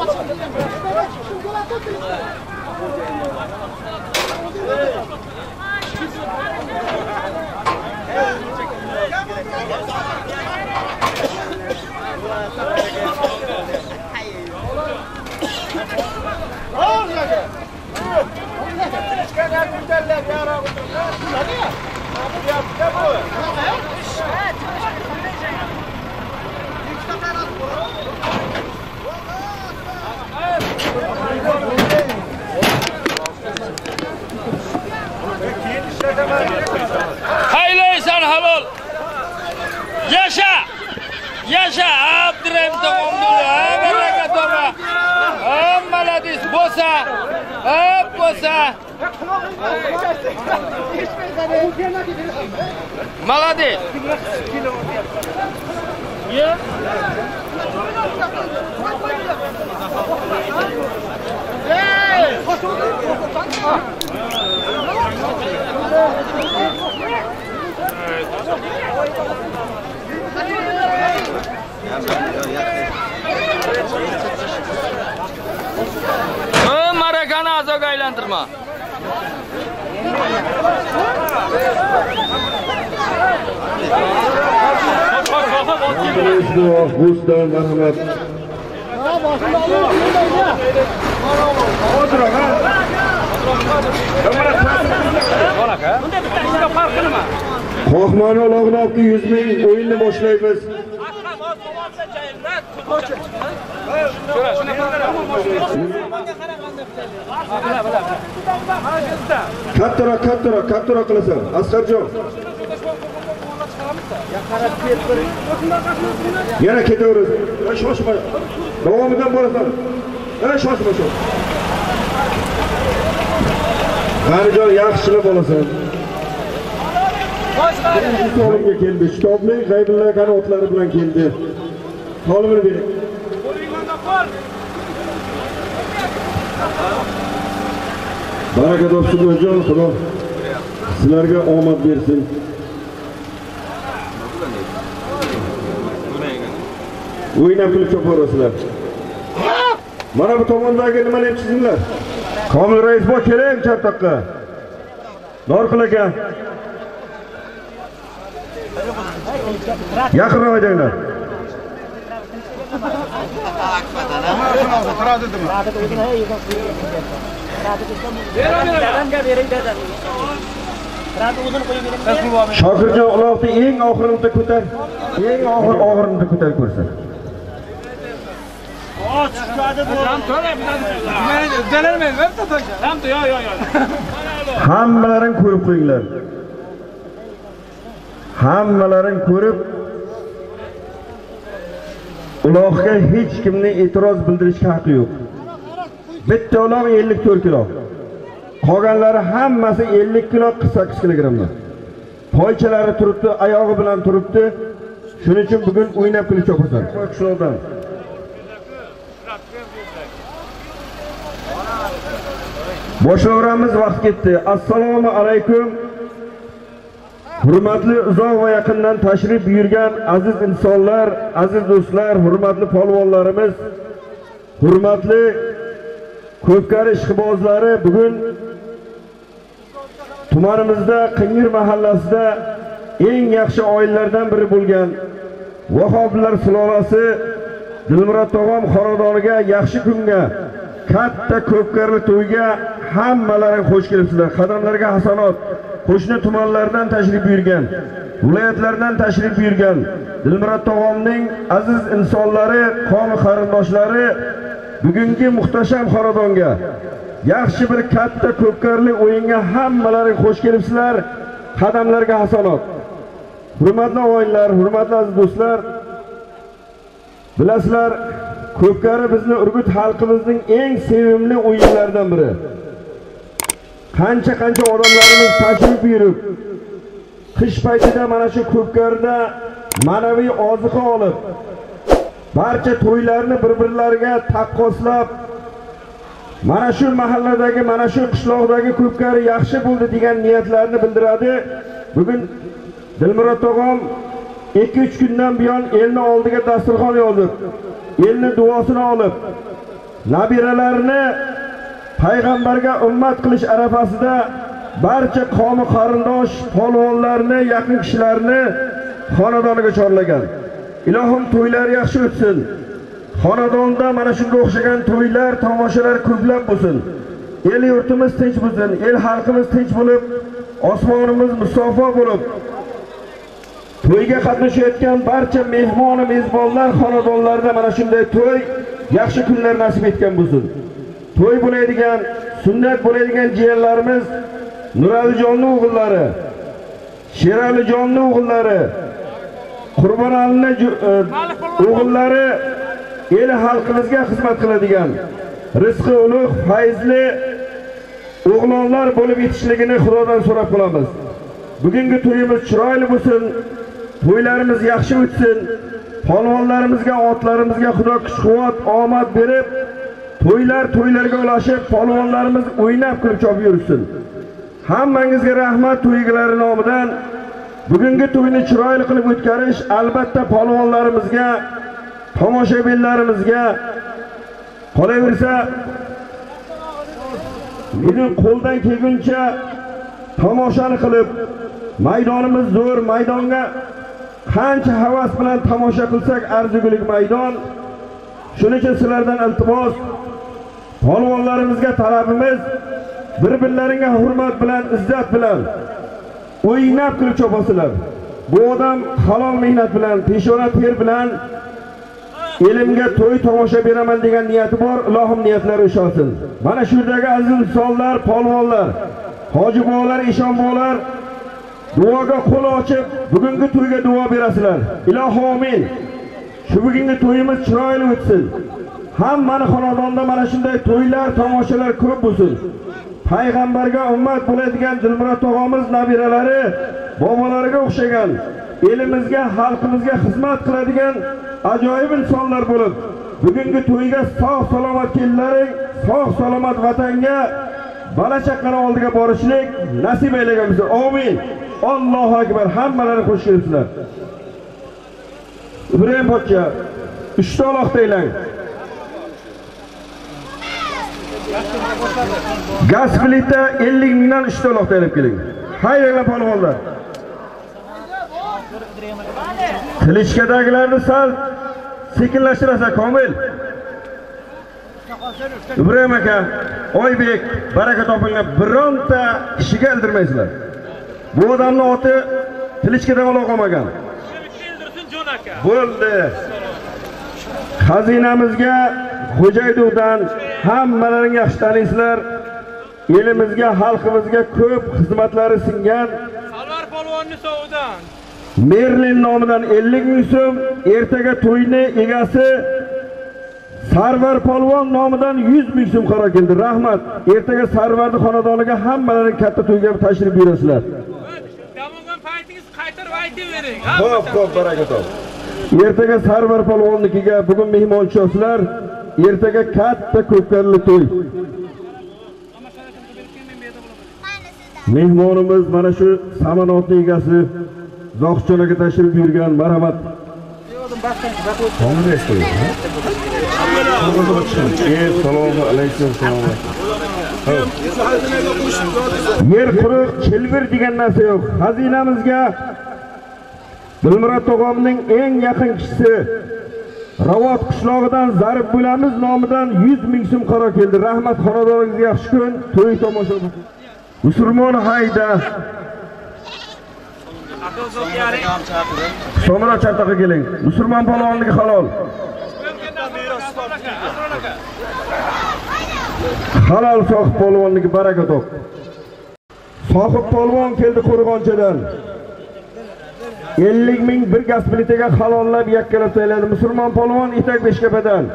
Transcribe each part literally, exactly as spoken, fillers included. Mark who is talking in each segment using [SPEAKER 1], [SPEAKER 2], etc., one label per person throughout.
[SPEAKER 1] Haylaysan halol. Yaşa. Yaşa Abdurrahim Tomomdullah. Baraka toma. Am maladis bosa. Ab bosa. Maladis. Ya. Hey! O marakani azoga aylantirma.
[SPEAKER 2] Gustan Ahmet. Qo'hmoni Ulug'nobga yuz ming o'yinni boshlaymiz. Kattaroq, kattaroq, kattaroq qilasan. Asqarjon. Yana ketaverasiz. Shoshma. Davomidan borasan. Ha, shoshma, shosh. Qarijon yaxshilab olasan. To'g'riga keldi. Kitobning g'aybilla qanotlari bilan keldi. To'g'rini bering. Baraka topsin o'jon, Xudo sizlarga omad bersin. O'ynab kulib cho'porasizlar. Mana bu tomondagi nimani ham chizinglar. Komil rais bo keling chartoqqa. Norqul aka. Yaqinroq o'ydanglar. Shokirjon uloqni eng oxirinda ko'tar. Eng oxir og'irinda ko'tar ko'rsin. Hammalaring ko'rib qo'yinglar. Hammalaring ko'rib uloqga hech kimning e'tiroz bildirishga haqqi yo'q. Bitta uloq ellik to'rt kilo. Qolganlari hammasi ellik kilo, qirq sakkiz kilogrammlar. Poychalari turibdi, oyog'i bilan turibdi. Shuning uchun bugun o'ynab kulib cho'pirsan. Qishloqdan. Boshlovramiz vaqt ketdi. Assalomu alaykum. Hurmatli uzoq va yaqindan tashrif buyurgan aziz insonlar, aziz do'stlar, hurmatli polvonlarimiz, hurmatli ko'pkari ishqibozlari, bugun tumanimizda Qingir mahallasida eng yaxshi oilalardan biri bo'lgan Vahoblar sulolasi Dilmurod tog'am xonadoniga yaxshi kunga, katta ko'pkarli to'yga hammalaring xush kelibsizlar. Qadamlarga hasanot. Qo'shni tumanlardan tashrif buyurgan, viloyatlardan tashrif buyurgan Dilmurod tog'amning aziz insonlari, qavm qarindoshlari bugungi muhtasham xonadonga, yaxshi bir katta ko'pkarli o'yinga hammalaring xush kelibsizlar. Qadamlarga hasanot. Hurmatli oilalar, hurmatli aziz do'stlar, bilasizlar, ko'pkari bizni Urgut xalqimizning eng sevimli o'yinlaridan biri. Qancha-qancha odamlarimiz tashrif buyurib, qish paytida mana shu ko'pkarida ma'naviy oziqa olib, barcha to'ylarni bir-birlariga taqqoslab, mana shu mahalladagi, mana shu qishloqdagi ko'pkari yaxshi bo'ldi degan niyatlarni bildiradi. Bugun Dilmurod tog'am ikki uch kundan buyon elni oldiga dasturxon yozib, elni duosini olib, nabiralarini payg'ambarga ummat qilish arafasida barcha qavmi qarindosh polvonlarni, yaqin kishilarni xonadoniga chorlagan. Ilohim to'ylar yaxshi o'tsin. Xonadonda mana shunga o'xshagan to'ylar, tomoshalar ko'plab bo'lsin. El yurtimiz tinch bo'lsin, el xalqimiz tinch bo'lib, osmonimiz musaffo bo'lib, to'yga qatnashayotgan barcha mehmon va mezbonlar xonadonlarida mana shunday to'y, yaxshi kunlar nasib etgan bo'lsin. To'y bo'ladigan, sunnat bo'ladigan jiyanlarimiz Nuralijonning o'g'illari, Sheralijonning o'g'illari, Qurbonalining o'g'illari el xalqimizga xizmat qiladigan, rizqi ulug', fayzli o'g'lonlar bo'lib yetishligini Xudodan so'rab qolamiz. Bugungi to'yimiz chiroyli bo'lsin, to'ylarimiz yaxshi o'tsin. Polvonlarimizga, otlarimizga Xudo kuch-quvvat, omad berib, to'ylar to'ylarga ulashib, polvonlarimiz o'ynab kulib chopib yursin. Hammangizga rahmat to'ygalari nomidan. Bugungi to'yni chiroyli qilib o'tkazish albatta polvonlarimizga, tomoshabinlarimizga qolaversa, mening qo'ldan kelguncha tomoshani qilib, maydonimiz zo'r, maydonga qancha havas bilan tomosha qilsak arzigulik maydon. Shuning uchun sizlardan iltimos, polvonlarimizga talabimiz bir-birlariga hurmat bilan, izzat bilan o'ynab kulib chopasizlar. Bu odam halol mehnat bilan, peshona ter bilan elimga to'y tomosha beraman degan niyati bor. Ilohim niyatlari ushalsin. Mana shu yerdagi aziz insonlar, polvonlar, hoji bobolar, eshon bobolar duoga qo'l ochib, bugungi to'yga duo berasizlar. Ilohim amin. Shu bugungi to'yimiz chiroyli o'tsin. Hammani xonadonda mana shunday to'ylar, tomoshalar ko'p bo'lsin. Payg'ambarga ummat bo'ladigan Dilmurod tog'amiz nabiralari, bobolariga o'xshagan, elimizga, xalqimizga xizmat qiladigan ajoyib insonlar bo'lib, bugungi to'yga sog' salomat kelinlaring, sog' salomat vatanga, bala-chaqani oldiga borishlik nasib aylagan bo'lsin. Amin. Allohu akbar. Hammalari xush kelibsizlar. Ibrohim pochcha, uchta aloq deylang. Gaz plita ellik mingdan uchta aloq taylab keling. Haydanglar polvonlar. Qilichkadagilarni sal sekinlashtirasa Komil. Ibrohim aka, Oybek, baraka topinglar. Bironta kishiga ildirmaysizlar. Bu odamning oti Qilichkadan aloq olmagan. Bo'ldi. Xazinamizga Xo'jaydovdan hammalaring yaxshi taniysizlar. Elimizga, xalqimizga ko'p xizmatlari singan Salvar polvonni so'udan Merlin nomidan ellik ming so'm, ertaga to'yni egasi Sarvar polvon nomidan yuz ming so'm qaror keldi. Rahmat. Ertaga Sarvarning xonadoniga hammalaring katta to'yga tashrif buyurasizlar. Damogan paytingiz qaytarib aytavering. Xo'p, xo'p, baraka top. Ertaga Sarvar polvonnikiga bugun mehmonchosizlar. Ertaga katta ko'pkarli to'y. Mehmonimiz mana shu samolyotning egasi Zoqchonaga tashrif buyurgan. Marhamat. Assalomu alaykum. Yer quruq, chilvir degan narsa yo'q. Xazinamizga Dilmurod tog'amning eng yaqin kishisi Ravot qishlog'idan Zarib bo'lamiz nomidan yuz ming so'm qaror keldi. Rahmat, xonadoningizga yaxshi kun, to'y tomosha bo'lsin. Musulmon hayda. Somra chartaga keling. Musulmon polvonligi halol. Halol sohib polvonligi baraka top. Sohib polvon keldi Qo'rg'onchadan. ellik ming bir gaz plitaga halollab yakkalab sayladi. Musulmon polvon Itak Beshkapadan.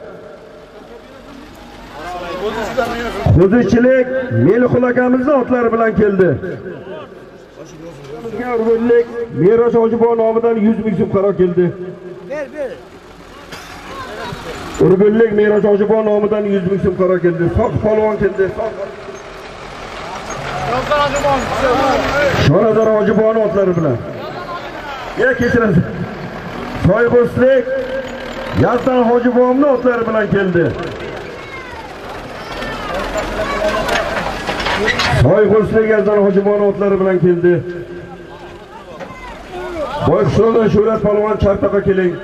[SPEAKER 2] Xudichilik Melixul akamizning otlari bilan keldi. Urg'unlik Meros Hojiboy nomidan yuz ming so'm qaror keldi. Ber, ber. Urg'unlik Meros Hojiboy nomidan yuz ming so'm qaror keldi. Soq polvon keldi. Shonador Hojiboyning otlari bilan. Ya kechirasiz. Soyg'uslik Yazdan Hojiboyning otlari bilan keldi. Toy Qo'slik Yazdan Hojibon otlari bilan keldi. Boyqishloqdan Shuhrat Palvon Chartoqqa keling.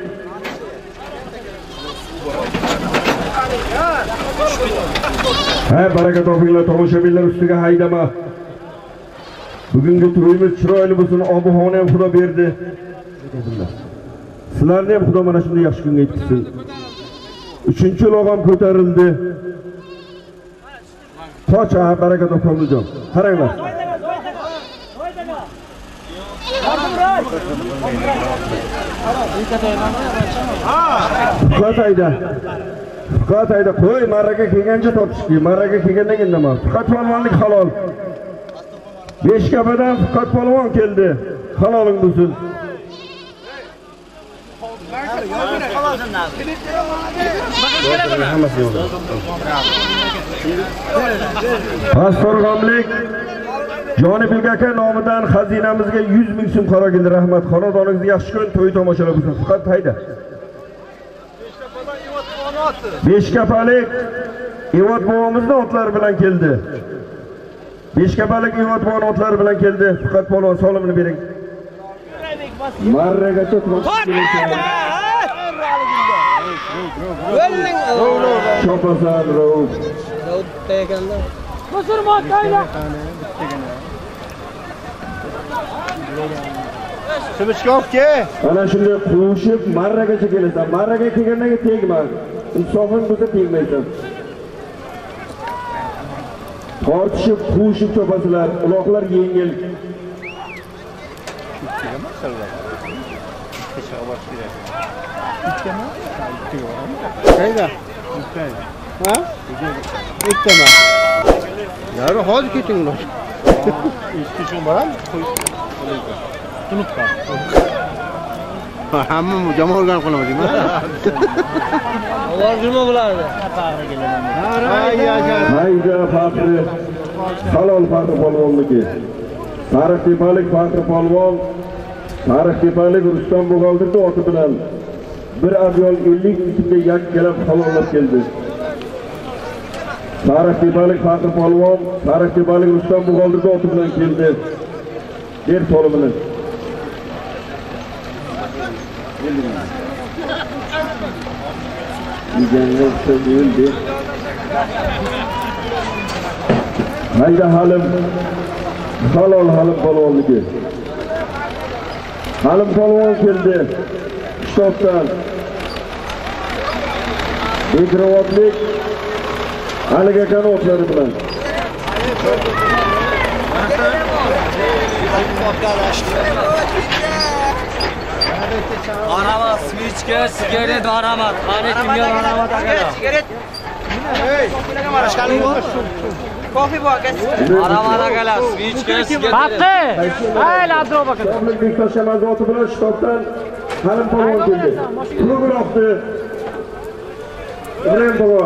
[SPEAKER 2] Ha, baraka topinglar, tomoshabinlar ustiga haydama. Bugungi to'yimiz chiroyli bo'lsin, ob-havoni ham Xudo berdi. Sizlarni ham Xudo mana shunday yaxshi kunga yetkazsin. Uchinchi log'am ko'tarildi. Qoch, ha, baraka topinglar. Qaranglar. Qatayda. Qatayda qo'y, marraga kelgancha topishki, marraga kelgandan keyin nima? Faqat polvonlik halol. Beshkapadan faqat polvon keldi. Haloling bo'lsin. Pastorg'omlik Jonibek aka nomidan xazinamizga yuz ming so'm qaro keldi. Rahmat. Xonadoningizga yaxshi kun, to'y tomoshalar bo'lsin. Faqat hayda. Beshkapalik Ivot bobomizni otlari bilan keldi. Beshkapalik Ivot boboning otlari bilan keldi. Faqat polvon solimini bering. Marragacha Chopasan Rauf.
[SPEAKER 3] Musulmon to'yda.
[SPEAKER 4] Shimishkovga.
[SPEAKER 2] Ana shunday qo'shib marragacha kelasan. Marraga kelgandan keyin tegma. Insofing bo'lsa tegmaysan. Tortishib, qo'shib chopasizlar. Uloqlar yengil.
[SPEAKER 4] Qayda? Ha? Ikkitami? Yari hozir ketinglar. Ikki kun boram. Unutma. Ha, hamma jamoa o'rganib qolamadingmi?
[SPEAKER 3] Ular nima bo'ladi?
[SPEAKER 2] Hayda Faxri. Halol Faxri polvonniki. Tarix tepalik Faxri polvon. Tarix tepalik Rustam Bug'aldirning oti bilan bir avyol ellik mingga yakkalab halollab keldi. Tarix tepalik Faxri polvon, Tarix tepalik Rustam Bug'aldirning oti bilan keldi. Der solimini. Yig'anlar bo'ldi. Hayda halim. Halol halim polvonniki. Halim polvon keldi. Shtobdan. Bekrovotlik Aliga kanotlari bilan.
[SPEAKER 3] Aramat, svichka, sigaret, aramat. Qani kimga aramat akalar? Sigaret. Hey, mashqaling bor? Kofe bor akasi. Aramat akalar, svichka, sigaret. Batqi. Hey, Abdulloh aka.
[SPEAKER 2] Shohlik Bektosh Shamazoti bilan shtobdan Halim polvon keldi. Quruqroqdi. Ibrahim bobo.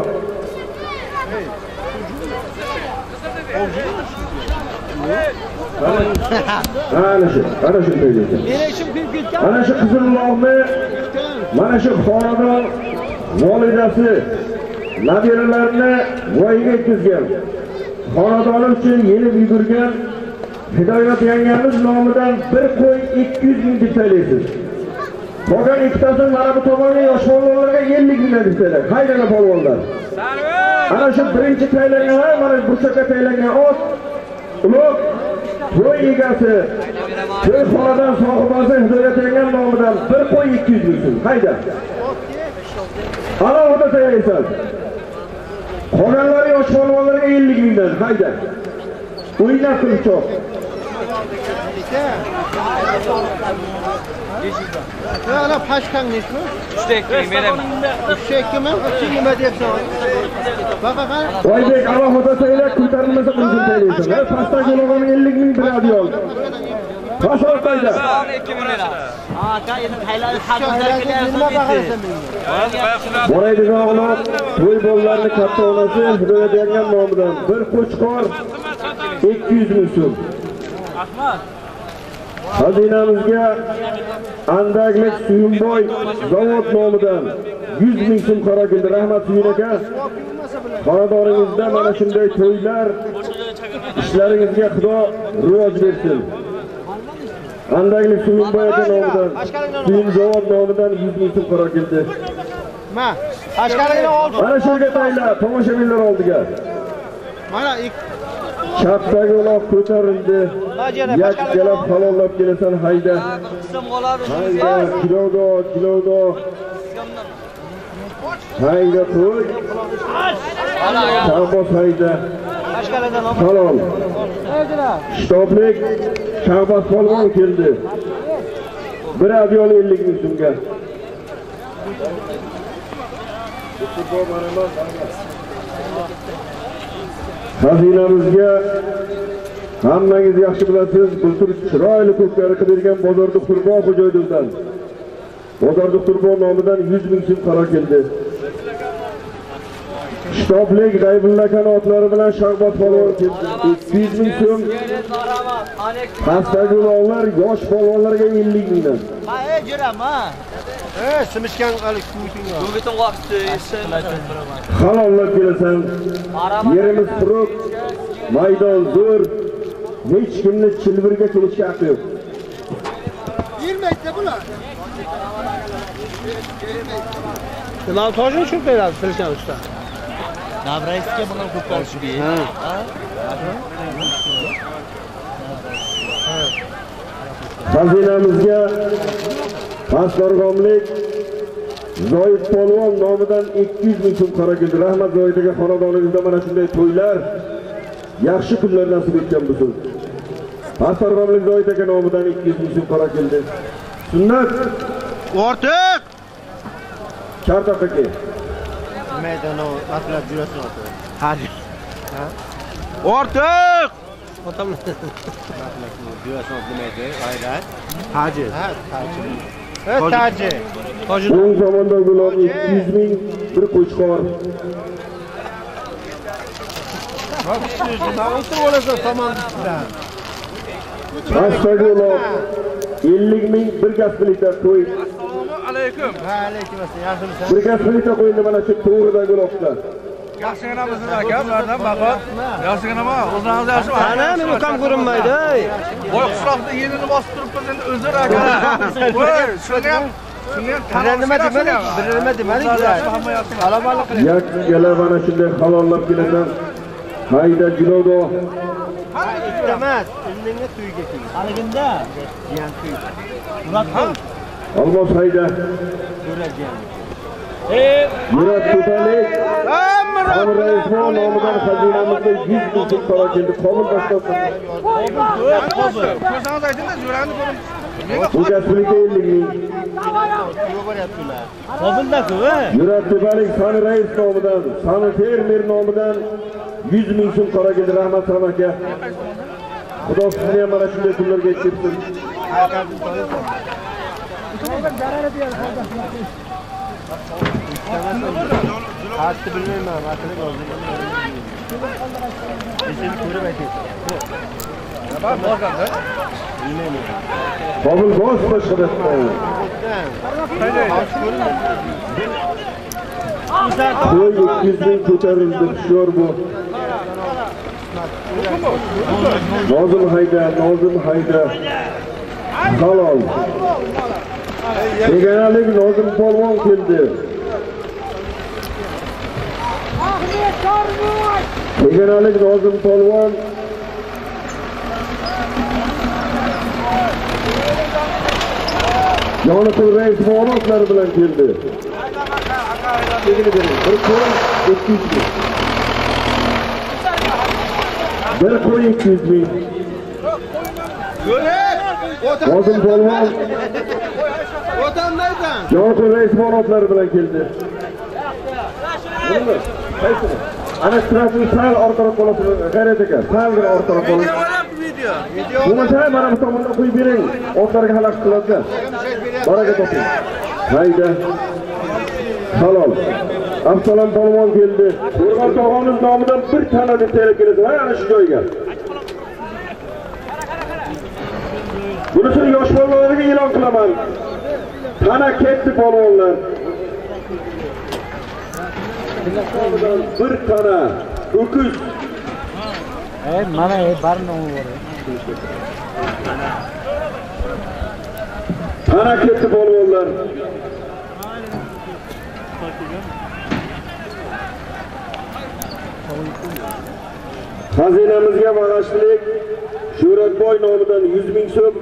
[SPEAKER 2] Ana shu, ana shu deydi. Ana shu Qizilloqni, mana shu xonadon volidasi nabiralarini voyaga yetkazgan. Xonadoni uchun yenib yugurgan Hidoyat yangamiz nomidan bir qo'y ikki yuz ming deb saylaysiz. Qolgan ikkitasini mana bu tomonga yosh polvonlarga ellik ming deb saylaysiz. Haydana polvonlar. Ana shu birinchi taylangan, mana bu burchakka taylangan ot ulug' to'y egasi, to'y xonadon sohibasi Hidoyat yangan nomidan bir qo'y ikki yuz ming so'm. Hayda. Alohida saylaysiz. Qolganlari yosh polvonlarga ellik ming dan. Hayda. O'ynab turchoq.
[SPEAKER 4] Ana pashkang nechmi?
[SPEAKER 3] uchta ikki beraman.
[SPEAKER 4] uchta ikkimi? Sen nima deyapsan? Baqa qara.
[SPEAKER 2] Oybek alohida saylab ko'tarilmasa qilsin saylaysiz. Ha, pastdagi log'oni ellik ming beradi yo'l. Qashor qayda?
[SPEAKER 3] ikki ming beraman. Ha, aka endi qaylari xabarlar
[SPEAKER 4] Nima baqarasan menga?
[SPEAKER 2] Boraydigan o'g'lon to'y bolalarni katta onasi Hidoyat yangan nomidan bir qo'chqor ikki yuz ming so'm.
[SPEAKER 3] Rahmat.
[SPEAKER 2] Xazinamizga Andaglik Suyunboy zavod nomidan yuz ming so'm qaro keldi. Rahmat Suyun aka. Xonadoningizda mana shunday to'ylar ishlaringizga Xudo rivoj bersin. Andaglik Suyunboy aka nomidan, Suyun zavod nomidan yuz ming so'm qaror keldi.
[SPEAKER 4] Ma, Qashqadaryo oldi.
[SPEAKER 2] Mana shunga tayinla tomoshabinlar oldiga.
[SPEAKER 4] Mana
[SPEAKER 2] Chapdagi uloq ko'tarildi. Yakkalab halollab kelasan hayda. Hayda, kilodo, kilodo. Hayda qo'y. Shahboz hayda. Halol. Shtoblik Shahboz polvon keldi. Bir avion ellik ming so'mga. Xazinamizga hammangiz yaxshi bilasiz, bultur chiroyli ko'klarni qilgan bozorda Qurbon xo'jaydovdan. Bozorda Qurbon nomidan yuz ming so'm qaror keldi. Shtoblik G'aybulla kanotlari bilan Shahboz polvon keldi. ikki yuz ming so'm. Pastdagi ulovlar yosh polvonlarga ellik mingdan.
[SPEAKER 4] Ha, ey, jiram, ha. Ey, simishgan alik kuyitinga.
[SPEAKER 3] Bugun vaqti
[SPEAKER 2] Halollab kelasan. Yerimiz quruq, maydon zo'r. Hech kimni chilvirga kelishga haqqi yo'q.
[SPEAKER 4] Yirmaydi bular. Nima tojini tushib beradi Tilkan usta.
[SPEAKER 3] Navraisga buni ko'parish ber. Ha?
[SPEAKER 2] Xazinamizga Pastdarg'omlik Zoid polvon nomidan ikki yuz ming so'm qaror keldi. Rahmat Zoid aka, xonadoningizda mana shunday to'ylar, yaxshi kunlar nasib etgan bo'lsin. Pastdarg'omlik Zoid aka nomidan ikki yuz ming so'm qaror keldi. Sunnat
[SPEAKER 4] Ortiq.
[SPEAKER 2] Charta aka.
[SPEAKER 4] Maydano atlab yurasan. Hadi. Ha? Ortiq. Otamni. Yurasan demaydi, g'ayrat. Haji. Ha, haji. Ha, taji. Toji.
[SPEAKER 2] O'ng tomonda gulob ikki yuz ming, bir qo'chqor.
[SPEAKER 4] Nima o'tirib olasan tomon bilan?
[SPEAKER 2] Pastdagi gulob ellik ming, bir gaspilikda qo'y.
[SPEAKER 1] Assalomu alaykum.
[SPEAKER 4] Va alaykum assalom. Yaxshimisan?
[SPEAKER 2] Bir gaspilikda qo'ydi mana shu to'g'ridagi gulobda.
[SPEAKER 1] Yaxshigina bizning aka, ulardan baqat. Yaxshiginami? O'zingiz yaxshimi?
[SPEAKER 4] Ana, men ukam ko'rinmaydi.
[SPEAKER 1] Voy, qishloqda yenini bosib turibmiz endi o'zir aka. Voy, shuni ham shuni ham
[SPEAKER 4] Birlar nima demadi? Birlar nima demadi? Aloqali qiling.
[SPEAKER 2] Yakkalar mana shunday halollab kelasan. Hayda jilodo.
[SPEAKER 4] Emas, indinga to'yga kel. Haliginda jiyan to'y. Murat ham
[SPEAKER 2] Almos hayda.
[SPEAKER 4] ko'radigan.
[SPEAKER 1] Ey,
[SPEAKER 2] Murat Ko'talik. Amir Raismon nomidan xazinamizga yuz ming so'm qaror keldi. Qobul boshqasi.
[SPEAKER 1] Qo'zing aytingda, jo'rani ko'ring.
[SPEAKER 2] Bu gaspilikda ellik ming.
[SPEAKER 4] Yo'q bo'lyaptilar.
[SPEAKER 3] Qobulda-ku.
[SPEAKER 2] Murat Ko'talik Sani Rais nomidan, Sani fermer nomidan yuz ming so'm qaror keldi. Rahmat Salom aka. Xudo sizni ham mana shunday kunlarga yetkazsin.
[SPEAKER 4] Hasti bilmayman, atini hozir. Seni ko'rib aytaysan.
[SPEAKER 1] Nima bo'lganda?
[SPEAKER 4] Bilmayman.
[SPEAKER 2] Qobul bosh boshqada. Qo'y ikki yuz ming ko'tarildi. Hushyor bu. Nozim hayda, Nozim hayda. Halol. Beganalik Nozim polvon keldi. Beganalik Nozim polvon. Yoniqul Rais ma'lumotlar bilan keldi. Bir qo'y ikki yuz ming. Bir qo'y ikki yuz ming. Nozim polvon
[SPEAKER 4] Otamdaysan.
[SPEAKER 2] Yoniqul Rais ma'lumotlar bilan keldi. Nima? Qaysini? Ana strafni sal orqaroq qo'yasiz, g'ayrat aka. Sal orqaroq qo'ying.
[SPEAKER 4] Video.
[SPEAKER 2] Bo'lmasa mana bu tomonda qo'yib bering. Orqaga xalaq qiladi. Baraka toping. Hayda. Halol. Absalom polvon keldi. Qo'rg'on tog'amiz nomidan bir tana deb tayyorlab kelasiz. Ana shu joyga. Bunisini yosh polvonlarga e'lon qilaman. Tana ketdi polvonlar. Bir tana ho'kiz
[SPEAKER 4] Ey, mana ey barni o'g'ri.
[SPEAKER 2] Qana ketdi polvonlar. Xazinamizga bag'ishlik Shuhratboy nomidan yuz ming so'm.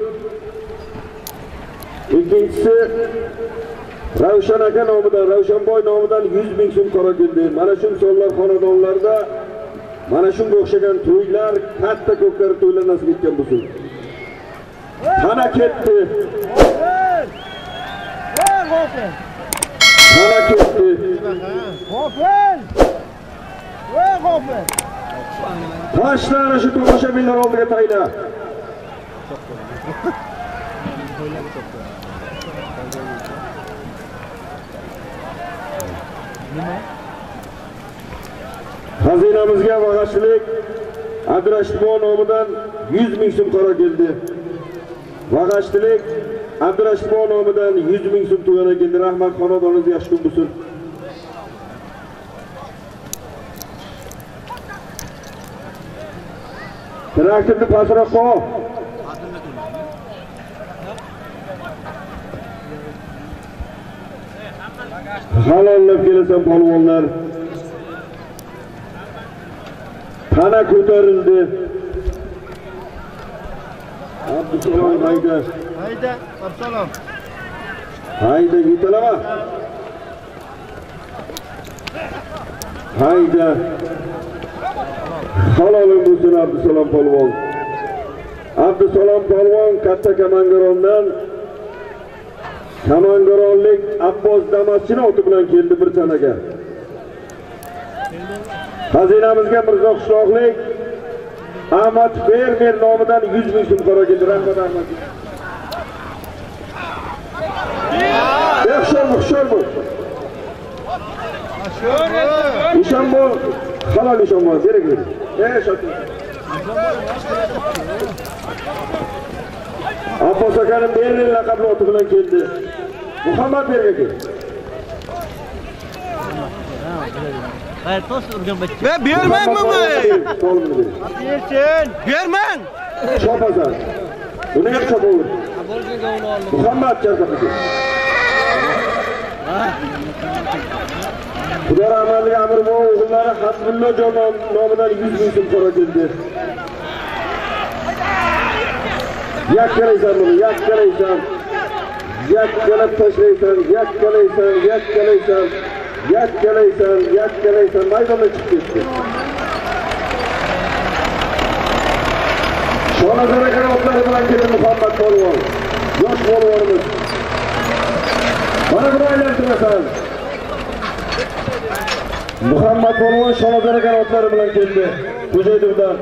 [SPEAKER 2] Ikkinchisi Ravshan aka nomidan, Ravshanboy nomidan yuz ming so'm qora keldi. Mana shu sonlar xonadonlarda mana shunga o'xshagan to'ylar, katta ko'pkari to'ylar nasib etgan bo'lsin. Qana ketdi. Qana ketdi.
[SPEAKER 4] G'ofil! Voy g'ofil!
[SPEAKER 2] Tashla shu tomoshabinlar oldiga tayla. Xazinamizga bag'ishlik Abdurashidboy nomidan yuz ming so'm qora keldi. Bag'ishlik Abdurashidboy nomidan yuz ming so'm to'g'ana keldi. Rahmat, xonadoningiz yaxshi kun bo'lsin. Traktorni pastroq qo'y. Halollab kelasan polvonlar. Qana ko'tarildi. Abdusalom hayda.
[SPEAKER 4] Hayda, Abdusalom.
[SPEAKER 2] Hayda, yetalama. Hayda. Halolim bo'lsin Abdusalom polvon. Abdusalom polvon katta kamangarondan kamangaronlik Abbos Damaschini oti bilan keldi bir sanaga. Xazinamizga Mirzo qishloqlik Ahmad Fermer nomidan yuz ming so'm qora keldi. Rahmat Ahmad. Yaxshi, xushor bo'l. Nishon bo'l. Halol nishon bo'l. Kerak edi. Ey shot. Abbos akaning Berlin laqabli oti bilan keldi. Muhammad Berga keldi.
[SPEAKER 4] Hayır, toz urgan bachcha.
[SPEAKER 1] Ben bermang bunga.
[SPEAKER 4] Bersin.
[SPEAKER 1] Bermang.
[SPEAKER 2] Chopasan. Buni ham chop olur. Muhammad Jarqaqiy. Xudo rahmatli Amirboy o'g'illari Hasbullo jon nomidan yuz ming so'm qora keldi. Yakkalaysan buni, yakkalaysan. Yakkalab tashlaysan, yakkalaysan, yakkalaysan. Yakkalaysan, yakkalaysan, maydonga chiqib ketdi. Shonazor aka otlari bilan keldi Muhammad polvon. Yosh polvonimiz. Mana buni aylantirasan. Muhammad polvon Shonazor aka otlari bilan keldi. Xo'jaydovdan.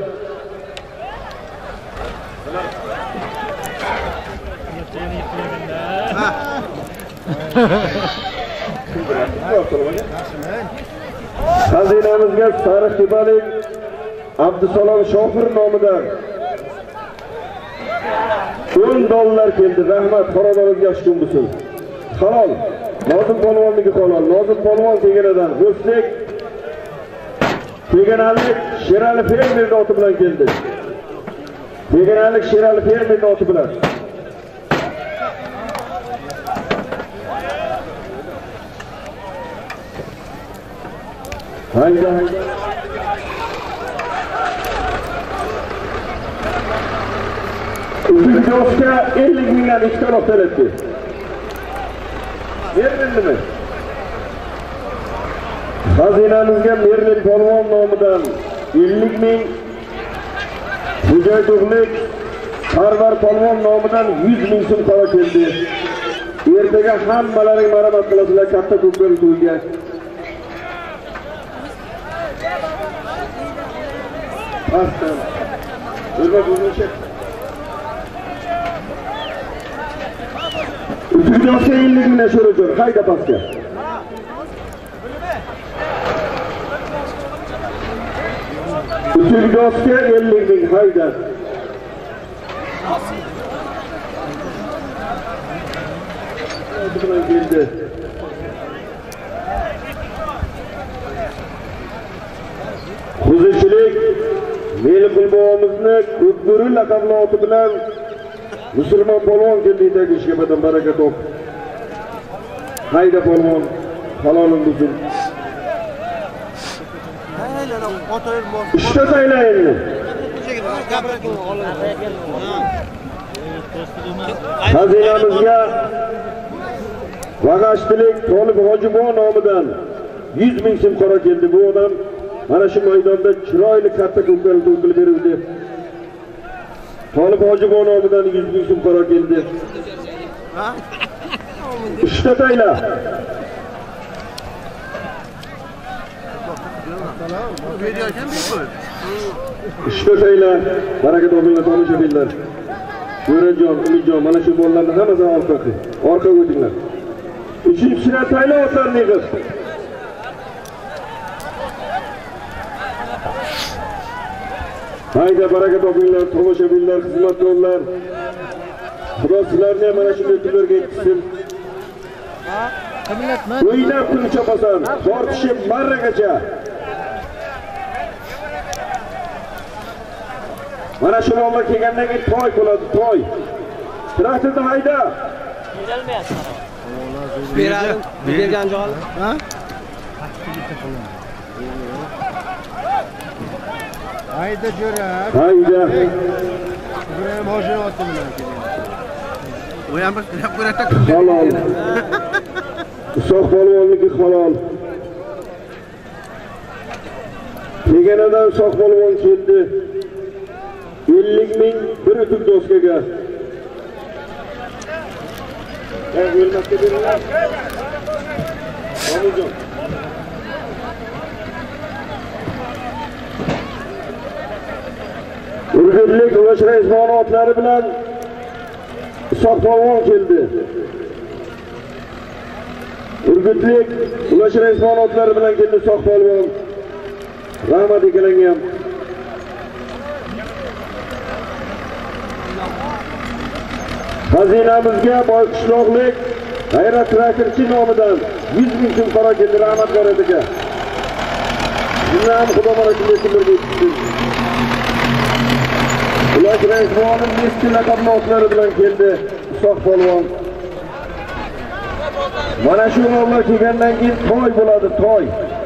[SPEAKER 2] Xazinamizga Sariqtepalik Abdusalom Shofir nomidan o'n dollar keldi. Rahmat, xonadoningiz yaxshi kun bo'lsin. Halol. Nozim polvonniki halol. Nozim polvon Teganadan O'zbek Teganalik Sherali Fermer oti bilan keldi. Teganalik Sherali Fermer oti bilan. Hayda hayda. Uzunjo'shga ellik mingdan ikkita to'latdi. Berildimi? Xazinamizga Merlin polvon nomidan ellik ming, Xo'jaydovlik Parvar polvon nomidan yuz ming so'm qora keldi. Ertaga hammalaring marhamat qilasizlar katta ko'pkari to'yga. Aslan. O'rba bo'lmoqchi. Uzunjo'shga ellik mingdan sho'rajor. Hayda pastga. Uzunjo'shga ellik ming hayda. Bilan keldi. Xuzichilik Meli Bulboğimizni Ko'kburi laqabli oti bilan musulmon polvon keldi ishga badan baraka top. Hayda polvon, halolim bo'lsin. Ishda taylaydi. Xazinamizga Vag'ashtilik Tolib Hojibon nomidan yuz ming so'm qora keldi. Bu odam mana shu maydonda chiroyli katta ko'klarni to'kilib berdi. Tolib Hojibon nomidan yuz ming so'm qora keldi. Ishda tayla. Ishda tayla. Baraka topinglar, tomoshabinlar. Jo'rajon, Umidjon, mana shu bolalarning hammasi orqaga. Orqaga o'tinglar. Uchinchisidan tayla otlarni yig'ib. Hayda baraka topinglar, tomoshabinlar, xizmatkorlar. Xudo sizlarni mana shunday kunlarga yetkazsin. O'ynab kun chapasan, tortishib marragacha. Mana shu bolalar kelgandan keyin to'y bo'ladi, to'y. Traktorda hayda.
[SPEAKER 3] Kelmayapti. Beradim, bergan joy. Ha?
[SPEAKER 4] Hayda jo'rak.
[SPEAKER 2] Hayda.
[SPEAKER 4] Ibrahim Hoshim oti bilan kelgan.
[SPEAKER 1] U ham bir qilib ko'rata.
[SPEAKER 2] Halol. Usoq polvonniki halol. Kelganidan usoq polvon keldi. ellik ming bir o'tib doskaga. Ey o'lmasga beringlar. Omijon. Urgutlik Ulash Raismon otlari bilan Usoq polvon keldi. Urgutlik Ulash Raismon otlari bilan keldi Usoq polvon. Rahmat ekanlar. Xazinamizga Boyqishloqlik G'ayrat Traktorchi nomidan yuz ming so'm qora keldi. Rahmat G'ayrat aka. Sizni ham Xudo barakatli kunlarga yetkazsin. Ulash Raismonning eski laqabli otlari bilan keldi Usoq polvon. Mana shu o'g'illar kelgandan keyin to'y bo'ladi, to'y.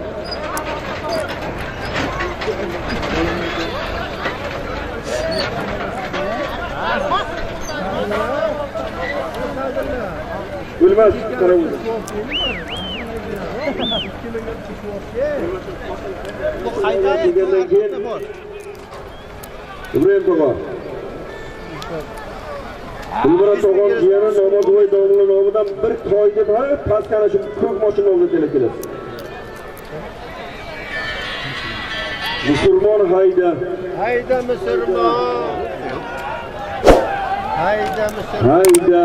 [SPEAKER 2] Bilmez tarafı.
[SPEAKER 4] Bu haydayı
[SPEAKER 2] İbrahim Toğa. İbrahim Toğa'nın jiyani Namozvoy domla nomidan bir to'yga borib, pastgina shu ko'k mashina olib keladi. Musulmon hayda.
[SPEAKER 4] Hayda musulmon. Hayda musulmon.
[SPEAKER 2] Hayda.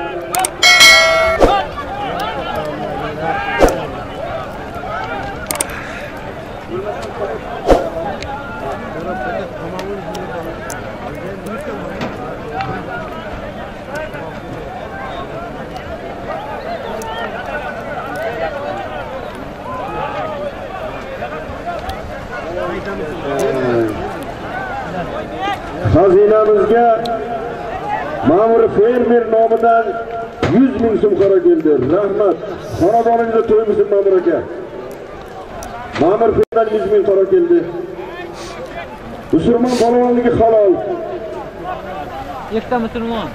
[SPEAKER 2] Xazinamizga Ma'mur fermer nomidan yuz ming so'm qora keldi. Rahmat. Xonadoningizda to'y bo'lsin Ma'mur aka. Ma'mur fermerdan yuz ming qora keldi. Musulmon polvonligi halol.
[SPEAKER 3] Ikkita musulmon.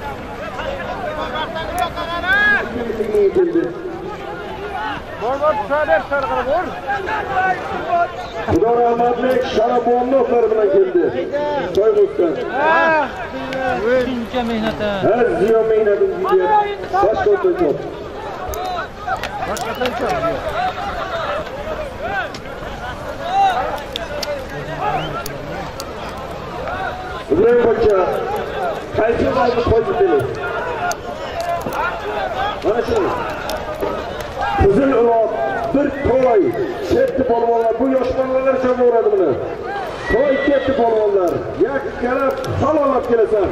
[SPEAKER 1] Bor-bor tushadi, sarqara bor.
[SPEAKER 2] Xudo rahmatlik Sharabonni otlari bilan keldi. To'y bo'lsin.
[SPEAKER 3] Shuncha mehnati.
[SPEAKER 2] Ha, ziyo mehnatingiz. Boshqa o'tin yo'q.
[SPEAKER 4] Boshqa o'tin yo'q.
[SPEAKER 2] Ibrahim Hoca, qaysi vaqtda qo'yib dedi? Mana shu. Qizil uloq, bir to'y, ketdi polvonlar, bu yosh bolalar chavoradi buni. To'y ketdi polvonlar, yakkala halollab kelasan.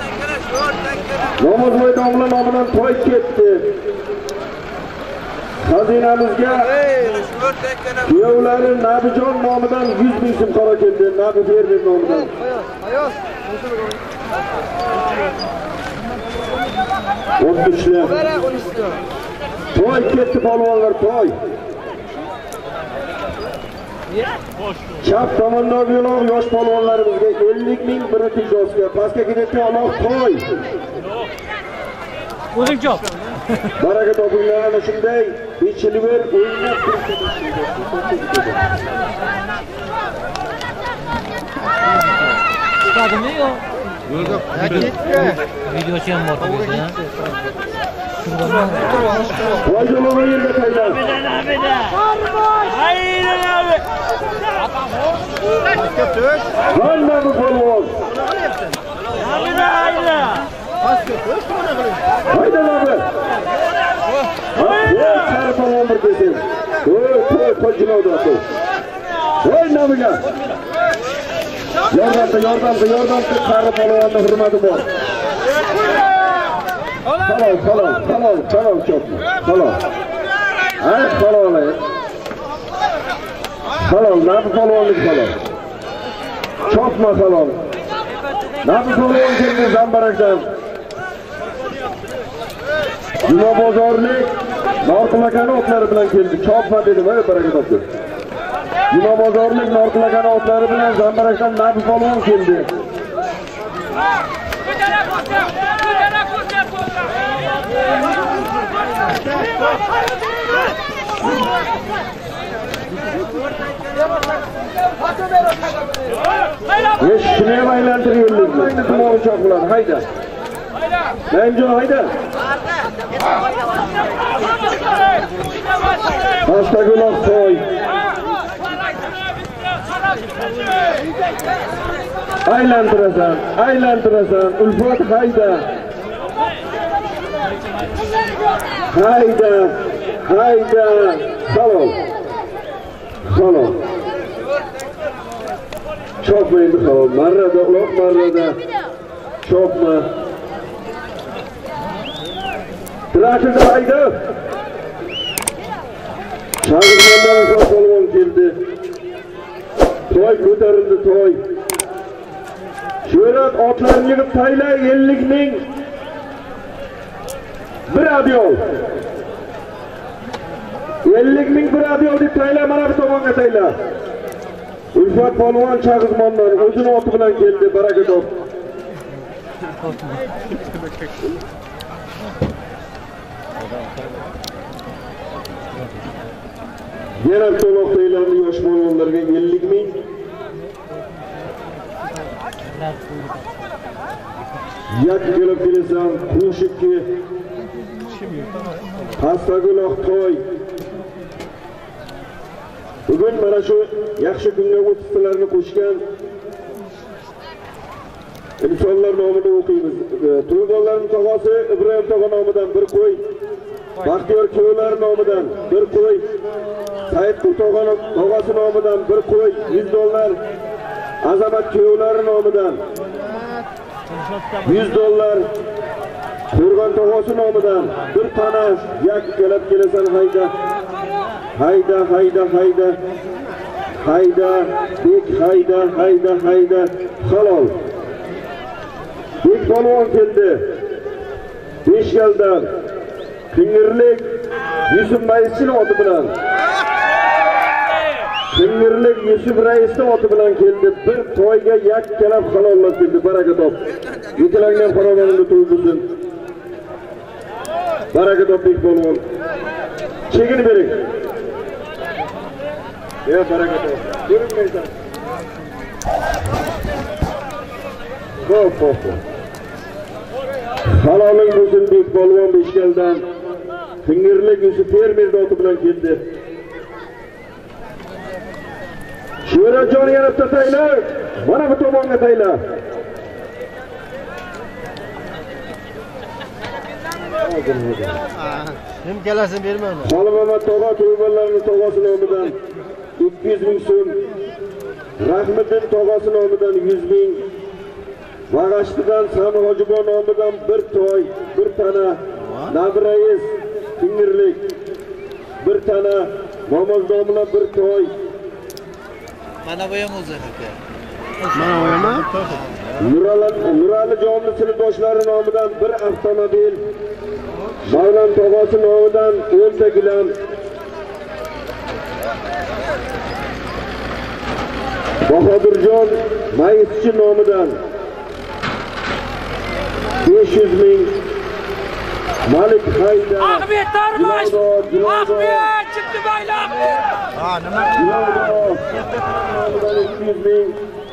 [SPEAKER 2] Namozvoy domla nomidan to'y ketdi. Xazinamizga kuyovlari Nabijon nomidan yuz ming so'm qaro keldi. Nabi Fermer nomidan. o'n uchlar. To'y ketdi polvonlar, to'y. Chap tomondan yo'loq yosh polvonlarimizga ellik ming bir tijosga, pastga ketayotgan aloq to'y.
[SPEAKER 5] O'zing chop.
[SPEAKER 2] Baraka topinglar, ana shunday Bichiliver o'ynab turibdi.
[SPEAKER 5] Chiqadimi yo?
[SPEAKER 4] Yo'q, ketdi.
[SPEAKER 5] Videochi ham bor o'zi.
[SPEAKER 2] Voy yo'lga yerga taylar.
[SPEAKER 5] Hayda abi.
[SPEAKER 2] Qanday bu polvon?
[SPEAKER 5] Hayda hayda.
[SPEAKER 2] Hayda abi. Voy qari polvon bir kesin. Voy to'y qo'jinoda. Voy namiga. Yordamda, yordamda, yordamda qari polvonning hurmati bor. Halol, halol, halol, halol chopma. Halol. Ay, halol. Halol, nabi polvonlik halol. Chopma halol. Nabi polvon keldi Zambarakdan. Juma bozorlik Norqulakani otlari bilan keldi. Chopma dedim, ay baraka topdi. Juma bozorlik Norqulakani otlari bilan Zambarakdan nabi polvon keldi. Yeş şuraya aylandırıyoruz. Haydi tumağı uçaklar, haydi. Bence haydi. Hasta gülak koy. Aylandırasan, aylandırasan. Ulfat haydi. Haydi, haydi. Salon. Salon. Çopmayın salon. Marrada, ulak marrada. Çopma. Trakırda haydi. Çağırmandan sonra polvon geldi. Toy ko'tarildi, toy. Şöhrat otlarını yig'ib tayla ellik ming. Bir adyol. ellik ming bir adyol deb tayla, mana bu tomonga tayla. Ulfat polvon Chag'izmondan o'zini oti bilan keldi, baraka top. Yana to'liq taylarni yosh polvonlarga ellik ming. Yak kelib kelasan, qo'shibki Pastaguloq to'y. Bugun mana shu yaxshi kunga o'tiblarni qo'shgan insonlar nomidan o'qiymiz. To'ygonlarning tog'asi Ibrohim tog'a nomidan bir qo'y, Baxtiyor kuyovlar nomidan bir qo'y, Saidqul tog'aning tog'asi nomidan bir qo'y, yuz dollar, Azamat kuyovlari nomidan yuz dollar, Qo'rg'on tog'asi nomidan bir tana yak kelib kelasan, hayda. Hayda, hayda, hayda. Hayda, bek hayda, hayda, hayda. Halol. Bek polvon keldi. Beshgaldan Qing'irlik Yusuf Raisning oti bilan. Qing'irlik Yusuf Raisning oti bilan keldi. Bir to'yga yak kelib halollab keldi, baraka top. Yetilangan xonadonda to'y bo'lsin. Baraka top bek polvon. Chegini bering. Ya baraka top. Ko'rinmaysan. Xo'p, xo'p. Haloling bo'lsin bek polvon Beshgaldan. Qing'irlik Yusuf Fermer oti bilan keldi. Sho'rajon yana taylar. Mana bu tomonga taylar.
[SPEAKER 4] Kim kelasin bermayman.
[SPEAKER 2] Xolmamat tog'a to'ylarning tog'asi nomidan ikki yuz ming so'm. Rahmiddin tog'asi nomidan yuz ming. Vag'ashtidan Sami Hojibon nomidan bir to'y, bir tana. Nabi Rais Qing'irlik bir tana, namoz nomidan bir to'y.
[SPEAKER 4] Mana bu ham o'zi aka.
[SPEAKER 1] Mana bu ham.
[SPEAKER 2] Nurali Jonni sinfdoshlari nomidan bir avtomobil. Mavlon tog'asi nomidan o'nta gilam. Bahodirjon Mayischi nomidan besh yuz ming. Malik Hayda.
[SPEAKER 5] Ahmet Tarmosh. Ahmet chiqdi baylar.
[SPEAKER 4] Ha, nima?
[SPEAKER 2] nomidan ikki yuz ming.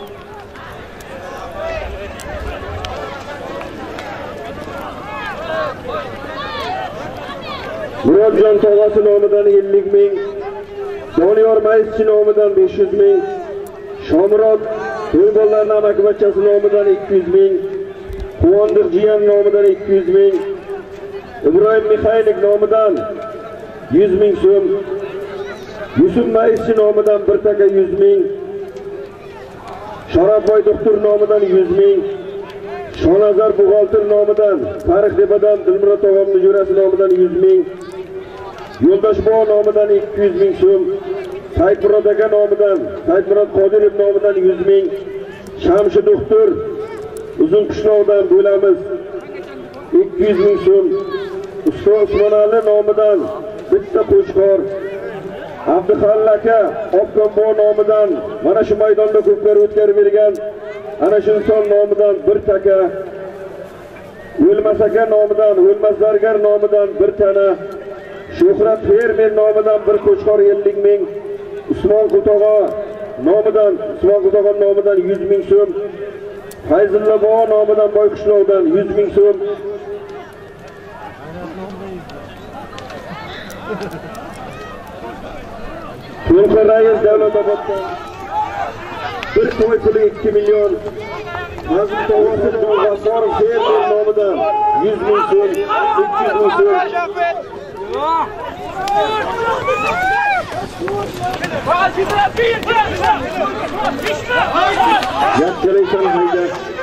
[SPEAKER 2] Murodjon tog'asi nomidan ellik ming. Doniyor Mayischi nomidan besh yuz ming. Shomurod To'ybollarning amakivachchasi nomidan ikki yuz ming. Quvondiq jiyan nomidan ikki yuz ming. İbrahim Mixaylik nomidan yuz ming so'm. Yusuf Mayischi nomidan bir taka yuz ming. Sharafboy doktor nomidan yuz ming. Shonazar buxgalter nomidan, Farixtepadan Dilmurod tog'amning jo'rasi nomidan yuz ming. Yo'ldoshboy nomidan ikki yuz ming so'm. Saidmurod aka nomidan, Saidmurod Qodirov nomidan yuz ming. Shamshi doktor Uzun qishloqdan bo'lamiz ikki yuz ming so'm. Usta Usmonali nomidan bitta qo'shqor. Abduxalil aka Obkombo nomidan mana shu maydonda ko'plar o'tkazib bergan ana shu inson nomidan bir taka. O'lmas aka nomidan, O'lmas zargar nomidan bir tana. Shuhrat fermer nomidan bir qo'shqor ellik ming. Usmon Qutog'a nomidan, Usmon Qutog'a nomidan yuz ming so'm. Fayzulla bobo nomidan Boyqishloqdan yuz ming so'm. To'lqin Rais Davlatoboddan bir to'y puli ikki million. Mazmun tog'asi G'afforov fermer nomidan yuz ming so'm, ikki yuz ming so'm. Yakkalaysan hayda.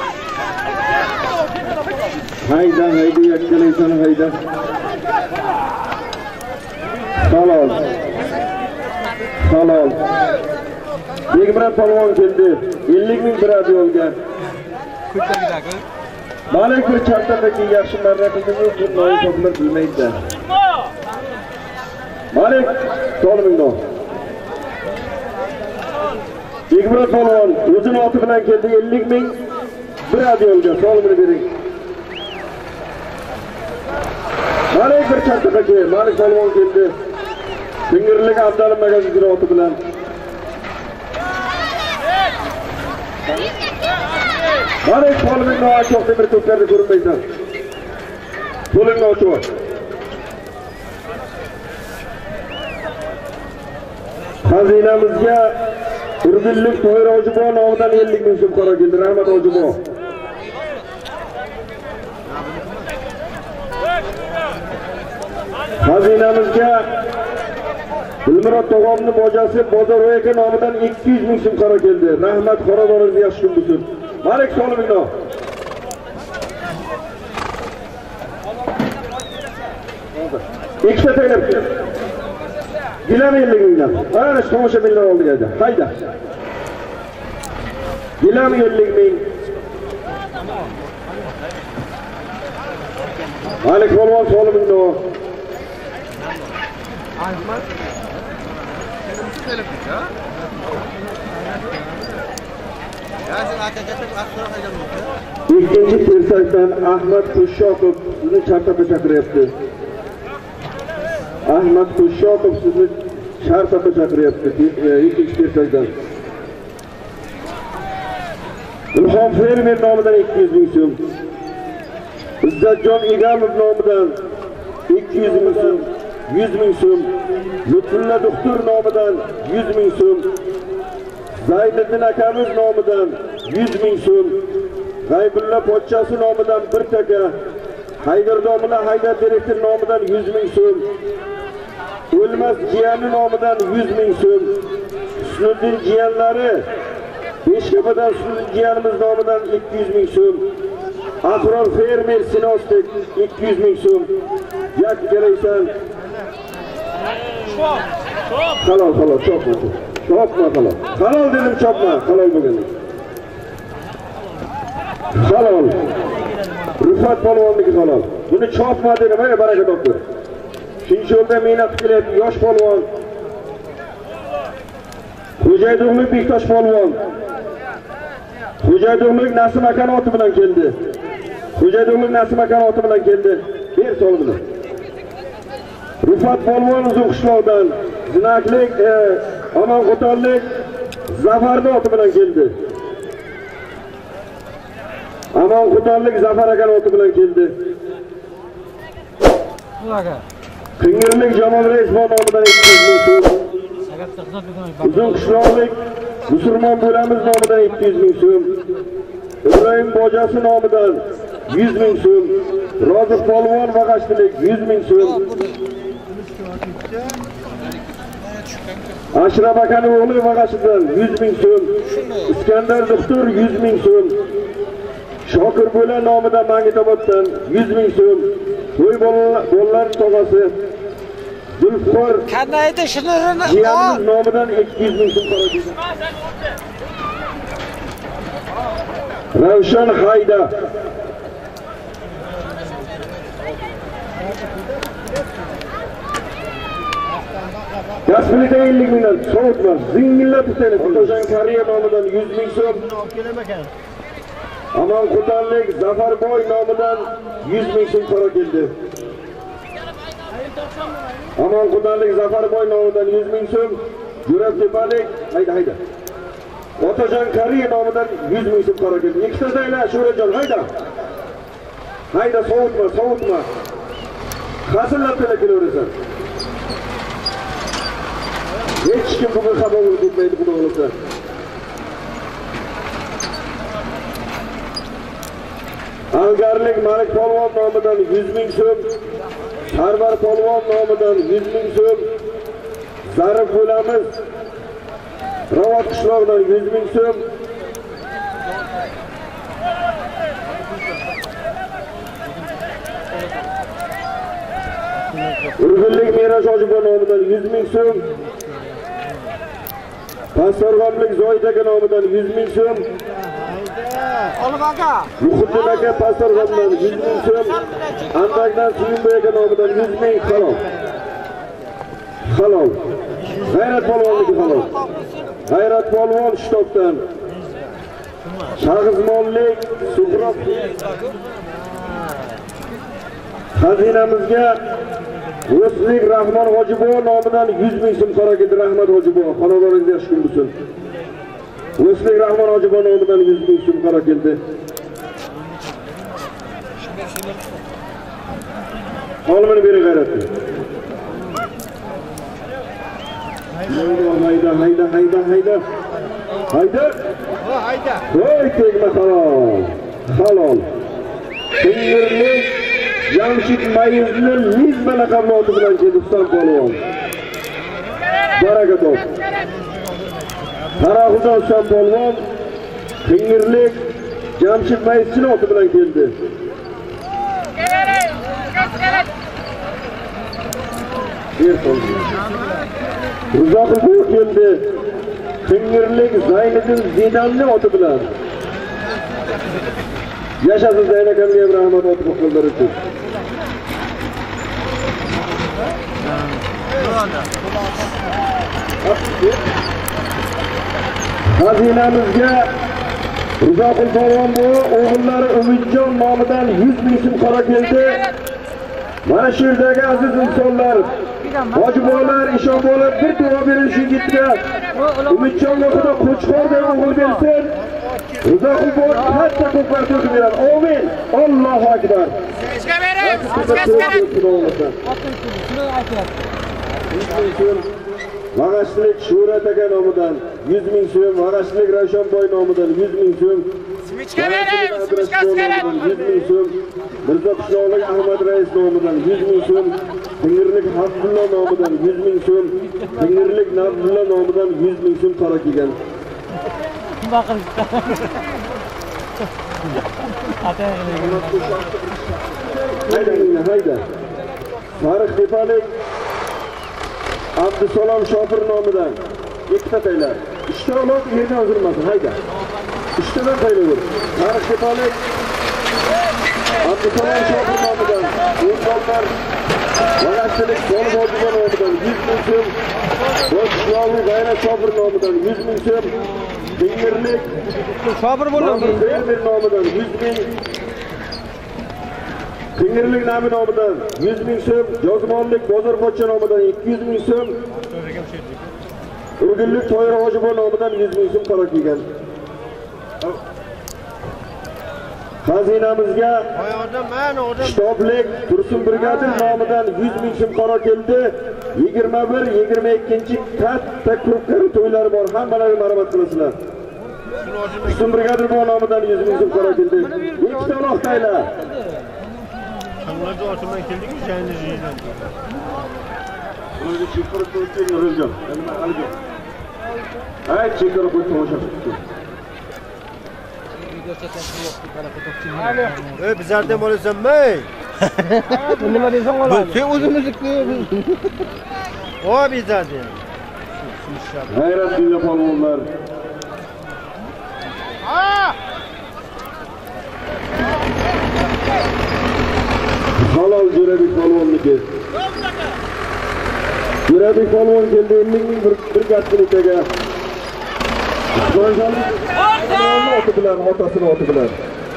[SPEAKER 2] Hayda hayda yakkalaysan hayda. Halol. Halol. Begimrat polvon keldi. ellik ming biradi yo'lga. Malik bir chaptadagi yaxshi marra qildingiz, bu noy toplar bilmaydi. Malik, to'g'rimingdo. Begimrat polvon o'zini oti bilan keldi, ellik ming biradi yo'lga. To'g'rimini bering. Malik bir chaptadagi Malik polvon keldi. Singirlik Abdalim magazin oti bilan. Malik polvonning ochiq temir to'plarni ko'rmaysan. Qo'lingni ochib. Xazinamizga Urbillik To'yir Hojibo nomidan ellik ming so'm qora keldi. Rahmat Hojibo. Xazinamizga Dilmurod tog'amning bojasi Bozorboy aka nomidan ikki yuz ming so'm qora keldi. Rahmat Qoradoningizga yaxshi kun bo'lsin. Malik Solimingno. İkisi teklep. Gilam ellik mingdan. Ana shu tomosha millar oldiga edi. Hayda. Gilam ellik ming. Malik polvon Solimingno. Ahmad. İkinci tirsakdan Ahmad Kuşşokov sizni shartapa chaqiryapti. Ahmad Kuşşokov sizni shartapa chaqiryapti. İkinci tirsakdan. Ilhom fermer nomidan ikki yuz ming so'm. Izzatjon Egamov nomidan ikki yuz ming so'm, yuz ming so'm. Lutfulla doktor nomidan yuz ming so'm. Zayniddin akamiz nomidan yuz ming so'm. G'aybulla pochchasi nomidan bir taka. Haydar domla Haydar direktor nomidan yuz ming so'm. O'lmas jiyani nomidan yuz ming so'm. Husniddin jiyanlari Beshkapadan Husniddin jiyanimiz nomidan ikki yuz ming so'm. Ahror fermer Sinostek ikki yuz ming so'm. Yak kelaysan. Halol, halol, chopma. Chopma, halol. Halol dedim, chopma. Halol bo'lgan. Halol. Rufat polvonniki halol. Buni chopma dedim, ey baraka topdi. Shuncha yo'lda mehnat qilyapti yosh polvon. Xo'jaydovlik Bektosh polvon. Xo'jaydovlik Nasim aka oti bilan keldi. Xo'jaydovlik Nasim aka oti bilan keldi. Ber soldi. Rufat polvon uzun qishloqdan, Zinaklik, Aman Qo'tonlik Zafarning oti bilan keldi. Aman Qo'tonlik Zafar aka oti bilan keldi. Qingirlik Jamol Reisbon nomidan ikki yuz ming so'm. Uzun qishloqlik Musulmon bo'lamiz nomidan ikki yuz ming so'm. Ibrohim Bojasi nomidan yuz ming so'm. Roziq polvon Vag'ashtilik yuz ming so'm. Ashraf akaning o'g'li Vag'ashtidan yuz ming so'm. Iskandar doktor yuz ming so'm. Shokir Bo'la nomidan Mangitoboddan yuz ming so'm. To'y bolalar tog'asi Zulfiqor
[SPEAKER 3] qanday shunarini
[SPEAKER 2] Jiyanning nomidan ikki yuz ming so'm qaradi. Ravshan Hayda Gasplida ellik mingdan so'tma, zingillab seni. Qo'shan Kariya nomidan yuz ming so'm. Aman Qo'tonlik Zafarboy nomidan yuz ming so'm qaro keldi. Aman Qo'tonlik Zafarboy nomidan yuz ming so'm. Jo'rab Tepalik, hayda hayda. Otajon Kariya nomidan yuz ming so'm qaro keldi. Ikkita dayla Sho'rajon, hayda. Hayda so'tma, so'tma. Qasillab kelaversan. Hech kim bugun xabar bo'lib ketmaydi xudo xolasa. Algarlik Malik polvon nomidan yuz ming so'm. Sarvar polvon nomidan yuz ming so'm. Zarif bo'lamiz Ravot qishlog'idan yuz ming so'm. Urgullik Mirash Hojiboy nomidan yuz ming so'm. Pastorg'omlik Zoid aka nomidan yuz ming so'm.
[SPEAKER 3] Olib aka.
[SPEAKER 2] Muhiddin aka Pastorg'omdan yuz ming so'm. Andakdan Suyunboy aka nomidan yuz ming halol. Halol. G'ayrat polvonniki halol. G'ayrat polvon Shtobdan. Shag'izmonlik Suhrob Xazinamizga O'slik Rahmon Hojiboy nomidan yuz ming so'm qaro keldi. Rahmat Hojiboy, xonadoringiz yaxshi kun bo'lsin. O'slik Rahmon Hojiboy nomidan yuz ming so'm qaro keldi. Olmani bering g'ayratni. Hayda, hayda, hayda, hayda. Hayda.
[SPEAKER 4] Ha, hayda.
[SPEAKER 2] Voy, tegma halol. Halol. Qingirlik Jamshid Mayizli Lizba laqabli oti bilan keldi Uston polvon. Baraka top. Qaraxudon Uston polvon Qingirlik Jamshid Mayizli oti bilan keldi. Uzoqqa keldi. Qingirlik Zayniddin Zidanning oti bilan. Yashasın Zayn akamga ham rahmat o'tib qoldirdi uchun. Xazinamizga Rizoqul polvon o'g'illari Umidjon nomidan yuz ming so'm qaro keldi. Mana shu yerdagi aziz insonlar, hojiboylar, ishonboylar bir duo bering shu yigitga. Umidjonga Xudo qo'chqordek o'g'il bersin. Rizoqul polvon katta ko'par to'kib beradi. Amin. Allohu akbar.
[SPEAKER 5] Sizga bering, sizga bering.
[SPEAKER 2] Vag'ashlik Shuhrat aka nomidan yuz ming so'm, Vag'ashlik Ravshanboy nomidan yuz ming so'm.
[SPEAKER 5] Simichka bering, simichka bering.
[SPEAKER 2] yuz ming so'm. Mirzo qishloqlik Ahmad Rais nomidan yuz ming so'm. Qingirlik Abdulla nomidan yuz ming so'm. Qingirlik Nabdulla nomidan yuz ming so'm qaro kelgan.
[SPEAKER 3] Baqir.
[SPEAKER 2] Hayda, hayda. Sariq tepalik Abdusalom Shofir nomidan ikkita taylar. Uchta olot yerdan o'zilmasin, hayda. Uchtadan taylaver. Tarix ketalik. Abdusalom Shofir nomidan o'zbeklar Vaqtchilik Bol Hojiboy nomidan yuz ming so'm, Boshqavi G'ayrat Shofir nomidan yuz ming so'm, Dingerlik Shofir bo'ladi. Dingerlik nomidan yuz ming, Dingerlik nomi nomidan yuz ming so'm, Jozmonlik Bozor Pochcha nomidan ikki yuz ming so'm, Urgullik To'yir Hojiboy nomidan yuz ming so'm qaro kelgan. Xazinamizga Shtoblik Tursun Brigadir nomidan yuz ming so'm qaro keldi. yigirma bir yigirma ikkinchi katta ko'pkari to'ylari bor. Hammalariga marhamat qilasizlar. Tursun Brigadir nomidan yuz ming so'm qaro keldi. Ikkita uloqtaylar.
[SPEAKER 4] Qanlarga ortidan keldik-ku, jayni-jaydan.
[SPEAKER 2] Ularga chekirib qo'yib yo'ralgan. Nima qilgan? Ay, chekirib qo'yib tomosha qildi.
[SPEAKER 4] Ey, bizlardan bo'lasanmi?
[SPEAKER 1] Nima deysan qoladi? Sen o'zimizniki.
[SPEAKER 4] Voy bizlardan.
[SPEAKER 2] G'ayrat dunyo polvonlar.
[SPEAKER 1] Ha!
[SPEAKER 2] Halol Jo'rabek polvonniki. Jo'rabek polvon keldi ellik ming bir gatchilikga. Qo'yganlik oti bilan, otasini oti bilan.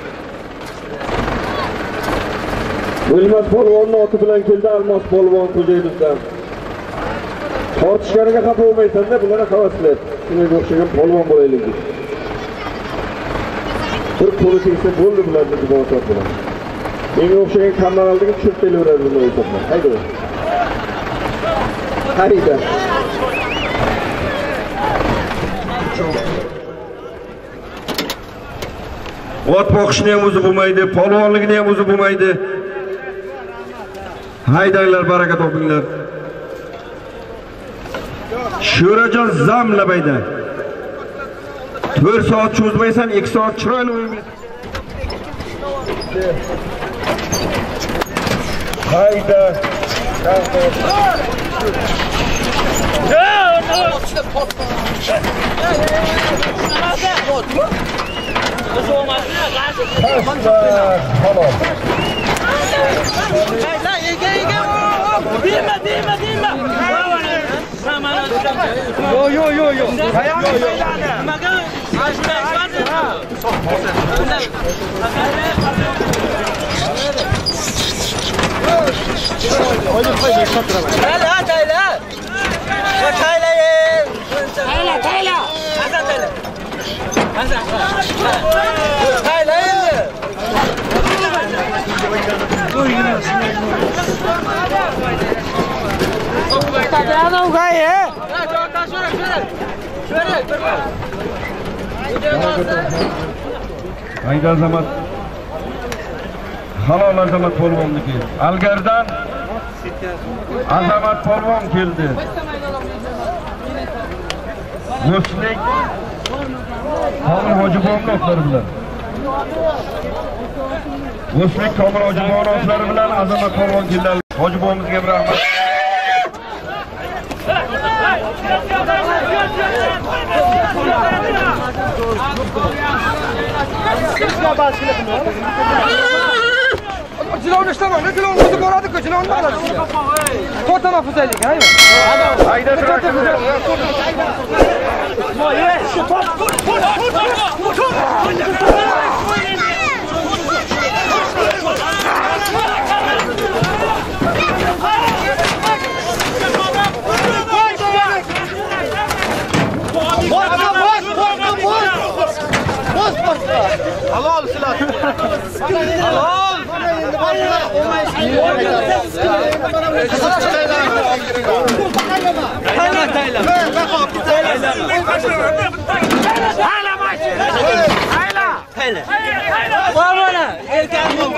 [SPEAKER 2] O'lmas polvonning oti bilan keldi Almos polvon Xo'jayevdan. Tortishganiga xafa bo'lmaysan-da, bularga havas qilyapti. Shunga o'xshagan polvon bo'laylik deb. Bir qo'li tegsa bo'ldi bularni deb bilan. Menga o'xshagan kambag'allikni tushirib kelaveradi bunday hisoblar. Hayda. Hayda. Ot boqishni ham o'zi bo'lmaydi, polvonlikni ham o'zi bo'lmaydi. Haydanglar, baraka topinglar. Sho'rajon zamlabayda. to'rt soat cho'zmaysan, ikki soat chiroyli o'yin. Hayda.
[SPEAKER 5] Dima, dima, dima.
[SPEAKER 1] Yo, yo, yo, yo.
[SPEAKER 5] Nimaga? Tayla, tayla. Tayla. Tayla, tayla. Hasan tayla. Hasan. Tayla endi. Tabiano gay, he? Ha, jo'nta sho'ra, sho'ra. Sho'ra, bir bor.
[SPEAKER 2] Hayda Azamat. Halol Azamat polvonniki. Algardan Azamat polvon keldi. Go'shlik Komil Hojiboyning otlari bilan. Go'shlik Komil Hojiboyning otlari bilan Azamat polvon keldi. Hojiboyimizga bir rahmat.
[SPEAKER 1] Jilonni ishlama, jilonni o'zi boradi-ku, jilonni oladi. To'rtta nafasaylik, haymi?
[SPEAKER 2] Hayda turadi.
[SPEAKER 5] Voy, shu top, top, top.
[SPEAKER 1] Halol silah. Halol. Tayla, tayla.
[SPEAKER 5] Hayla maçı. Hayla.
[SPEAKER 3] Hayla. Bana, erken bu.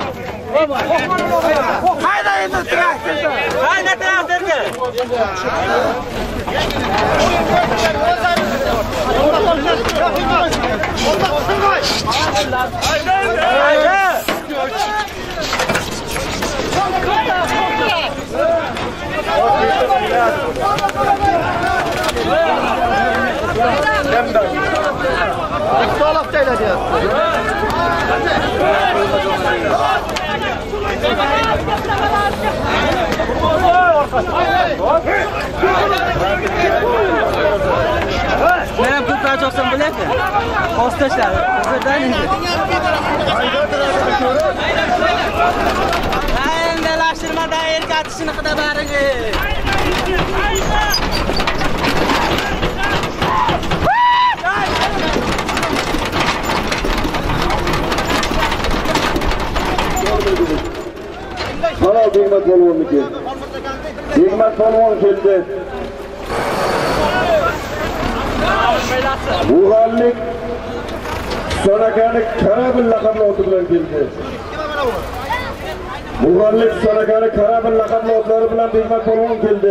[SPEAKER 5] Hayda endi traktorda.
[SPEAKER 3] Hayda traktorda.
[SPEAKER 5] Hayda.
[SPEAKER 1] Solab chayladi.
[SPEAKER 3] Men ko'proq cho'qsam bo'ladimi? Qo'st tashladi. Hozirdan endi. Endi lashtirmada erkatishini qida baringi.
[SPEAKER 2] Halol Begmat polvonniki. Begmat polvon keldi. Muhallik Sonakani Karabil laqabli oti bilan keldi. Muhallik Sonakani Karabil laqabli otlari bilan Begmat polvon keldi.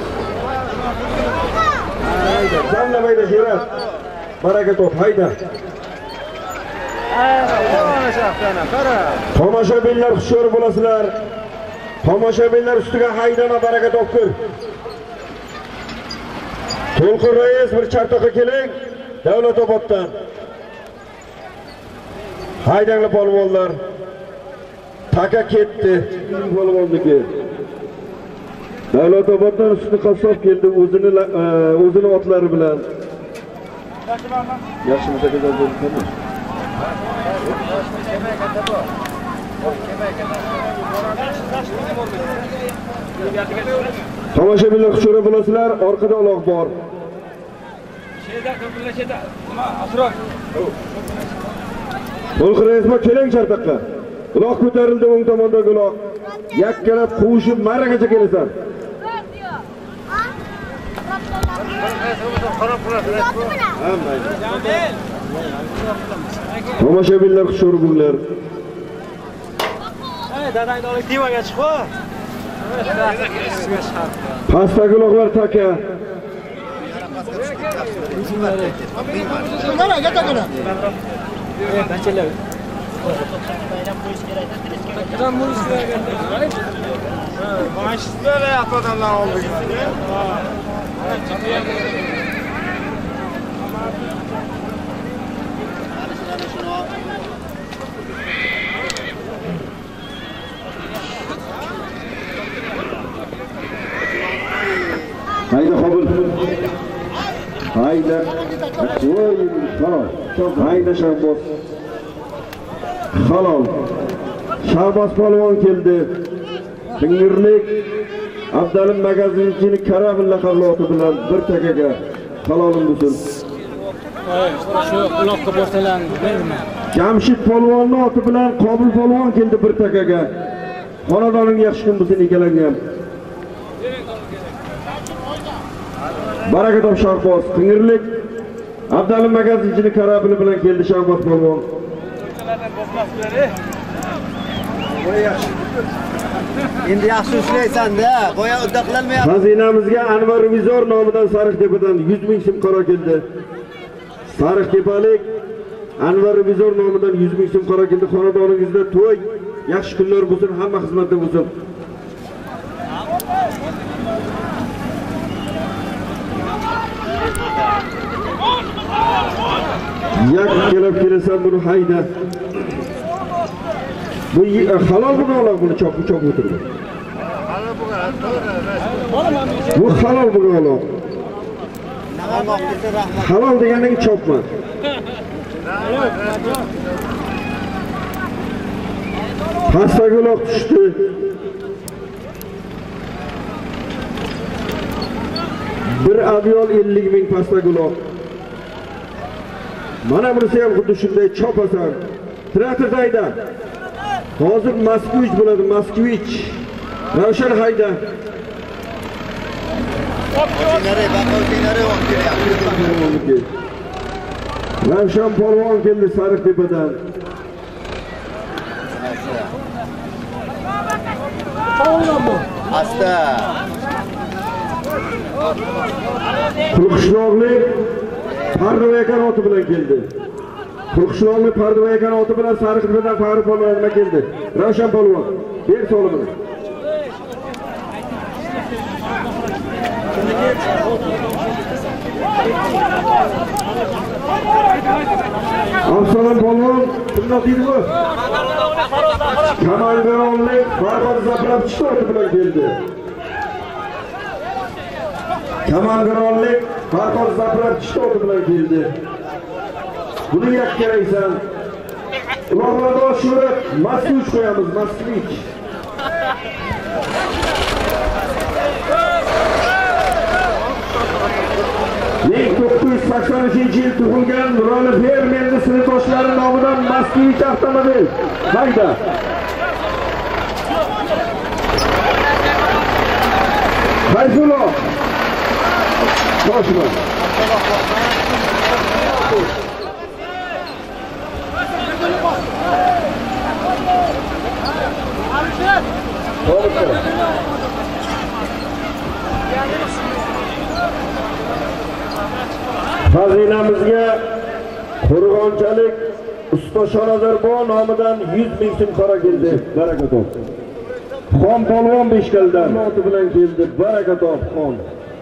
[SPEAKER 2] Jamlamaydi Sherat. Baraka top, hayda. Tomoshabinlar hushyor bo'lasizlar. Tomoshabinlar ustiga haydama baraka topkir. To'lqin rais bir chartoqqa keling. Davlatoboddan. Haydanglar polvonlar. Taka ketdi. Polvonniki. Davlatoboddan usti qassob keldi o'zini o'zini otlari bilan. Yaxshimi takazor bo'libmi? Tomoshabinlar hushyor bo'lasizlar, orqada uloq bor. To'lqin raisma keling chartoqqa. Uloq ko'tarildi o'ng tomondagi uloq. Yakkalab quvushib marragacha kelasan. Tomoshabinlar hushyor bo'linglar.
[SPEAKER 4] Dadangni olib temaga chiqib.
[SPEAKER 2] Pastdagi uloqlar taka.
[SPEAKER 1] Mana gatakana.
[SPEAKER 4] Qanchalar? Qachon bo'lish kerak? Mana shu sizlar odamlar oldik.
[SPEAKER 2] Hayda Qobil. Hayda. Voy, halol. Hayda Shahboz. Halol. Shahboz polvon keldi. Tingirlik Abdalim magazinchini Karabil laqabli oti bilan bir takaga halolim bo'lsin.
[SPEAKER 4] Shu uloqqa boshlanadi.
[SPEAKER 2] Jamshid polvonning oti bilan Qobil polvon keldi bir takaga. Xonadoning yaxshi kun bo'lsin egalangan. Baraka top Shahboz. Tingirlik Abdalim magazinchini Karabil bilan keldi Shahboz polvon.
[SPEAKER 4] Endi yaxshi ishlaysan-da, boya udda qilolmayapti.
[SPEAKER 2] Xazinamizga Anvar Vizor nomidan Sariqtepadan yuz ming so'm qaro keldi. Sariqtepalik Anvar Vizor nomidan yuz ming so'm qaro keldi. Xonadoningizda to'y, yaxshi kunlar bo'lsin, hamma xizmatda bo'lsin. Yak kelib kelasan buni hayda. Bu halol bo'lgan buni chopib chopib o'tirdi. Bu halol bo'lgan uloq. Halol degandan chopma. Pastdagi uloq tushdi. Bir avion ellik ming pastdagi uloq. Mana bunisi ham xuddi shunday chopasan. Traktorda hayda. Hozir Moskvich bo'ladi, Moskvich. Ravshan hayda. Ravshan polvon keldi Sariqtepadan.
[SPEAKER 4] Asta.
[SPEAKER 2] Quruqishloqlik Pardovayakan oti bilan keldi. Quruqishloqlik Pardovayakan oti bilan Sariqtepadan Fahri polvon nima keldi? Ravshan polvon, ber solimini. Afsonan polvon kimni deydimi? Kamalgaronlik Farhod Zaprab chiqdi bilan keldi. Kamalgaronlik Farhod Zaprab chiqdi bilan keldi. Buni yakkaraysan. Ularga shurat Moskvich qo'yamiz, Moskvich. ming to'qqiz yuz sakson uchinchi yil tug'ilgan Nurali fermerning sinfdoshlari nomidan Moskvich avtomobil. Mayda. Fayzullo. Boshma. Xazinamizga Qo'rg'onchalik Usta Shonazarbon nomidan yuz ming so'm qora keldi. Baraka top. Xon polvon Beshkaldan noti bilan keldi. Baraka top xon.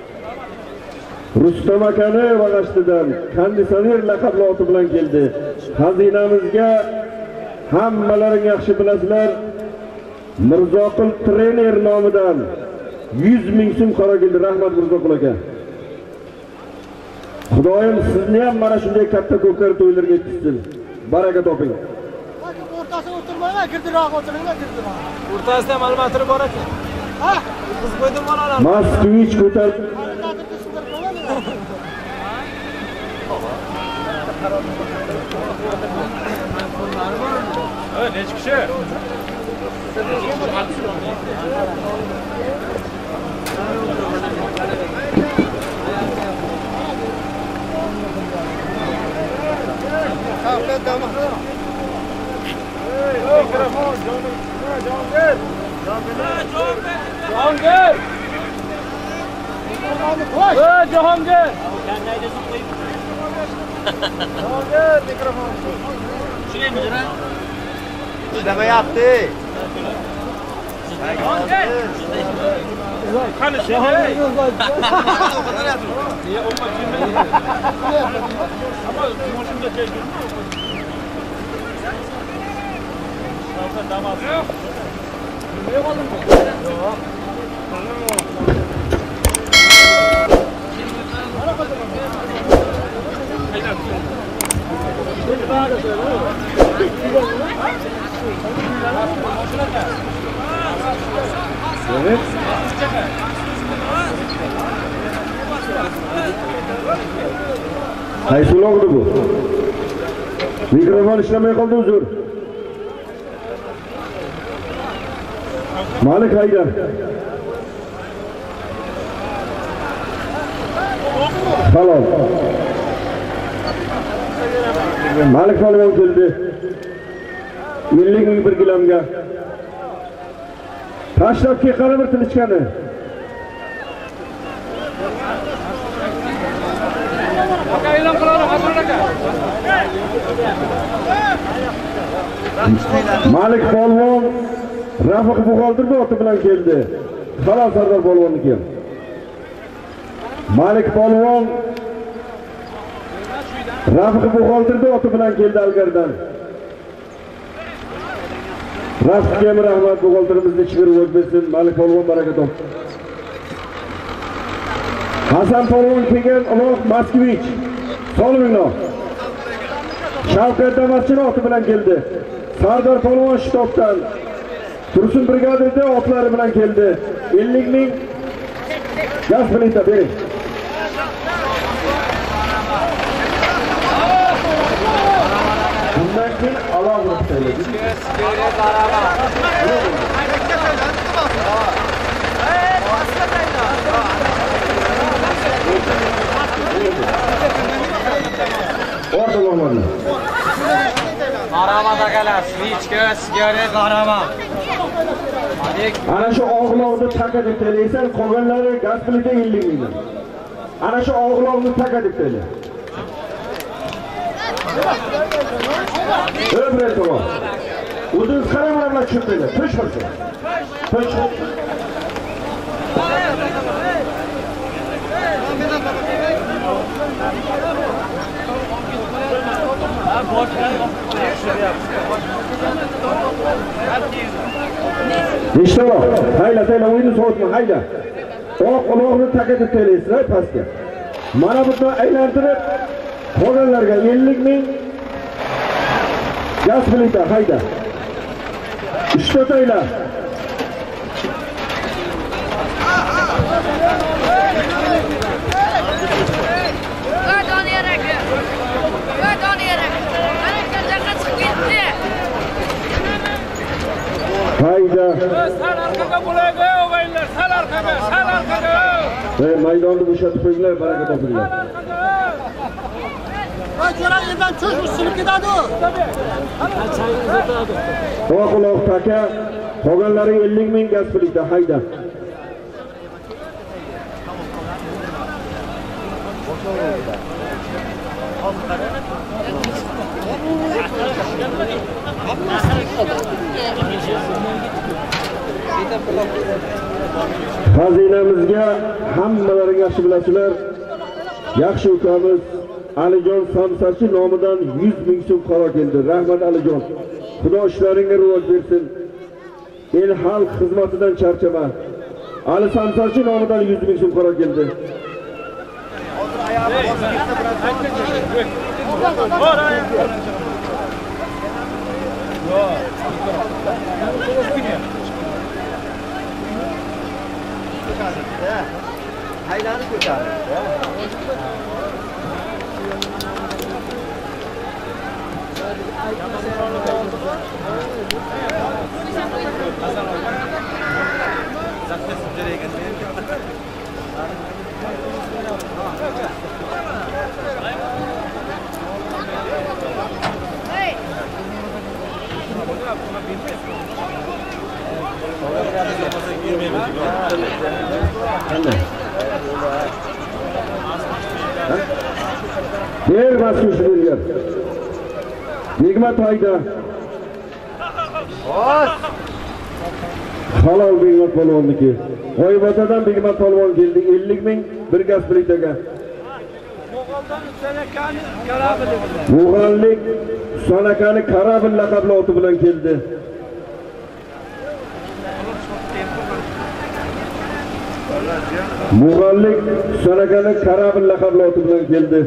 [SPEAKER 2] Rustam akani Vag'ashtidan konditsioner laqab noti bilan keldi. Xazinamizga hammalaring yaxshi bilasizlar. Mirzoqul trener nomidan yuz ming so'm qora keldi. Rahmat Mirzoqul aka. Xudoyim sizni ham mana shunday katta ko'klar to'ylarga yetkazsin. Baraka toping.
[SPEAKER 5] O'rtasida o'tirmayman, girdiroq o'tiringlar, girdiroq.
[SPEAKER 3] O'rtasida ma'lumotlar bor ekan. Ha? Biz qo'ydim bolalar.
[SPEAKER 2] Moskvich ko'tar.
[SPEAKER 3] Ha, necha kishi?
[SPEAKER 1] Mikrofon, Jahongir.
[SPEAKER 5] Jahongir. Voy, Jahongir.
[SPEAKER 1] Jahongir, mikrofon.
[SPEAKER 3] Shunday mujra?
[SPEAKER 4] Ishlamayapti.
[SPEAKER 3] Qani
[SPEAKER 5] Jahongir.
[SPEAKER 3] Ya umma jilmaydi. Ammo moshimda kelgan. Shavkat damas. Nima qolding? Yo'q.
[SPEAKER 2] Evet. Qaysi uloqdi bu? Mikrofon ishlamay qoldi uzr. Malik Haydar. Halol. Malik polvon keldi. ellik ming bir kilomga. Tashlabga qara bir tilichkani.
[SPEAKER 5] E'lon qiladi, Hazrat aka.
[SPEAKER 2] Malik polvon Rafiq Buxoltirda oti bilan keldi. Halol Sardor polvonniki. Malik polvon Rafiq Buxoltirda oti bilan keldi Algardan. Rafiqga rahmat, Buxoltirimizni chigirib o'tsin. Malik polvon baraka top. Hasan polvon kelgan uloq Moskvich. Solmingno. Shavkat Damaschini oti bilan keldi. Sardor polvon Shtobdan. Tursun brigadasi otlari bilan keldi. ellik ming gaz plita bering. Bundan keyin alohida tayyorlaymiz. Ortalamalar.
[SPEAKER 3] Marhamat akalar, svichka, sigaret marhamat.
[SPEAKER 2] Ana shu og'loqni taka deb taylaysan, qolganlari gaz plita ellik ming. Ana shu og'loqni taka deb taylay. Ömrel tamam. Uzun karamlarla çıktıydı. Püş püş. Püş. İşte o. Hayla hayla oyunu soğutma hayla. O kulağını takip etmeliyiz pastga. Mana bunu aylantirib qolganlarga ellik ming gaz plita hayda. Uchta to'ylar. Hayda.
[SPEAKER 5] Sal arkaga bo'laydi, o'g'aylar, sal arkaga, sal arkaga.
[SPEAKER 2] Ey maydonni bo'shatib qo'yinglar, baraka topinglar.
[SPEAKER 5] Qo'ychilar yerdan cho'sh usilib ketadi.
[SPEAKER 2] To'qoloq taka, qolganlari ellik ming gaz plita hayda. Xazinamizga hammalari yaxshi bilasizlar. Yaxshi ukamiz Alijon Samsachi nomidan yuz ming so'm qaro keldi. Rahmat Alijon. Xudo ishlaringga rivoj bersin. El xalq xizmatidan charchama. Ali Samsachi nomidan yuz ming so'm qaro keldi.
[SPEAKER 4] Haylanib ko'tardi.
[SPEAKER 2] Yer basmış bilgiler. Nigmat hayda. Halal Nigmat polvonniki. G'oyibatadan Nigmat polvon keldi. ellik ming bir gaz plitaga.
[SPEAKER 5] Mo'g'oldan Sanakani Karabil.
[SPEAKER 2] Mo'g'ollik Sanakani Karabil laqabli oti bilan keldi. Mo'g'ollik Sanakani Karabil laqabli oti bilan keldi.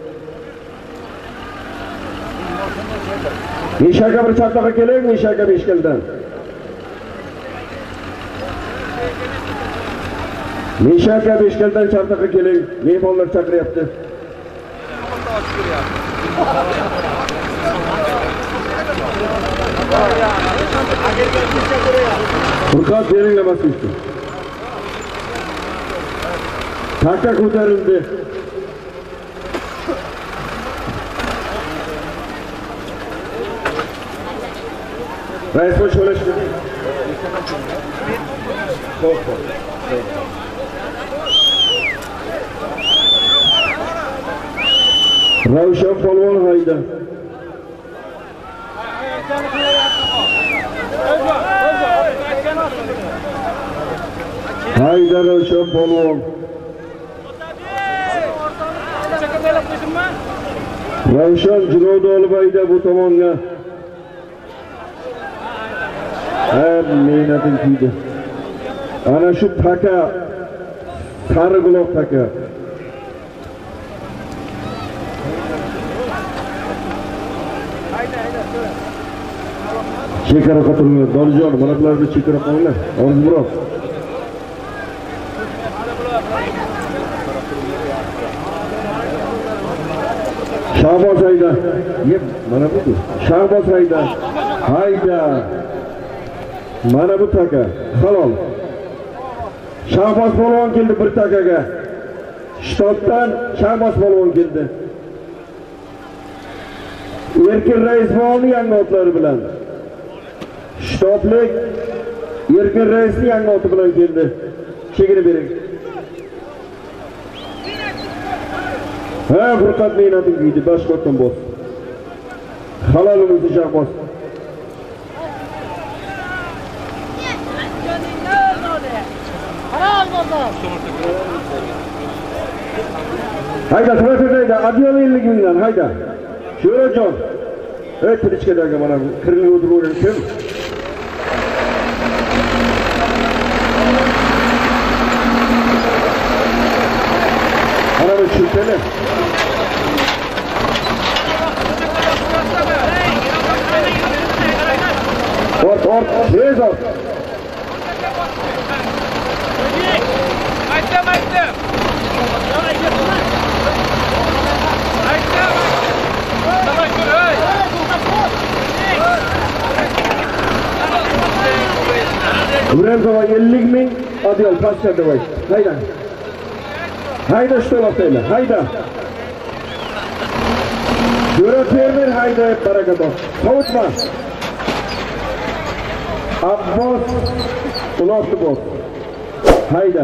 [SPEAKER 2] Mishaka bir chaqaga keling, Mishaka Beshkaldan. Mishaka Beshkaldan chaqaga keling, mehmonlar chaqiryapti. Furqat beringlar mas'ulsiz. Taka ko'tarildi. Rais boş ulaştı. Çok çok. Ravshan polvon hayda. Hayda Ravshan polvon. Ravshan Jinovda olib hayda bu tomonga. Hem mehnatin kuydi. Ana şu taka, sarı buloq taka. Chekara qo'yinglar, Donijon, mana bularni chekara qo'yinglar. Orzu Murod. Shahboz hayda. Yep, mana bu. Shahboz hayda. Hayda. Mana bu taka, halol. Shahboz polvon keldi bir takaga. Shtotdan Shahboz polvon keldi. Erkin Raisbonni yangi otlari bilan. Shtotlik Erkin Raisni yangi oti bilan keldi. Chegini bering. Ha, Furqat mehnating kuydi, boshqotdan bos. Halolimizni Shahboz. Hayda, trafikdayda, adiyali ellik mingdan, hayda. Sho'rajon. Ey Pilichkadagi mana kirilib o'tirgan kim? Ana bu chultani. Ort, ort, tez ort.
[SPEAKER 5] Mayda, mayda.
[SPEAKER 2] Uramzova ellik ming, Adiyol pastga davay. Hayda. Hayda shtolaqtaylar, hayda. Yura fermer hayda baraka bor. Sovutma. Abbos uloqni bor. Hayda.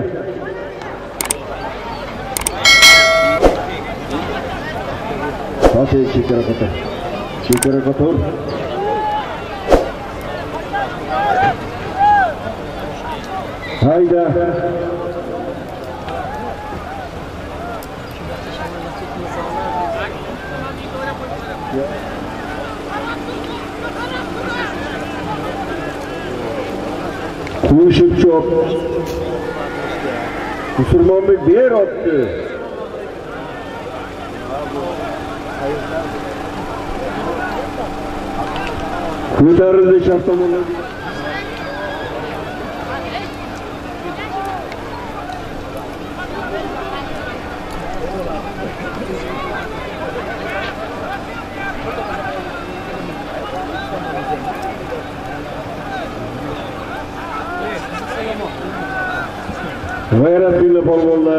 [SPEAKER 2] Fatih chekara qo'tir. Chekara qo'tir. Hayda. Kuşup çok. Musulmon bir ber attı. Ko'tarildi shaftomonlar. G'ayratli polvonlar.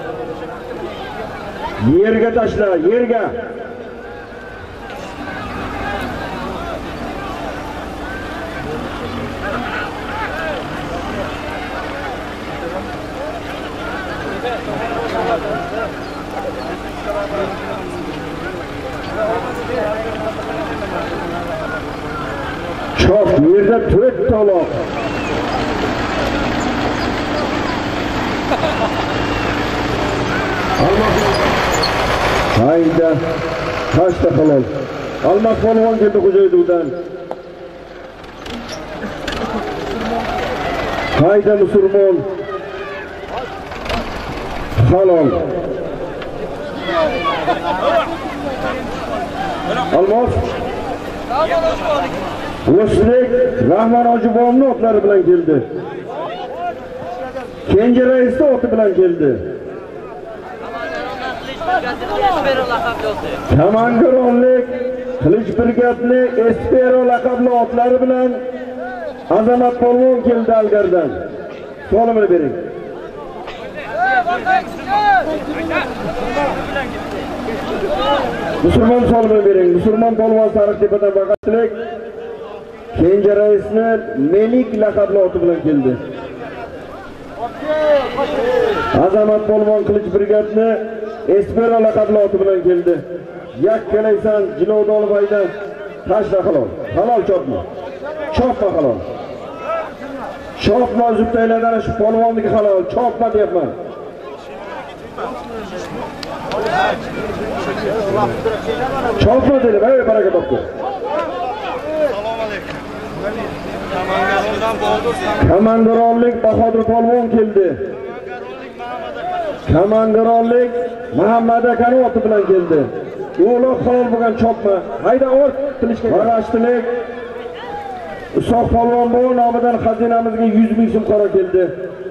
[SPEAKER 2] Yerga tashla, yerga. Çok yerda to'rt taloq. Hayda, kaçta halol. Almas polvon keldi Xo'jayduvdan. Hayda musulmon. Halol. Almas. O'slik Rahmon Hojibovning otlari bilan keldi. Kenja raisning oti bilan keldi. Kamangaronlik Qilich brigadni Espero laqabli otlari bilan Azamat polvon keldi Algardan. So'limini bering. Musulmon so'limini bering. Musulmon polvon Sariqtepadan Baqatchilik Kenja raisni Melik laqabli oti bilan keldi. Azamat polvon Qilich brigadni Espero laqabli oti bilan keldi. Yakkalaysan Jilovdolbaydan tashla halol. Halol chopma. Chopma halol. Chopma zubtaylardan shu polvonniki halol. Chopma deyapman. Chopma dedim. Ey baraka topdi. Kamangaronlik Bahodir polvon keldi. Kamangaronlik Muhammad akaning oti bilan keldi. Uloq halol bo'lgan chopma. Hayda ort Qilichga. Barashtilik Usoq polvon bu nomidan xazinamizga yuz ming so'm qora keldi.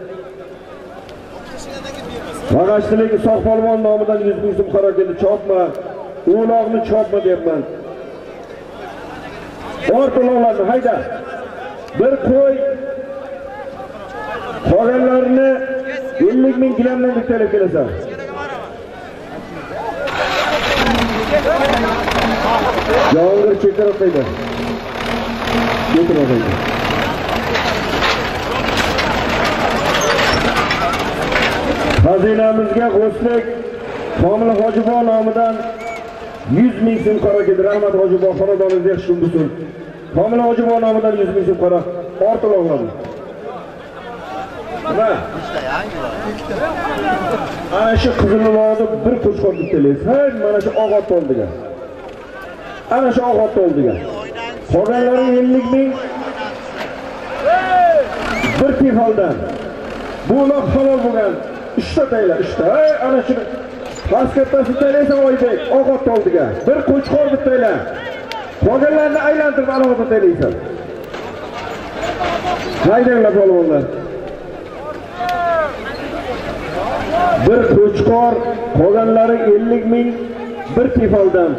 [SPEAKER 2] Barashtilik Usoq polvon nomidan yuz ming so'm qora keldi. Chopma. Uloqni chopma deyapman. Ort uloqlarni hayda. Bir qo'y qolganlarini ellik ming gilamdan bitalab kelasan. Yong'ir chekara qo'ydi. Chekara qo'ydi. Xazinamizga G'oslik Komil Hojibov nomidan yuz ming so'm qora keldi. Rahmat Hojibov xonadoningizga yaxshi kun bo'lsin. Komil Hojibov nomidan yuz ming so'm qora. Ortiq o'g'lim. Nima? Ana shu qizilni olib bir qo'shqor bittalaysiz. Hay, mana shu og'ot oldiga. ana shu og'ot oldiga. Qolganlari ellik ming bir tifaldan. Bu uloq halol bo'lgan. uchta tayla, uchta. Ey, ana shu paskatasi taylaysa Oybek, og'ot oldiga. Bir qo'chqor bittaylar. Qolganlarni aylantirib alohida taylaysan. Haydanglar polvonlar. Bir qo'chqor, qolganlari ellik ming bir tifaldan.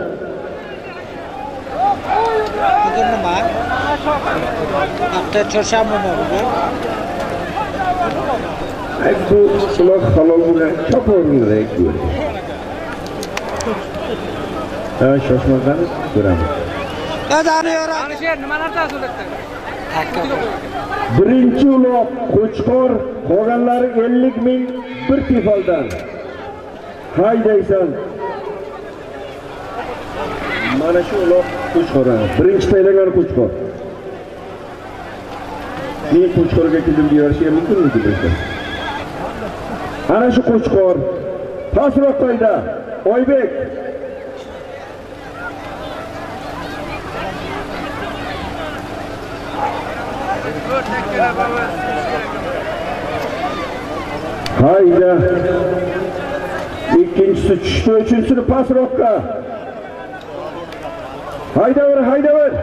[SPEAKER 5] Bugun nima? Hafta chorshanbami bugun.
[SPEAKER 2] Ay bu uloq halol bo'lgan cho'ponlar ko'rdi. Ha, shoshmadan ko'ramiz.
[SPEAKER 5] Qadani yora.
[SPEAKER 3] Nimalardan so'rayapsan?
[SPEAKER 2] Birinchi uloq qo'chqor, qolganlari ellik ming bir tifaldan. Haydaysan. Mana shu uloq qo'chqor. Birinchi taylagan qo'chqor. Men qo'chqorga kelib berishim mumkinmi deydi. Ana shu qo'chqor. Pasroq qo'yda. Oybek. Hayda. İkincisi tushdi, uchinchisini pasroqqa. Hayda ver, hayda ver.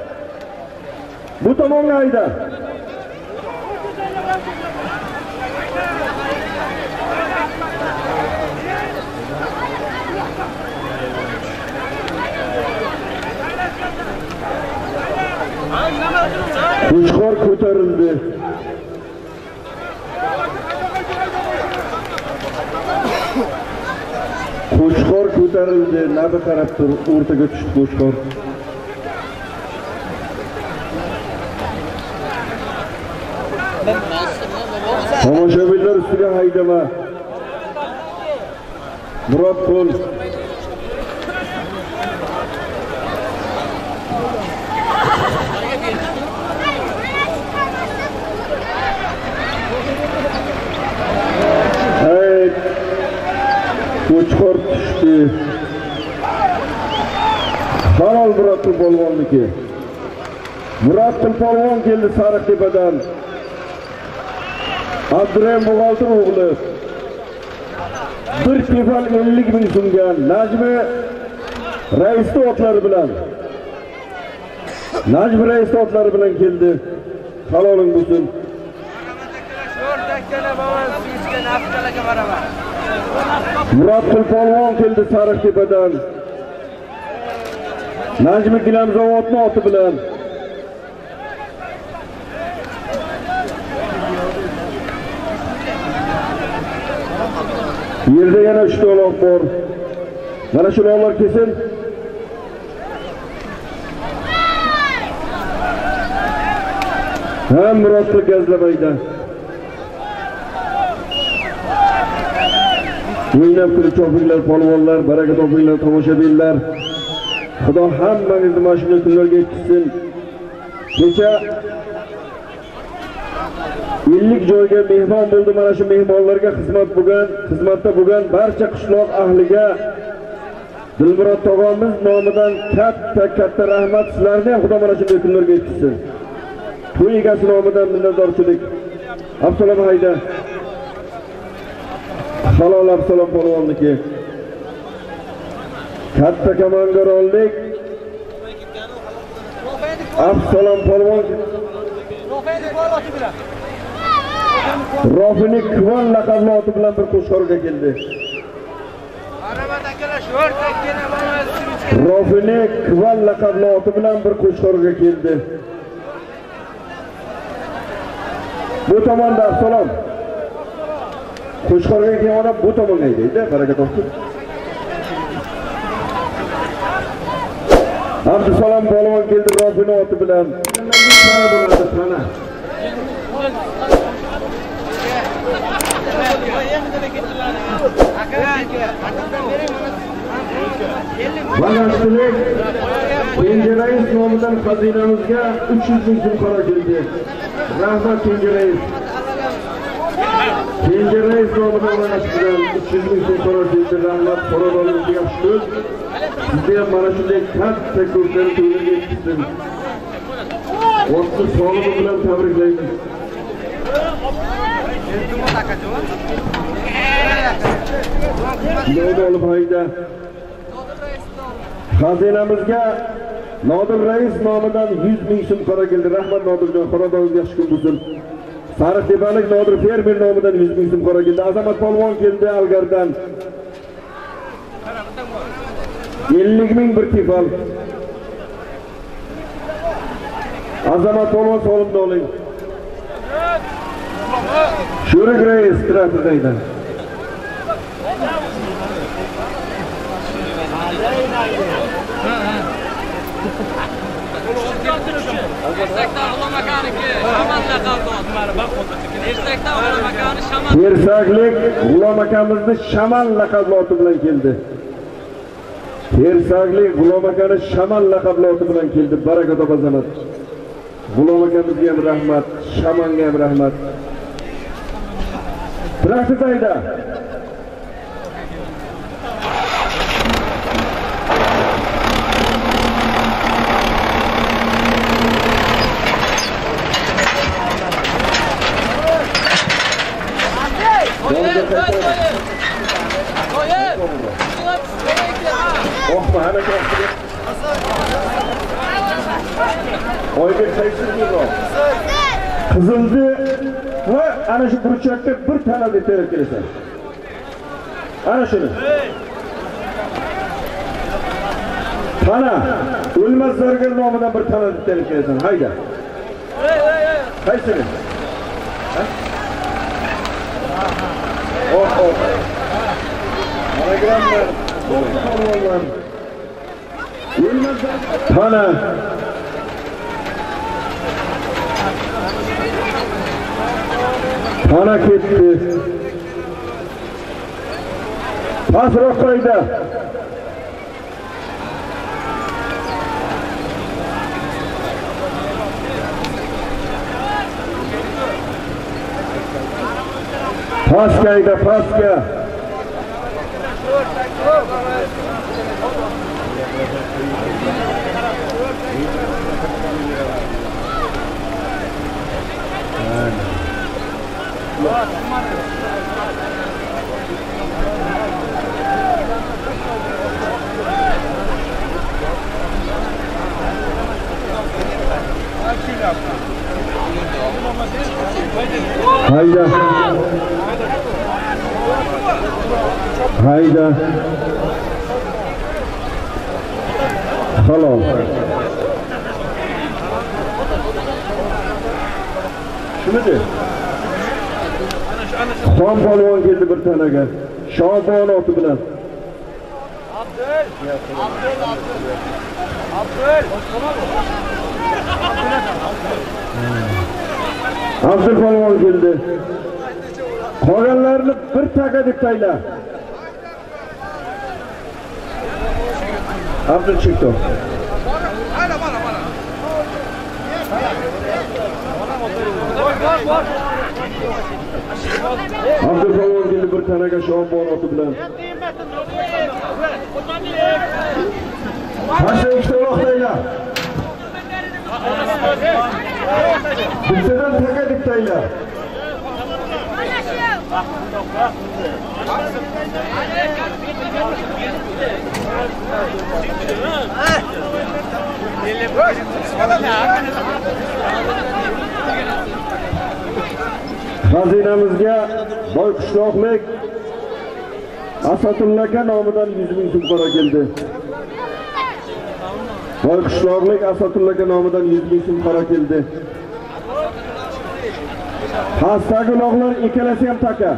[SPEAKER 2] Bu tomonga hayda. Qo'chqor ko'tarildi. Qo'chqor ko'tarildi. Nabi qarab tur, o'rtaga tushdi qo'chqor. Tomoshabinlar ustiga haydama. Murod qo'l. Qo'chqor tushdi. Halol Murod polvonniki. Murod polvon keldi Sariqtepadan. Abdurahim Mug'altir o'g'li. Bir tefal ellik ming so'mgan Najmi raisning otlari bilan. Najmi raisning otlari bilan keldi. Haloling bo'lsin. Murod polvon keldi Sariqtepadan. Najmi Gilamzavodning oti bilan. Yerda yana uchta uloq bor. Mana shu uloqlar kesin. Ham Murodni gazlamaydi. O'ynab kulib chopinglar polvonlar, baraka topinglar tomoshabinlar. Xudo hammangizni mana shunday kunlarga yetkazsin. Kecha ellik joyga mehmon bo'ldi. Mana shu mehmonlarga xizmat bo'lgan, xizmatda bo'lgan barcha qishloq ahliga Dilmurod tog'amiz nomidan katta-katta rahmat sizlarga ham Xudo mana shunday kunlarga yetkazsin. To'y egasi nomidan minnatdorchilik. Assalom hayda. Halol Absalom polvonniki. Katta kamangaronlik. Absalom polvon. Rofinik Kvan laqabli oti bilan bir qo'shqorga keldi. Rofinik Kvan laqabli oti bilan bir qo'shqorga keldi. Bu tomonda Absalom. Qo'shqorga kelgan bu tomonga haydaydi, baraka topsin. Abdusalom polvon keldi Rofining oti bilan. Sana bo'ladi, sana. Valashtilik Kenjarais nomidan xazinamizga uch yuz ming so'm qaror keldi. Rahmat Kenjarais. Kenjarais nomidan valashtidan uch yuz ming so'm qaror keldi. Rahmat, qo'radonimizga yaxshi. Sizga ham mana shunday katta ko'rklar to'ylarga yetishsin. O'ttiz sog'lig'i bilan tabriklaymiz. Nodir olib hayda. Xazinamizga Nodir rais nomidan yuz ming so'm qora keldi. Rahmat Nodirjon, Xudoyga yaxshi kun bo'lsin. Sariqtepalik Nodir fermer nomidan yuz ming so'm qora keldi. Azamat polvon keldi Algardan. ellik ming bir tifal. Azamat polvon solimni oling. Sho'rik rais traktordaydi. Tersaklik G'ulom akamizni Shaman laqabli oti bilan keldi. Tersaklik G'ulom akani Shaman laqabli oti bilan keldi. Baraka top azamat. G'ulom akamizga ham rahmat, Shamanga ham rahmat. Traktordayda. Oybek Saysizliği Qizildi va ana shu burchakka bir tana deb terib kelasan. Ana shuni. Tana, o'lmas zargar nomidan bir tana deb terib kelasan. Hayda. Qaysini? Oh oh. Monogramlar, polvonlar. O'lmas tana. Tana ketdi. Pasroq qo'ydi. Paskayda, paska. Hayda. Hayda. Halol. Shuni Xon polvon keldi bir tanaga. Shobon oti bilan. Abdul. Abdul, Abdul. Abdul. Abdul polvon keldi. Qolganlarni bir taka deb tayla. Abdul chiqdi. Mana mana mana. Abdul polvon keldi bir tanaga Shobon oti bilan. Qancha ishtiroq tayla. Bizdan taka deb tayla. Xazinamizga Boyqishloqlik Asadulla aka nomidan yuz ming so'm qora keldi. Boyqishloqlik Asadulla aka nomidan yuz ming so'm qora keldi. Pastdagi uloqlar ikkalasi ham taka.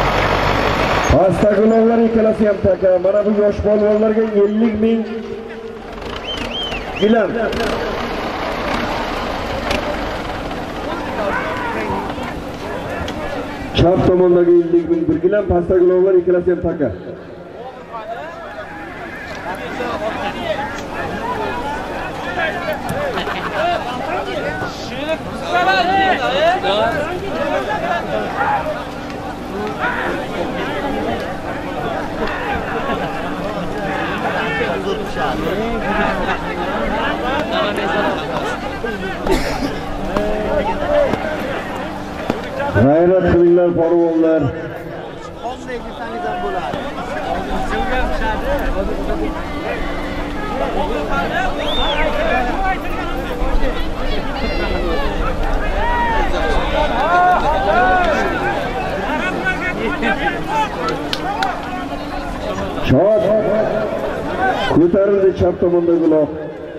[SPEAKER 2] Pastdagi uloqlar ikkalasi ham taka. Mana bu yosh polvonlarga ellik ming gilam. Chap tomondagi ellik ming bir gilam, pastdagi ulovlar ikkalasi ham taka. G'ayrat qilinglar polvonlar.
[SPEAKER 4] Qanday desangiz ham bo'ladi.
[SPEAKER 2] Chop. Ko'tarildi chap tomondagi uloq.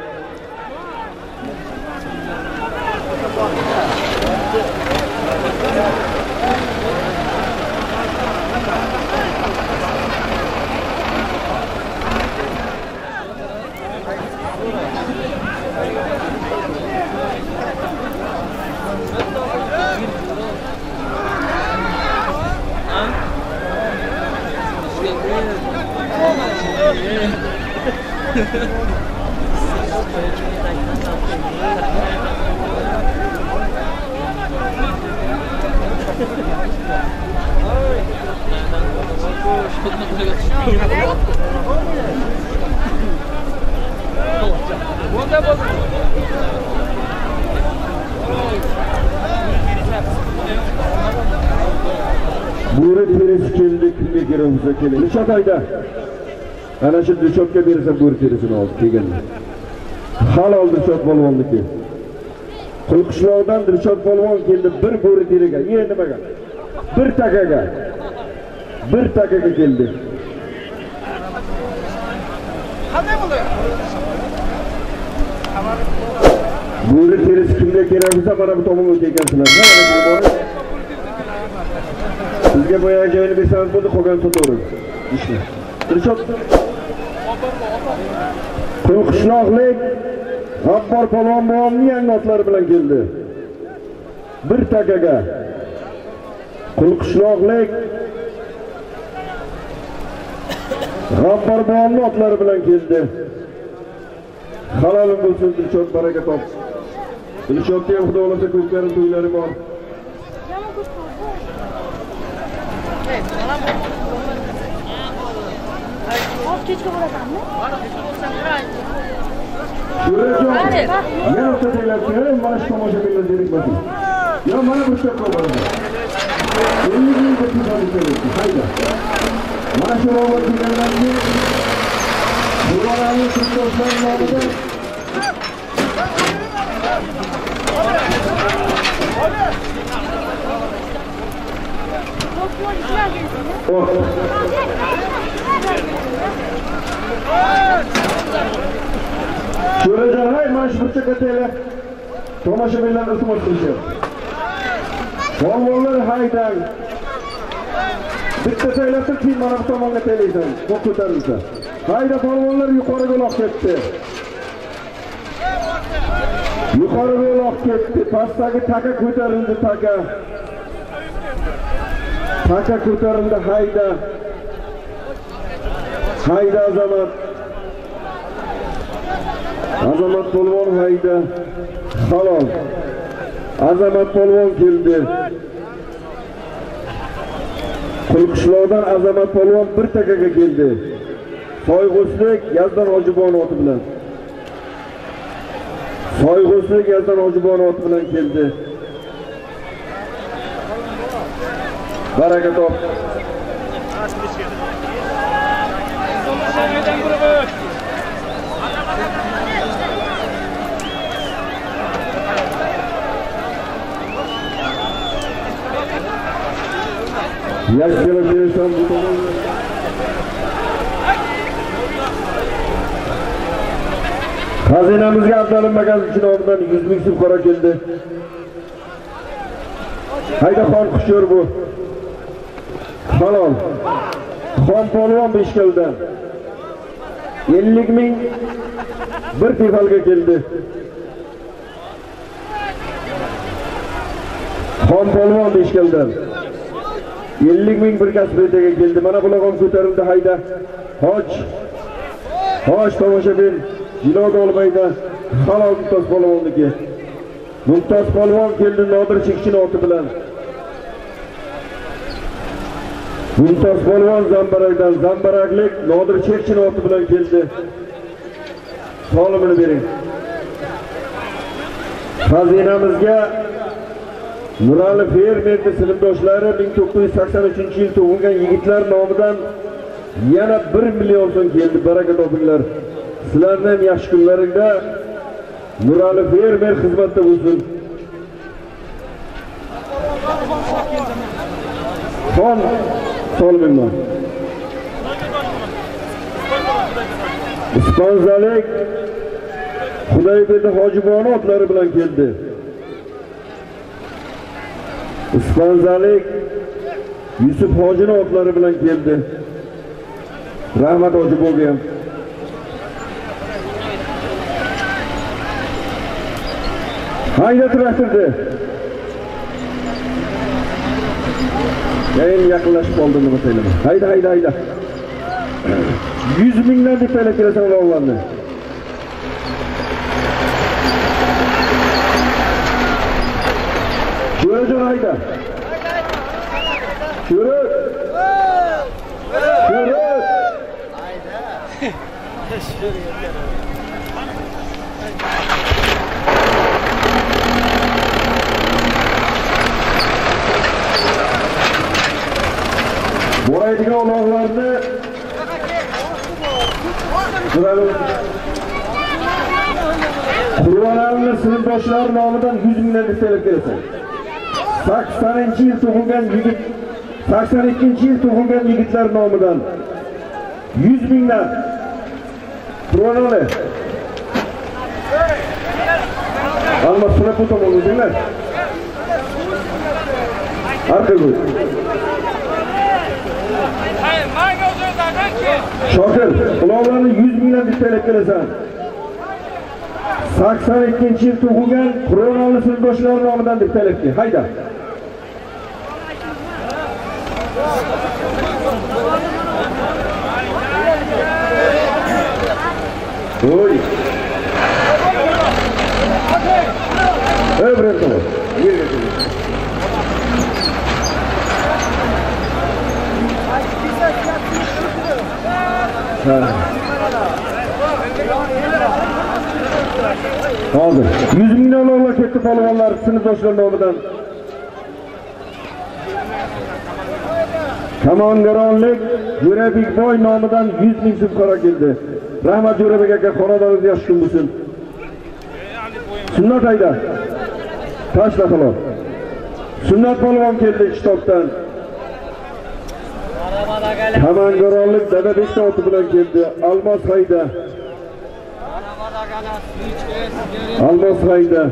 [SPEAKER 2] Buri terisi keldi, kimga kerak bo'lsa keling. Dilshod ayda. Ana shu Dilshodga bersa buri terisini olib kelganlar. Halol Dilshod polvonniki. Qulqishloqdan Dilshod polvon keldi bir buri teriga. Ye nimaga? Bir takaga. Bir takaga keldi.
[SPEAKER 1] Qanday bo'ldi?
[SPEAKER 2] Buri terisi kimga kerak bo'lsa mana bu tomonga o'taykansizlar. Sizga boya joyini bersangiz bo'ldi, qolgan sotaveramiz. Ishni. Dilshod Qulqishloqlik G'abbor polvon bobomning yangi otlari bilan keldi. Bir takaga. Qulqishloqlik G'abbor bobomning otlari bilan keldi. Halol bo'lsin Dilshod, baraka top. Dilshodga ham xudo xolasa ko'zlarim to'ylari bor. Şurajon, yana o'tadilar, mana shu tomoshabinlar zerikmasin. Yo, mana bu yoqqa boradi. ellik ming deb hayda. Mana shu robot degandan keyin Bularning kurslar nomiga Şurajon, hay mana shu burchakka taylar. Tomoshabinlar iltimos qilishyapti. Polvonlar haydang. Bitta taylasa keyin mana bu tomonga taylaysan. Bu ko'tarilsa. Hayda polvonlar yuqoriga uloq ketdi. Yuqoriga uloq ketdi. Pastdagi taka ko'tarildi, taka. Taka ko'tarildi, hayda. Hayda Azamat. Azamat polvon hayda. Halol. Azamat polvon keldi. Qulqishloqdan Azamat polvon bir takaga keldi. Soyg'uslik Yazdon Hojibon oti bilan. Soyg'uslik Yazdon Hojibon oti bilan keldi. Baraka top. Yaşlı bir insan bu tamam. Hazinamizga Abdullamak uchun oldidan yuz ming so'm qora keldi. Hayda xon qushyor bu. Halol. Xon polvon Beshkaldan. ellik ming bir tefalga keldi. Xon polvon Beshkaldan ellik ming bir kasbetaga keldi. Mana buloqon ko'tarildi hayda. Hoj. Hoj tomoshabin Jilod olmaydi. Halol Mumtoz polvonniki. Mumtoz polvon keldi Nodir Chekchin oti bilan. Mumtoz polvon Zambarakdan Zambaraklik Nodir Chekchin oti bilan keldi. Solimini bering. Xazinamizga Nurali fermerning sinfdoshlari ming to'qqiz yuz sakson uchinchi yil tug'ilgan yigitlar nomidan yana bir million so'm keldi. Baraka topinglar. Sizlarning ham yaxshi kunlaringda Nurali fermer xizmatda bo'lsin. Xon Solminman. Ispanzalik Xudoybek Hojiboni otlari bilan keldi. Ispanzalik Yusuf Hojini otlari bilan keldi. Rahmat Hojiboga ham. Hayda traktorda. Keyin yaqinlashib qoldi nima deyman. Hayda hayda hayda. yuz mingdan deb talab kelasan ularni. Şurajon hayda. Şurut. Şurut. Hayda. Boraydigan uloqlarni Qur'onlarni sinfdoshlar nomidan yuz mingdan deb talab kelasan. saksoninchi yil tug'ilgan yigit, sakson ikkinchi yil tug'ilgan yigitlar nomidan yuz mingdan Qur'onlar. Almas pul pul to'g'rilar. Arqaga. Shokir, ularni yuz mingdan deb talab kelasan. sakson ikkinchi yil tug'ilgan Qur'onli sinfdoshlar nomidan deb talab kel. Hayda. Oy. Öbürüne bak. Yerine kel. Ha. Hozir yuz mingdan olib ketdi polvonlar sinfdoshlar nomidan. Kamongaronlik Jo'rabekboy nomidan yuz ming so'm qora keldi. Rahmat Jo'rabek aka, xonadoningizga yaxshi kun bo'lsin. Sunnat hayda. Tashla xolos. Sunnat polvon keldi kitobdan. Kamongaronlik Dadabek oti bilan keldi. Almos hayda. Almos hayda.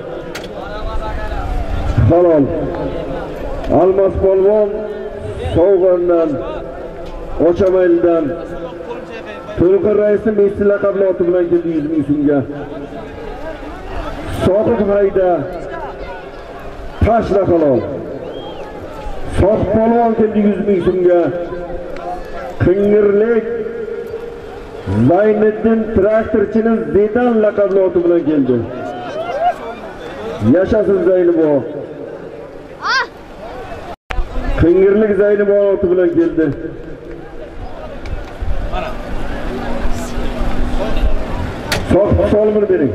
[SPEAKER 2] Halol. Almos polvon So'g'ondan, Ochamaylidan To'lqin raisning Messi laqabli oti bilan keldi yuz ming so'mga. Soqib hayda. Tashla halol. Soqib polvon keldi yuz ming so'mga. Qingirlik Zayniddin traktorchining Zedan laqabli oti bilan keldi. Yashasin Zaynabo. Qingirlik Zaynabo oti bilan keldi. Mana. Soq solmir bering.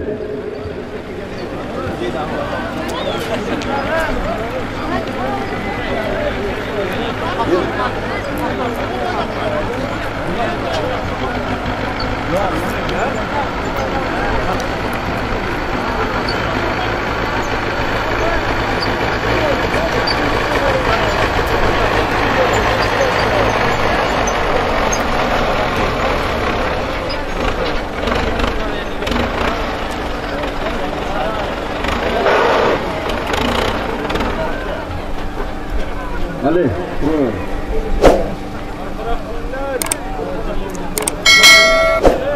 [SPEAKER 2] Allez, ouais.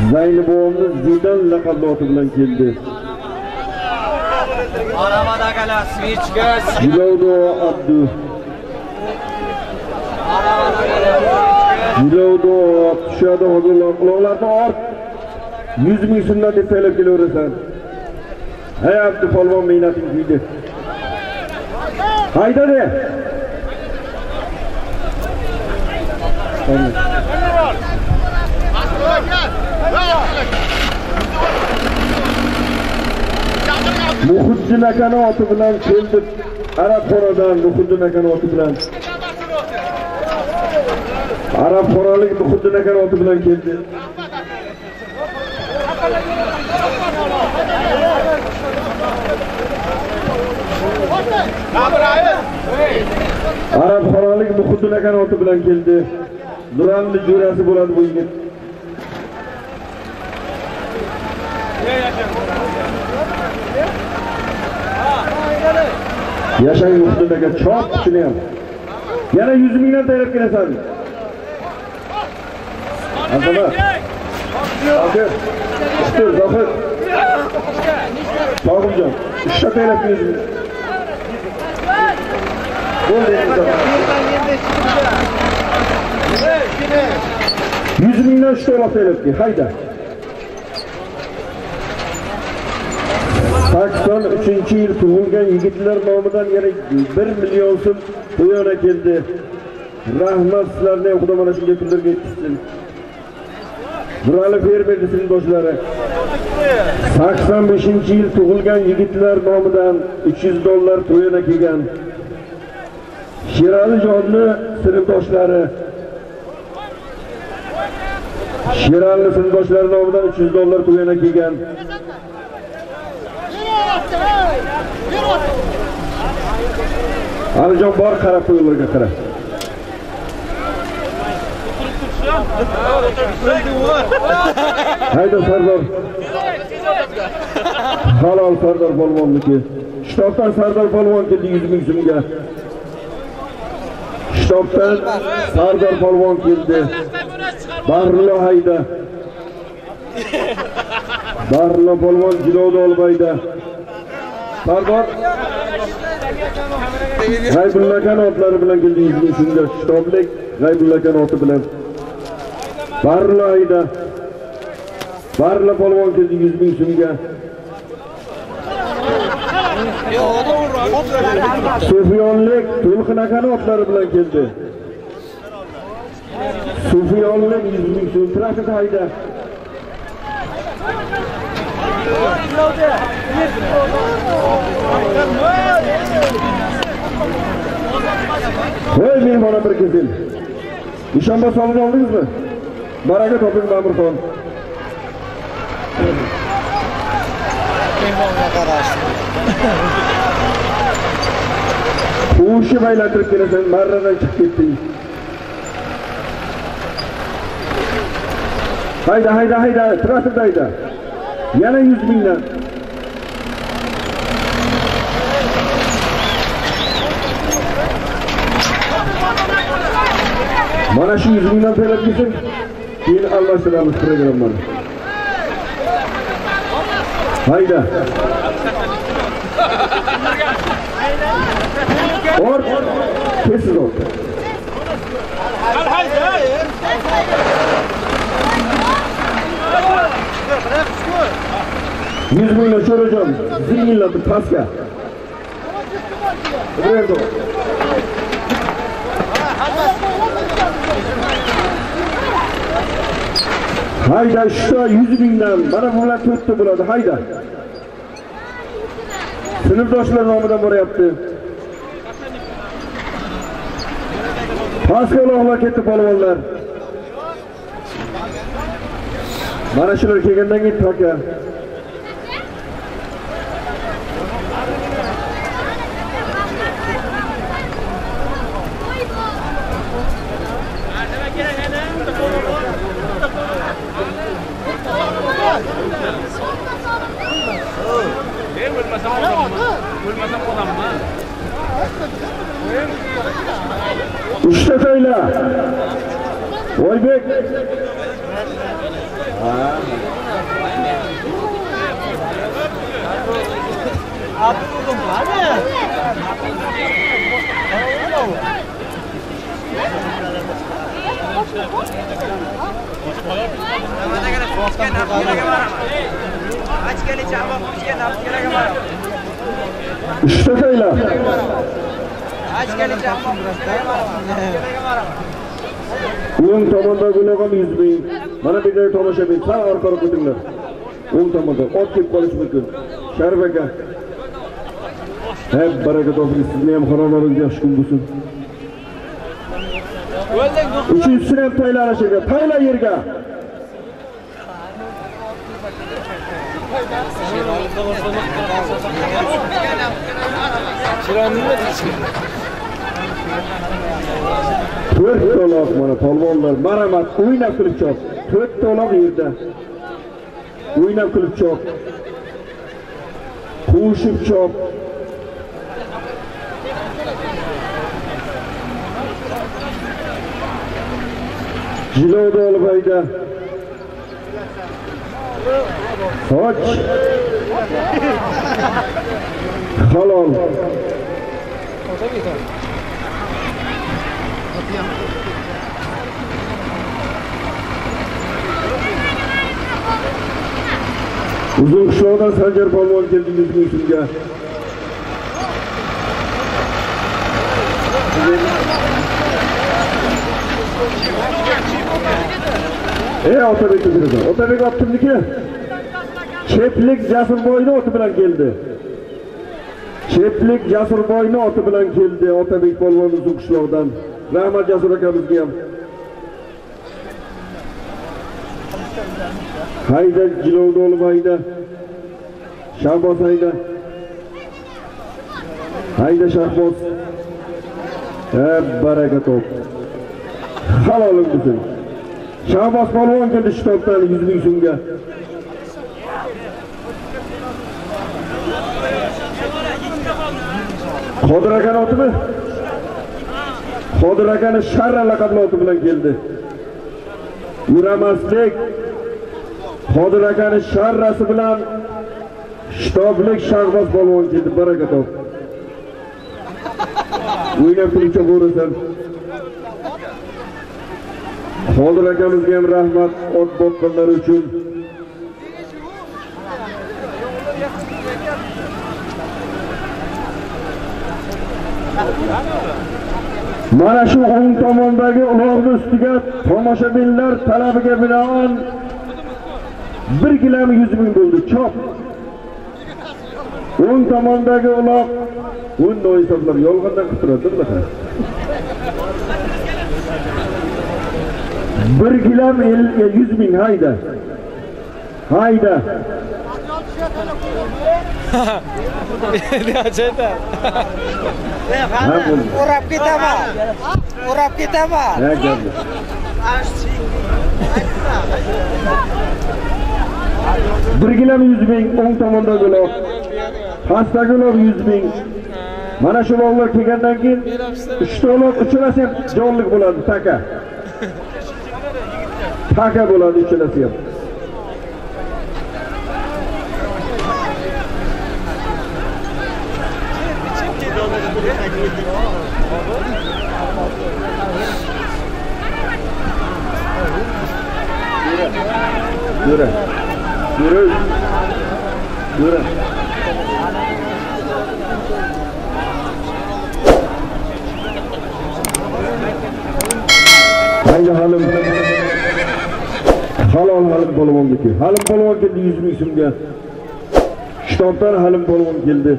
[SPEAKER 2] Zaynabovni Zidan laqabli oti bilan keldi.
[SPEAKER 3] Marhamat akalar, switchga.
[SPEAKER 2] Jilovdo Abdu.
[SPEAKER 3] Marhamat akalar.
[SPEAKER 2] Jilovdo tushadi hozirlar quloqlarni ort. yuz ming so'mdan deb talab kelaverasan. Hay Abdu polvon mehnating kuydi. Hayda de. Muhiddin akani oti bilan keldi. Arab xonadan Muhiddin akani oti bilan. Arab xonalik Muhiddin akani oti bilan keldi. Arab xonalik Muhiddin akani oti bilan keldi. Nuranli jo'rasi bo'ladi bu yigit. Yashang Muhiddin aka chop shuni ham. Yana yuz mingdan tayyorlab kelasan. Azama. Okey. İşte Zohid. Sog'imjon. Uchta tayyorlab keldim. yuz mingdan uchta olib tayyorlab kel. Hayda. sakson uchinchi yil tug'ilgan yigitlar nomidan yana bir million so'm to'yona keldi. Rahmat sizlarni ham Xudo mana shunday kunlarga yetkazsin. Nurali fermer sinfdoshlari. sakson beshinchi yil tug'ilgan yigitlar nomidan uch yuz dollar to'yona kelgan. Sherali Jonni sinfdoshlari. Sherali sinfdoshlari nomidan uch yuz dollar to'yona kelgan. Alijon bor qarab qo'ylarga qara. Hayda Sardor. Halol Sardor polvonniki. Shtobdan Sardor polvon keldi yuz ming so'mga. Shtobdan Sardor polvon keldi. Barlo hayda. Barlo polvon Jilovda olbayda. Sardor G'aybullakan otlari bilan keldi yuz ming so'mga. Shtoblik G'aybullakan oti bilan. Barlo hayda. Barlo polvon keldi yuz ming so'mga. Sufyonlik To'lqin akani otlari bilan keldi. Sufyonlik yuz ming so'm trafik hayda. Voy mehmona bir keldi. Nishonba solib oldingizmi? Baraka toping Ma'murxon. Mehmonga qarashdi. O'shi baylatirib kelasan, marradan chiqib ketding. Hayda, hayda, hayda, trafik hayda. Yana yuz mingdan. Mana shu yuz mingdan to'lab ketsin. Keyin almashtiramiz programmani. Hayda. Or, kesiz ol. yuz mingdan Sho'rajon, zingillatib pastga. Buraya hayda shu yuz mingdan mana bular to'rtta bo'ladi. Hayda. Sinfdoshlar nomidan boryapti. Pastga uloqlar ketdi polvonlar. Mana shular kelgandan keyin taka. Uchta tayla. Oybek. Uchta sayla. O'ng tomonda guloqam yuz ming. Mana bu yerda tomoshabin sal orqaga o'tinglar. O'ng tomonda ot kelib qolishi mumkin. Sharif aka. Hep baraka toping, sizni ham xonalaringiz yaxshi kun bo'lsin. Uchinchisini ham tayyorlashga, tayyor yerga. to'rt to'loq mana polvonlar maramat o'ynab kulib chop. to'rt to'loq yerda. O'ynab kulib chop. Qo'shib chop. Jilovda olib hayda. Soch. Halol. Uzun qishloqdan Sanjar polvon keldingiz shunga. Ey Otabek o'tirdi. Otabek otdimniki. Cheplik Jasurboyni oti bilan keldi. Cheplik Jasurboyni oti bilan keldi Otabek polvon uzun qishloqdan. Rahmat Jasur akamizga ham. Hayda jilovda olib hayda. Shahboz hayda. Hayda Shahboz. Hep baraka top. Halolim bo'lsin. Shahboz polvon keldi shtobdan yuz ming so'mga. Qodir aka otimi? Qodir akani Sharra laqabli oti bilan keldi. Yuramaslik Qodir akani Sharrasi bilan shtoblik Shahboz polvon keldi, baraka top. O'ynab turibcha bo'rasan. Qodir akamizga ham rahmat ot boqqanlari uchun. Mana shu o'ng tomondagi uloqning ustiga tomoshabinlar talabiga binoan bir gilam yuz ming bo'ldi. Chop. O'ng tomondagi uloq bunday hisoblab yolg'ondan qilib turadi. bir gilam yuz ming hayda. Hayda.
[SPEAKER 5] Urab ketaman. Urab ketaman.
[SPEAKER 2] bir gilam yuz ming o'ng tomondagi uloq. Pastdagi uloq yuz ming. Mana shu uloqlar kelgandan keyin uchta uloq uchalasi ham jonlik bo'ladi, taka. Taka bo'ladi uchalasi ham. Yürü. Yürü. Yürü. Haydi halim. Halol halim polvon keldi. Halim polvon keldi yuz ming so'mga. Shtobdan halim polvon keldi.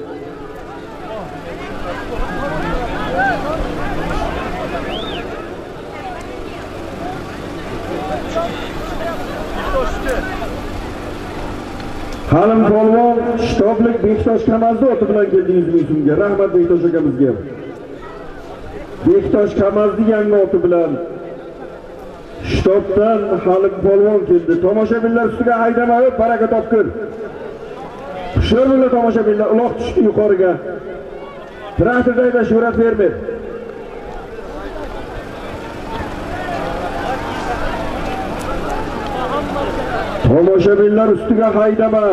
[SPEAKER 2] Halim polvon shtoblik Bektosh Kamazda oti bilan keldi yuz ming so'mga. Rahmat Bektosh akamizga. Bektosh Kamazdi yangi oti bilan shtobdan Halim polvon keldi. Tomoshabinlar ustiga haydamayib baraka topkur. Xushro'yli tomoshabinlar uloq tushdi yuqoriga. Traktorda shuhrat bermadi. Tomoshabinlar ustiga haydama.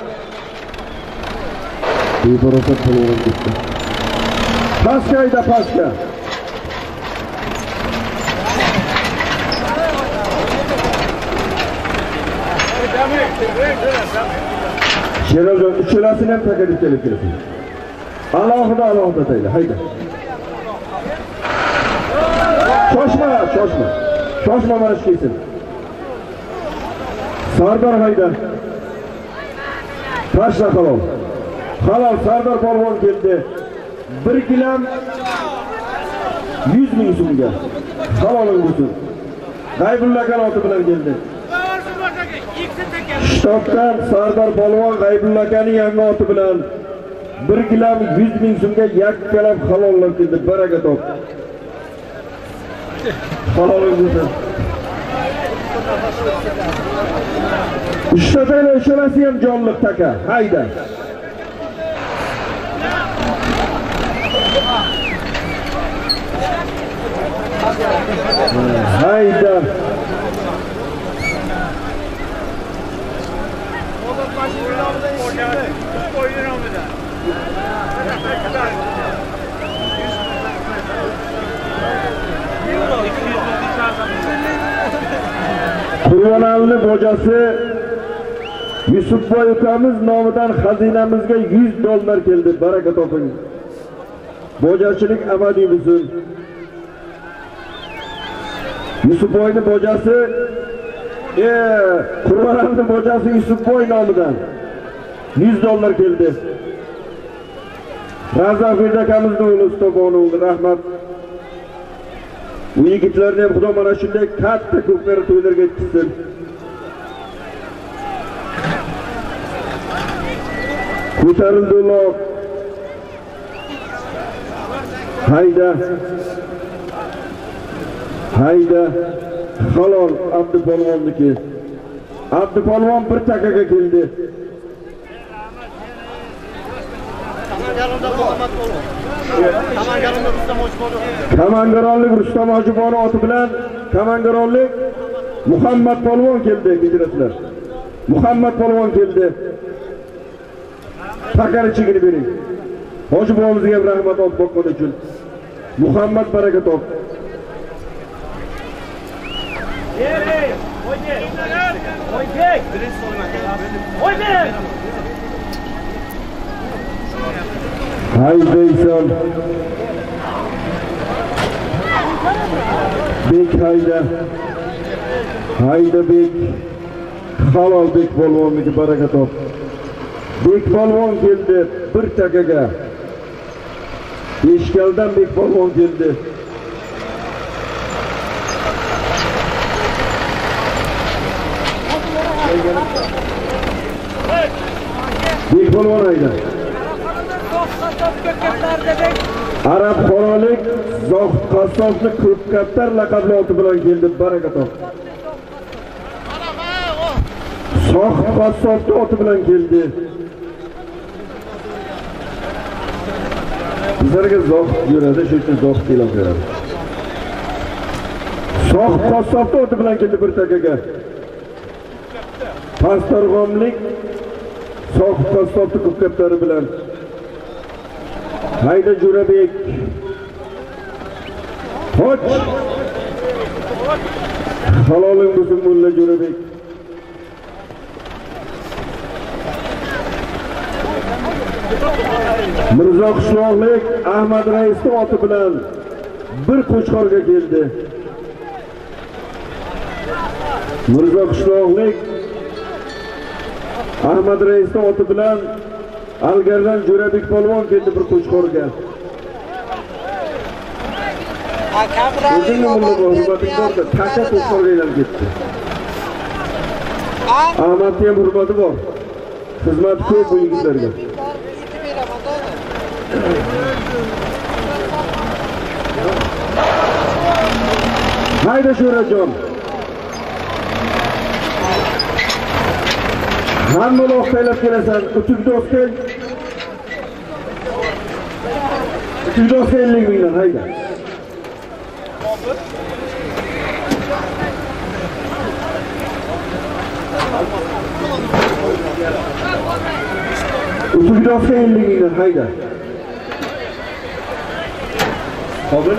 [SPEAKER 2] Bebarosat polvon ketdi. Pastga hayda, pastga. Sherozjon uchalasini ham taklif kelib kelsin. Alohida alohida tayla, hayda. Shoshma, shoshma. Shoshma mana shu kelsin. Sardor hayda. Tashla halol. Halol Sardor polvon keldi. bir kilam yuz ming so'mga. Haloling bo'lsin. G'aybulla kanoti bilan keldi. Shtobdan Sardor polvon G'aybulla akaning yangi oti bilan bir kilam yuz ming so'mga yakkalab halollab keldi. Baraka top. Haloling bo'lsin. Ishlataylar, uchalasi ham jonliq taka. Hayda. Hayda. Qurbonali bojasi Yusufboy ukamiz nomidan xazinamizga yuz dollar keldi. Baraka toping. Bojachilik abadiy bo'lsin. Yusufboyning bojasi, e, Qurbonali bojasi Yusufboy nomidan yuz dollar keldi. Razaf akamizning o'g'li Ustobonovning rahmat. Bu yigitlarni ham Xudo mana shunday katta ko'pkari to'ylarga yetkazsin. Ko'tarildi uloq. Hayda. Hayda. Halol Abdupolvonniki. Abdupolvon bir takaga keldi. Kamangaronlik Rustam Hojibonov oti bilan Kamangaronlik Muhammad polvon keldi, kechirasizlar. Muhammad polvon keldi. Takar chigini bering. Hojibonimizga ham rahmat olib boqqan uchun. Muhammad baraka top. Haydaysan. Bek hayda. Hayda bek. Halol bek polvonniki baraka top. Bek polvon keldi bir takaga. Eshkaldan bek polvon keldi. Bek polvon hayda. Arab Qorolik Zohid Qassobni Ko'pkaptar laqabli oti bilan keldi. Baraka top. Zohid Qassobni oti bilan keldi. Bizlarga Zohid yuradi, shu uchun Zohid e'lon beradi. Zohid Qassobni oti bilan keldi bir takaga. Pastorg'omlik Zohid Qassobni Ko'pkaptari bilan. Hayda Jo'rabek. Hoch. Haloling bo'lsin mulla Jo'rabek. Mirzo Qishloqlik Ahmad Raisning oti bilan bir qo'chqorga keldi. Mirzo Qishloqlik Ahmad Raisning oti bilan Algardan Jo'rabek polvon keldi bir qo'chqorga. O'zini mulla hurmating borda, taka qo'chqorga aylanib ketdi. Ahmadning ham hurmati bor. Xizmat ko'p bu yigitlarga. Hayda Sho'rajon. Hamma o'qtaylab kelasan, utukda o'qtay. Utukda o'qtay ellik mingdan hayda. Usulgohga ellik mingdan hayda. Qobil.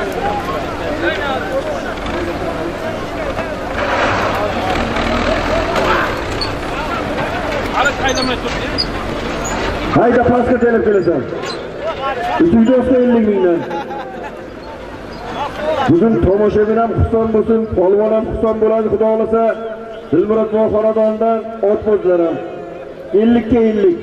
[SPEAKER 2] Hayda pastga telib kelasan. Usulgohga ellik mingdan. Bugun tomoshabin ham xushson bo'lsin, polvon ham xushson bo'ladi, xudo xolasa. Dilmurod va xonadondan otbozlar ham ellik ga ellik.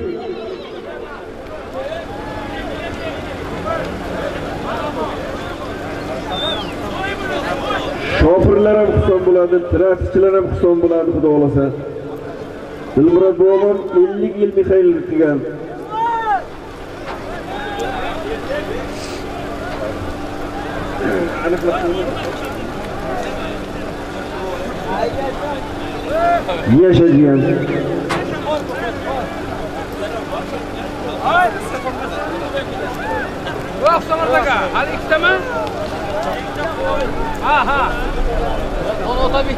[SPEAKER 2] Shofirlar ham xushson bo'ladi, trafikchilar ham xushson bo'ladi, xudo xolasa. Dilmurod bobom ellik yil Mixaillik qilgan. Yaşayacağım.
[SPEAKER 5] Yok Samardaga. Hali ikkita mi? Ha ha. Onu tabii.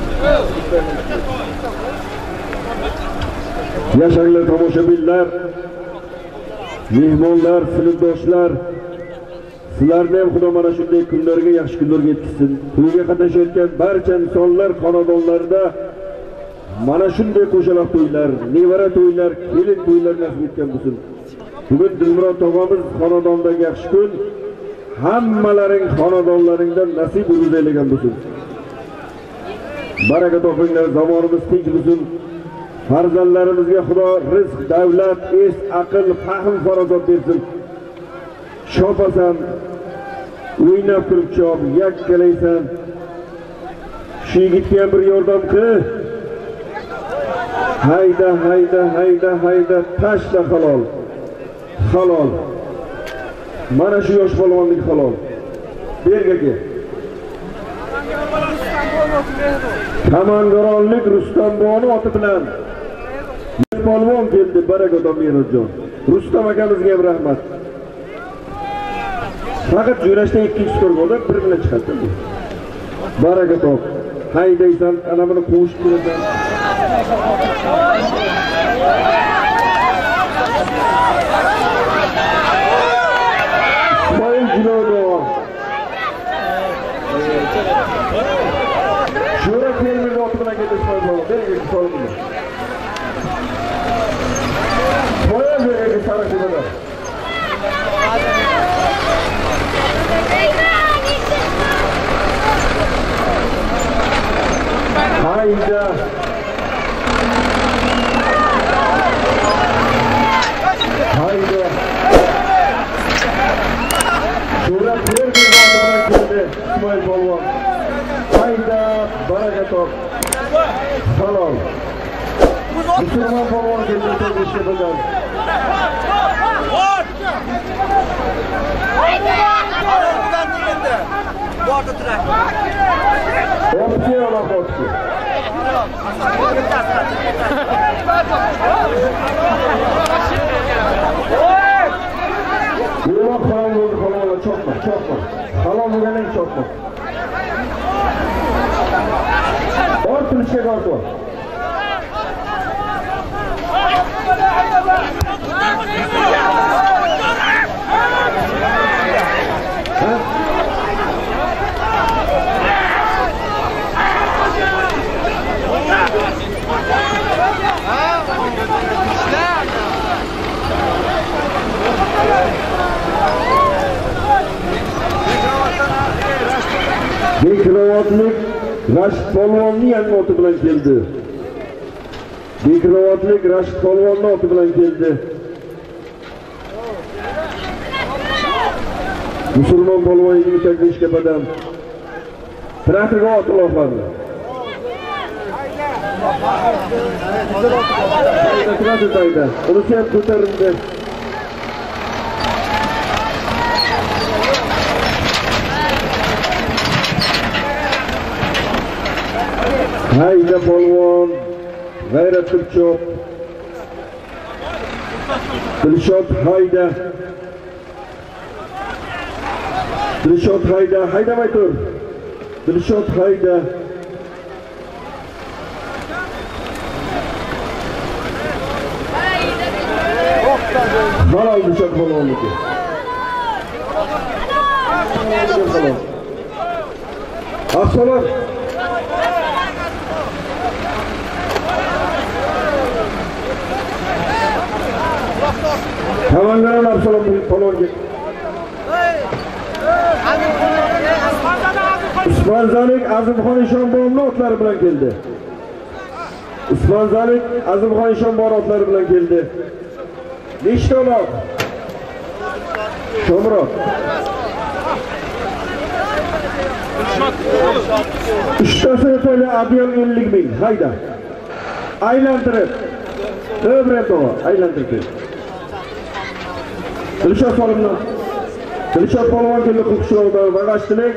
[SPEAKER 2] Yaşarlar tomoshabinlar, mehmonlar, sinfdoshlar, sizlarni ham Xudo mana shunday kunlarga, yaxshi kunlarga yetkazsin. To'yga qatnashayotgan barcha insonlar xonadonlarida mana shunday qo'shaloq to'ylar, nevara to'ylar, kelin to'ylar nasib etgan bo'lsin. Bugun Dilmurod tog'amiz xonadondagi yaxshi kun, hammalaring xonadonlaringdan nasib uruz aylagan bo'lsin. Baraka topinglar, zamonimiz tinch bo'lsin. Farzandlarimizga Xudo rizq, davlat, es, aql, fahm, farosat bersin. Shopasan, o'ynab turib chop, yakkalaysan. Shu yigitga ham bir yordam qil. Hayda, hayda, hayda, hayda, tashla halol. Halol. Mana shu yosh polvonlik halol. Bergaga. Kamangaronlik Rustam boni oti bilan polvon keldi, Barakodon Merodjon. Rustam akamizga ham rahmat. Faqat jo'rashda ikkinchi tur bo'ldi, bir bilan chiqadi. Baraka top. Haydaysan, ana buni qo'shib kelasan. Ismoil Jilodo. Sho'ra kelmir oti bilan ketdi Ismoil bola. Berga soldi. Boya berga sara keladi. Hayda. Hayda. Şura bir bir bağlamına girdi İsmail polvon. Hayda. Baraka top. Halol. Müslüman polvon geldi tezleşke bacan.
[SPEAKER 3] Oradan geldi. Bu arada trak.
[SPEAKER 2] Ortaya ola korktu. Yo'q, halol bo'ldi, halol, chopma, chopma. Halol bo'lganing chopma. Ortilishga qarshi. Bekrovatlik Rashid polvonning yangi oti bilan keldi. Bekrovatlik Rashid polvonning oti bilan keldi. Musulmon polvon yigitga ishga badam. Traktorga ot uloqladi. Hayda, traktor hayda. Uni ham ko'tarildi. Hayda polvon, g'ayrat turchoq. Dilshod hayda. Dilshod hayda, haydamay tur. Dilshod hayda. Halol Dilshod polvonniki. Assalom. Tamangaran Absalom polvonga. Usmonzalik Azimxon Eshonboyevning otlari bilan keldi. Usmonzalik Azimxon Eshonboyev otlari bilan keldi. Nechta olov? Sho'mroq. Uchtasini to'la Abiyol ellik ming. Hayda. Aylantirib. To'g'ri to'g'ri, aylantirib. Dilshod polvon. Dilshod polvon keldi Qulqishloqdan Vag'ashtilik.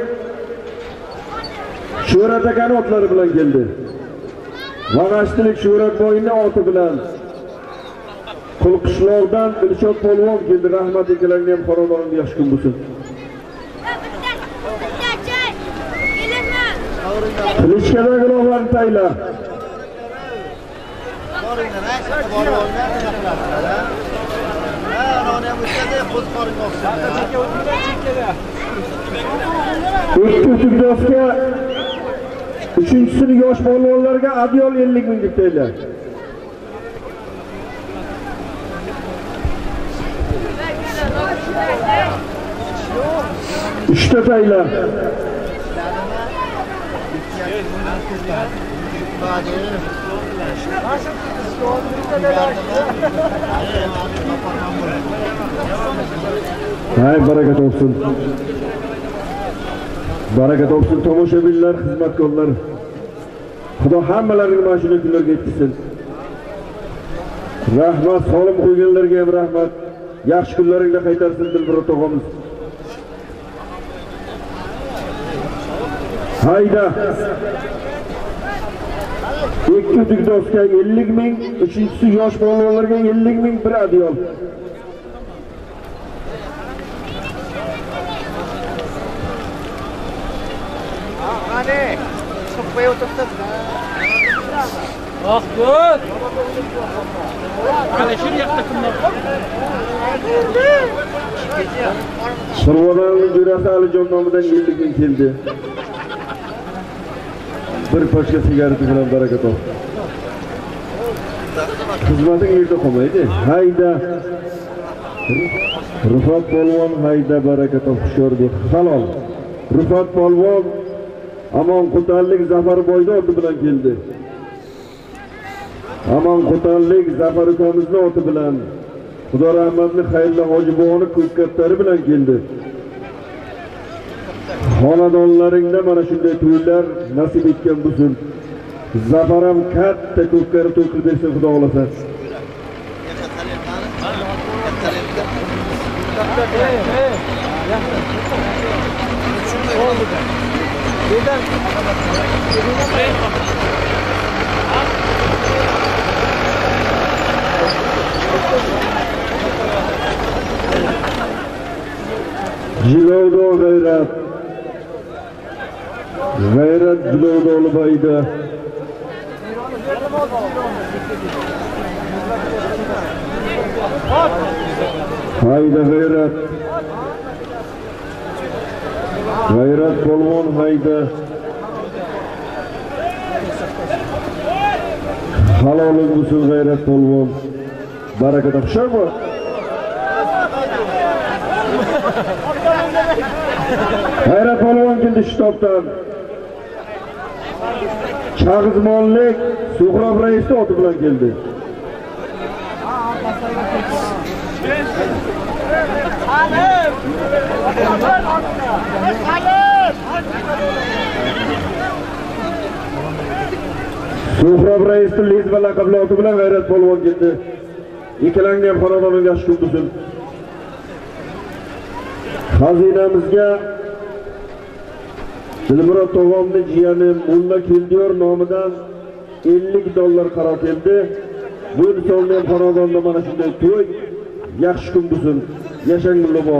[SPEAKER 2] Shuhrat akani otlari bilan keldi. Vag'ashtilik Shuhrat boyning oti bilan Qulqishloqdan Dilshod polvon keldi. Rahmat akalarga ham xonadonimga yaxshi kun bo'lsin. Qilishkadagi gunohlarni tayla. Turkdosga uchinchisini yosh polvonlarga Abiyol ellik ming deb tayla. Uchta tayla. Hay barakat olsun. Barakat olsun tomoshabinlar, xizmatkorlar. Xudo hammalarini mana shunday kunlarga yetkazsin. Rahmat, solim qo'yganlarga ham rahmat. Yaxshi kunlaringda qaytarsin Dilmurod tog'amiz. Hayda. Ikki Turkdosga ellik ming, uchinchisi yosh polvonlarga ellik ming bir Abiyol.
[SPEAKER 5] Hadi, çıkmaya oturtun. Ah, good. Kalashir yakta kimler?
[SPEAKER 2] Survodanning jo'rasi Alijon nomidan ellik ming keldi. Bir pochka sigaret bilan barakat ol. Xizmating yerda qolmaydi. Hayda. Rufat polvon hayda barakat ol, xushyor bo'l. Halol. Rufat polvon Amon Qo'tanlik Zafar boyda oti bilan keldi. Amon Qo'tanlik Zafar ukamizning oti bilan Xudo rahmatli Xayrli Hojibovning ko'kkatlari bilan keldi. Xonadonlaringda mana shunday to'ylar nasib etgan bo'lsin. Zafar ham katta ko'kkari to'y qilib bersin Xudo xolasa. Jilovdo g'ayrat. G'ayrat jilovdo olbayda. Hayda g'ayrat. G'ayrat polvon hayda. Halolik bo'lsin g'ayrat polvon. Barakat xushyor bo'l. G'ayrat polvon keldi shtobdan. Chag'izmonlik Suhrob raisni oti bilan keldi. Suhrob raisning liz va laqabli oti bilan G'ayrat polvon keldi. Ikkalangni ham xonadonimga yaxshi kun bo'lsin. Xazinamizga Dilmurod tog'amning jiyani Mulla Keldiyor nomidan ellik dollar qaror keldi. Bu insonni ham xonadonda mana shunday to'y yaxshi kun bo'lsin. Yashang Mullabo.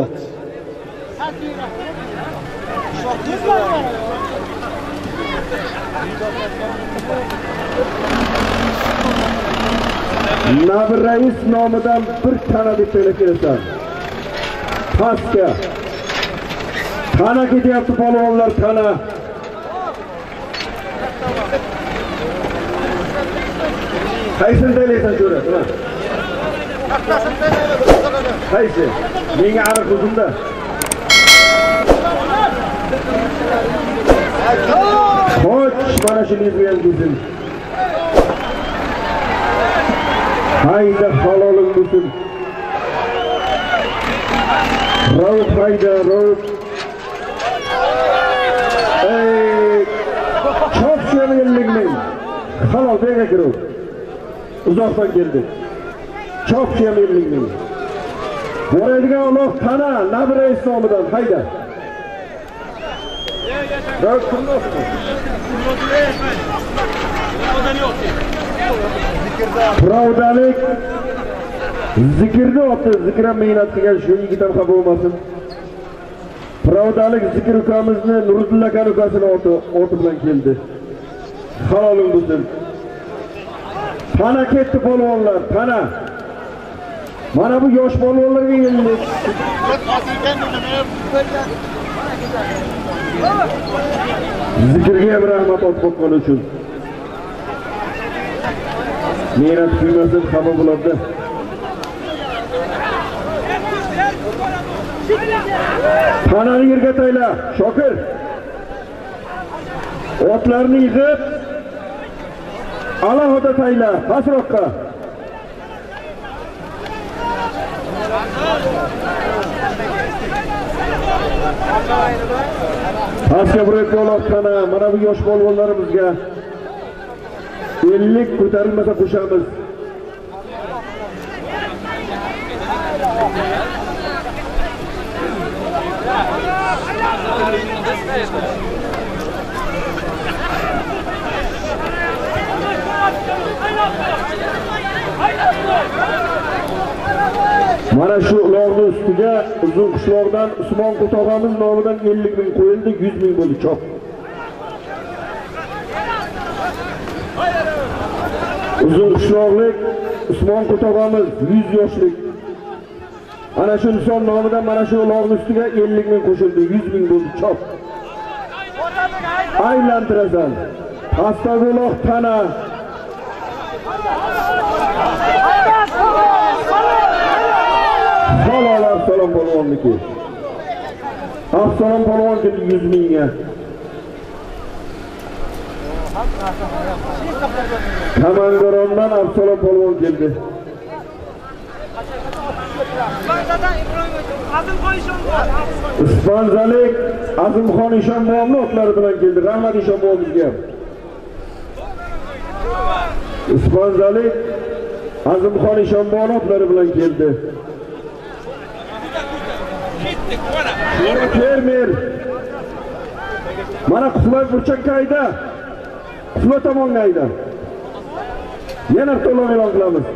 [SPEAKER 2] Nabir rais nomidan bir tana deb taklif kelasan. Pastga. Tana ketyapti polvonlar, tana. Qaysini taylaysan jo'ra? Qaysi? Menga ariq uzunda. Xo'sh, mana shuni qo'yam dedim. Hayda haloling bo'lsin. Raut hayda, raut. Ey, çok şöyle men. Halol bega kirib. Uzoqdan keldi. Çok şöyle men. Boradigan Alloh tana, Nabir rais nomidan hayda. Raut kimdir? Pravdalik zikrni otdi, zikra mehnat qilgan shu yigit ham xafa bo'lmasin. Pravdalik zikr ukamizni Nuriddin aka ukasini oti oti bilan keldi. Haloling bo'lsin. Tana ketdi polvonlar, tana. Mana bu yosh polvonlarga keldi. Zikrga ham rahmat o'tgan uchun. Mehnat qilmasin, xafa bo'ladi. Tanani yerga tayla, Shokir. Otlarni yig'ib, alohida tayla, pasroqqa. Pastga burib qo'ymoqtana, mana bu yosh polvonlarimizga ellik ko'tarilmasa qo'shamiz. Mana shu uloqni ustiga uzun qishloqdan Usmon Qutog'amiz nomidan ellik ming qo'yildi, yuz ming bo'ldi choq. Uzun qishloqlik Usmon Qutog'amiz yuz yoshlik. Ana shu inson nomidan mana shu uloqni ustiga ellik ming qo'shildi, yuz ming bo'ldi choq. Aylantirasan. Pastdagi uloq tana. Halolar salom polvonniki. Assalom polvon keldi yuz mingga. Kamangarondan Assalom polvon keldi. Ispanzalik Azimxon Ishonboyevning otlari bilan keldi. Rahmat Ishonboyevga. Ispanzalik Azimxon Ishonboyevning otlari bilan keldi. Fermer. Mana Qusmay burchakka ayda. Qusma tomonga ayda. Yana to'lov e'lon qilamiz.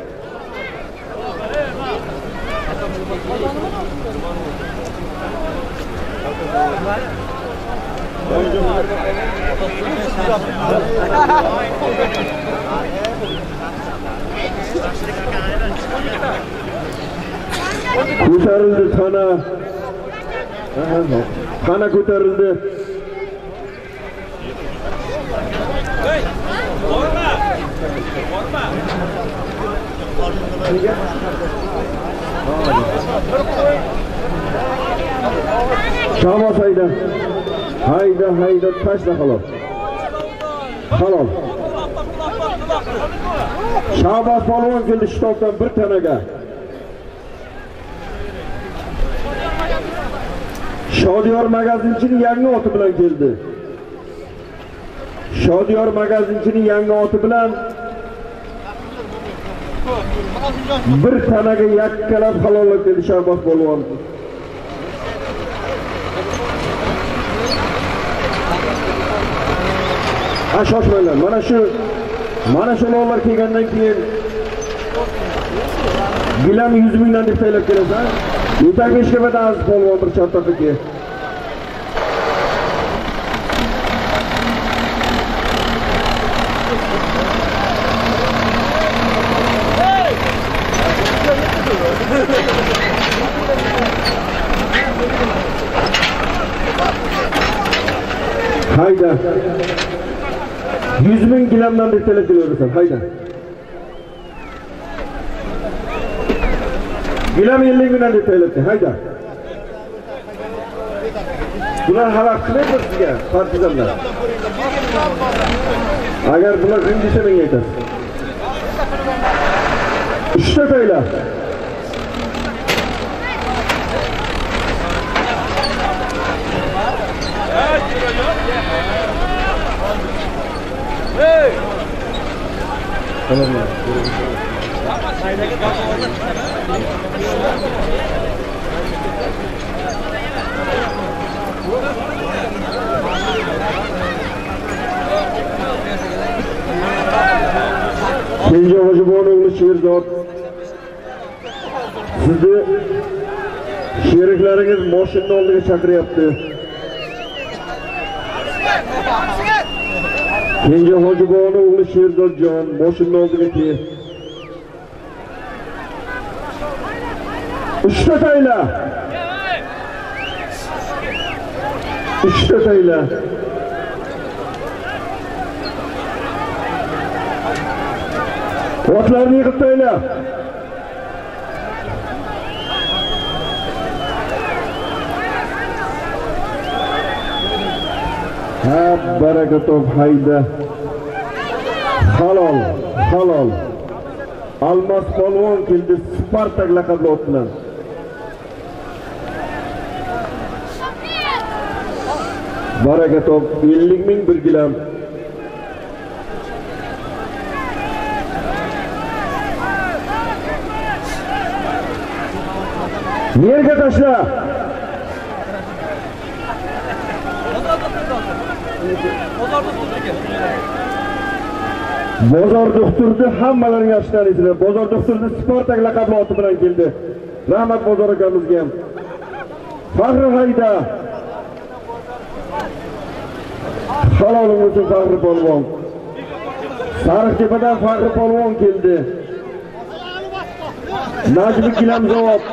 [SPEAKER 2] Ko'tarildi tana. Tana ko'tarildi.
[SPEAKER 5] Borma. Borma.
[SPEAKER 2] Shavos hayda. Hayda hayda tashla halol. Halol. Shavos polvon keldi shtobdan bir tanaga. Shodiyor magazinchining yangi oti bilan keldi. Shodiyor magazinchining yangi oti bilan bir tanaga yakkalab halollab keldi Shavos polvon. Shoshmanglar. Mana shu mana shu uloqlar kelgandan keyin gilam yuz mingdan deb taylab kelasan. Yetang ishga aziz polvon bir chortoqqa. Hayda. yüz ming gilamdan deb talab qilaversan. Hayda. Gilam ellik mingdan deb talabdi. Hayda. Bular halaq qilaydi sizga, partizanlar. Agar bular ring desa menga aytasiz. uchta tayla. Hey! Tamam. Kenji Hojibonoğlu Sherzod. Sizni sheriklaringiz mashina oldiga chaqiryapti. Kenji Hojibonoğlu Sherzodjon mashina oldiga kel. uchta tayla. uchta tayla. Otlarni yig'ib tayla. Ha, barakatov hayda. Halol, halol. Almas polvon keldi Spartak laqabli ot bilan. Barakatov ellik ming bir gilam. Yerga tashla. Bozor doktorni hammalaring yaxshi taniysizlar. Bozor doktorni Spartak laqabli oti bilan keldi. Rahmat Bozor akamizga ham. Faxri hayda. Halolim uchun Faxri polvon. Sariqtepadan Faxri polvon keldi. Najmi Gilamzod.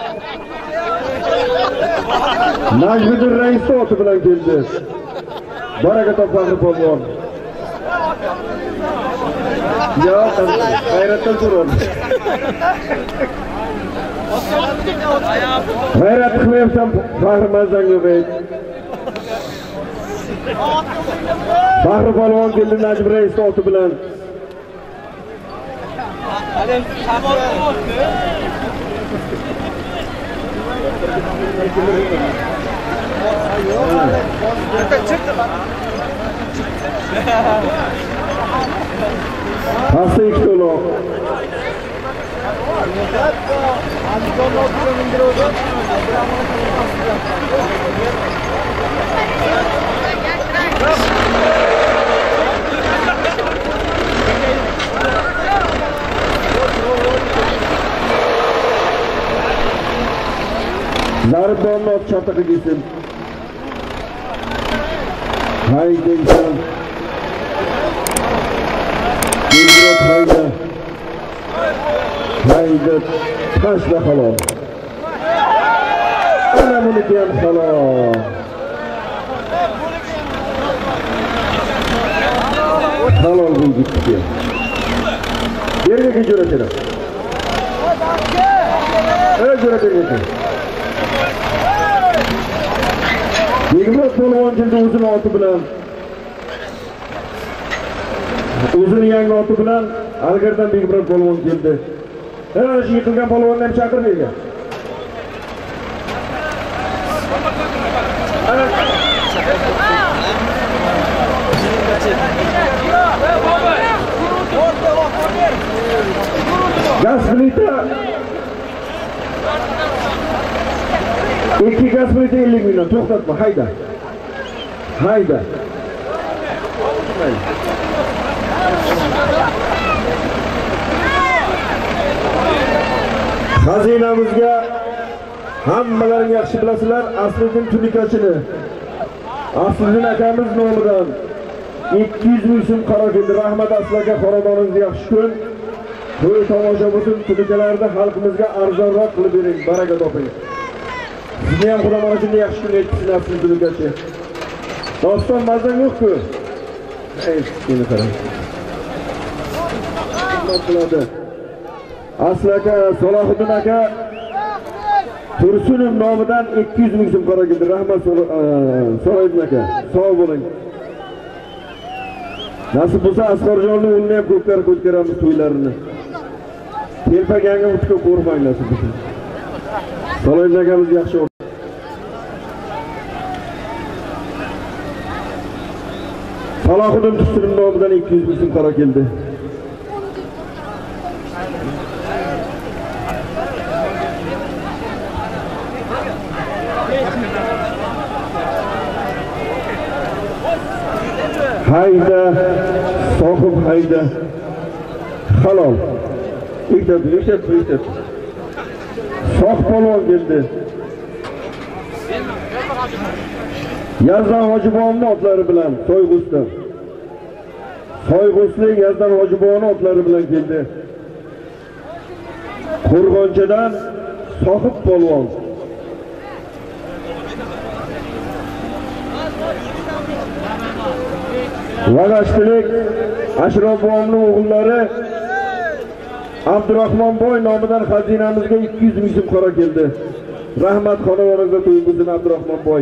[SPEAKER 2] Najmiddin Rais oti bilan keldi. Barakatov Faxri polvon. Ya, hayratdan so'radi. Hayrat qilmayapsan Faxri Mazangubey. Faxri polvon keldi Najmi Rais oti bilan. Hasta ikki to'loq. Zarbonni ot chatiqi gitsin. Hayda inson. Dilrod hayda. Hayda tashla halol. Ana buniki ham halol. Halol bu gitti. Yerga jo'ratadi. Ey jo'ratadi. Dilrod polvon keldi o'zining oti bilan. O'zining yangi oti bilan Algardan Dilrod polvon keldi. Ana shu yiqilgan polvonni ham chaqirmaydi. Ana gaz plita. ikki gaz plita ellik mingdan to'xtatma, hayda. Hayda. Xazinamizga hammalaring yaxshi bilasizlar, Asliddin Tunikachini. Asliddin akamiz nomidan ikki yuz ming so'm qaror keldi. Rahmat Aslaka, xoradoningizga yaxshi kun. To'y tomosha butun tunikalarni xalqimizga arzonroq qilib bering. Baraka toping. Sizni ham Xudo mana shunday yaxshi kun yetkazsin Asliddin Tunikachi. Doston mazang yo'q-ku. Ey, meni qarang. Nima qiladi? Asli aka, Salohiddin aka Tursunov nomidan ikki yuz ming so'm qora keldi. Rahmat Salohiddin aka. Sog' bo'ling. Nasib bo'lsa Asqarjonning o'rnini ham ko'klar ko'taramiz to'ylarini. Telpaganga o'tib qo'rqmang nasib bo'lsa. Salohiddin akamiz yaxshi. Salohiddin Tursunov nomidan ikki yuz ming so'm qora keldi. Hayda, sohib hayda. Halol. İktab, iktab, iktab. Soh polvon keldi. Yazdan Hojiboyning otlari bilan Soyg'usdan. Soyg'uslik Yazdan Hojiboyning otlari bilan keldi. Qo'rg'onchadan sohib polvon. Vag'ashtilik Ashraf boboning o'g'illari Abdurahmon boy nomidan xazinamizga ikki yuz ming so'm qora keldi. Rahmat xonadoningizga to'yingizdan Abdurahmon boy.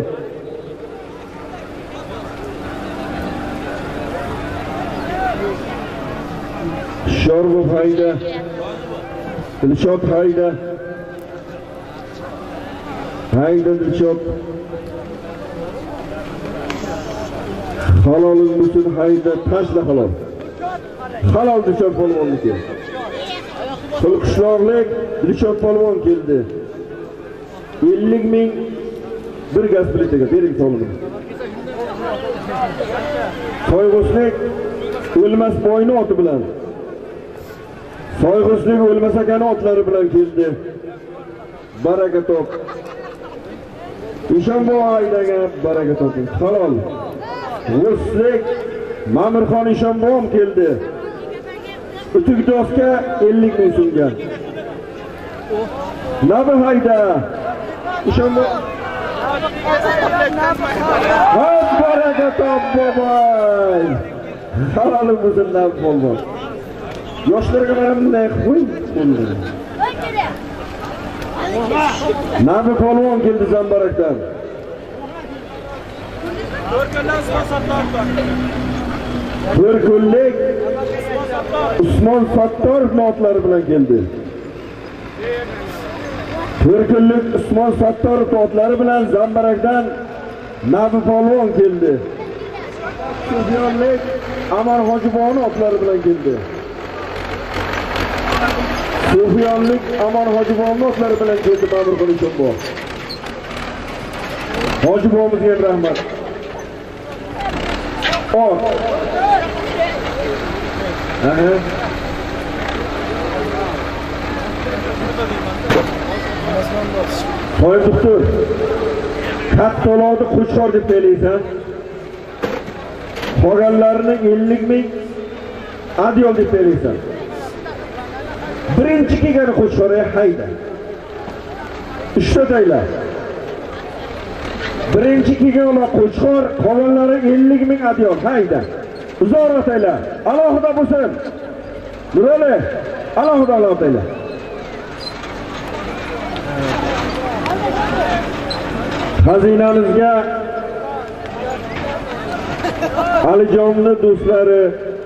[SPEAKER 2] Shorg'u hayda. Dilshod hayda. Hayda Dilshod. Haloling uchun hayda tashla halol. Halol Dilshod polvonniki. Qulqishloqlik Dilshod polvon keldi. ellik ming bir gaz plitaga bering solini. Soyg'uslik o'lmas boyni oti bilan. Soyg'uslik o'lmas akani otlari bilan keldi. Baraka top. Ishonbo aydaga baraka toping. Halol. Ruslik Ma'murxon Ishonbo'm keldi. Utukdosga ellik ming so'mga. Nabi hayda. Ishonbo. Hop baraka top boboy. Halolim bo'lsin Nabi polvon. Yoshlarga mana bunday qo'y. Nabi polvon keldi Zambarakdan. Bir kunlik Usmon Sattorov notlari bilan keldi. Bir kunlik Usmon Sattorov notlari bilan Zambarakdan Nabi polvon keldi. Sufyonlik Amar Hojiboyning otlari bilan keldi. Sufyonlik Amar Hojiboyning otlari bilan keldi Ma'mur Qilishonbo. Hojiboyimizga rahmat. Ot. Aha. To'y doktor. Kattolodi Qo'chqor deb deysan. Qolganlarini ellik ming adyol deb deysan. Birinchi kelgani Qo'chqorga hayda. uchta taylar. Birinchi kelgan Qo'chqor, qolganlari ellik ming adyol hayda. Uzoq o'taylar. Alohida bo'lsin. Nurali, alohida alohida. Xazinamizga Alijonning do'stlari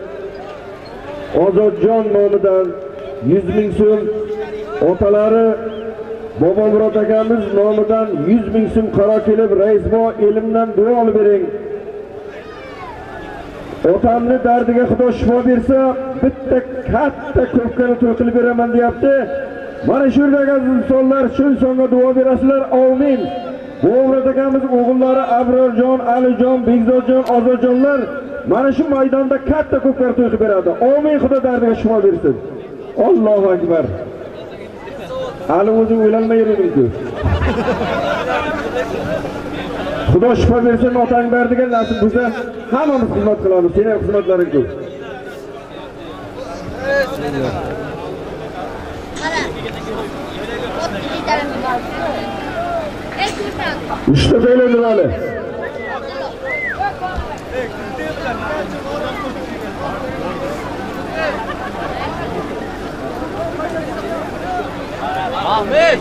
[SPEAKER 2] Ozodjon nomidan yuz ming so'm, otalari Bobomurod akamiz nomidan yuz ming so'm qaro kelib, raisbo elimdan duo bering. Otamni dardiga Xudo shifo bersa, bitta katta ko'pkani to'y qilib beraman deyapti. Mana shu yerdagi insonlar shu insonga duo berasizlar. Amin. Bobomurod akamiz o'g'illari Abrorjon, Alijon, Begzodjon, Ozodjonlar mana shu maydonda katta ko'pkani to'y qilib beradi. Amin. Xudo dardiga shifo bersin. Allohu akbar. Ali o'zi o'ylanmay yuribdi. Xudo shifo bersin, otang berdiga nasib bo'lsa, hammamiz xizmat qilamiz. Seni xizmatlaring ko'p. uchta taylar hali.
[SPEAKER 3] Ahmet.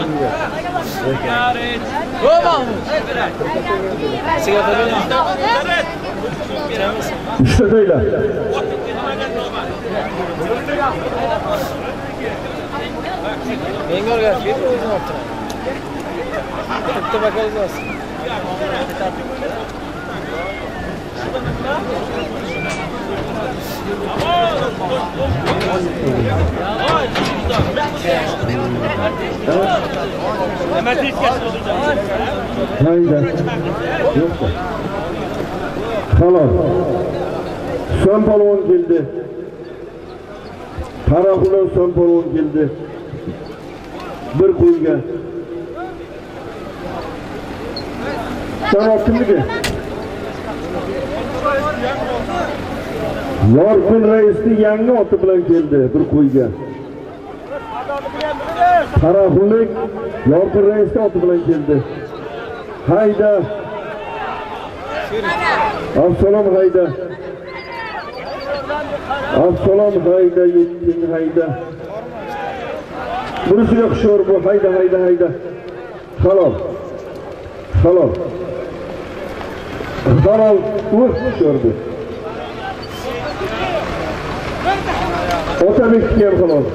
[SPEAKER 3] Go Mahmut.
[SPEAKER 2] İşte böyle.
[SPEAKER 5] Engel gel. Git oyun ortaya. Tuttu bakalım nasıl.
[SPEAKER 2] Hayda. Yoksa. Tamam. Son balon geldi. Tarafından son balon geldi. Bir kuyga. Sen kimdi ki? Yorqin Raisni yangi oti bilan keldi bir kuyga. Taraflik Yorqin Raisni oti bilan keldi. Hayda. Avsalom hayda. Avsalom hayda yettin hayda. Bunisi yo'qshor bu hayda hayda hayda. Halol. Halol. Halol uch ko'rdi. Otabek ham halol.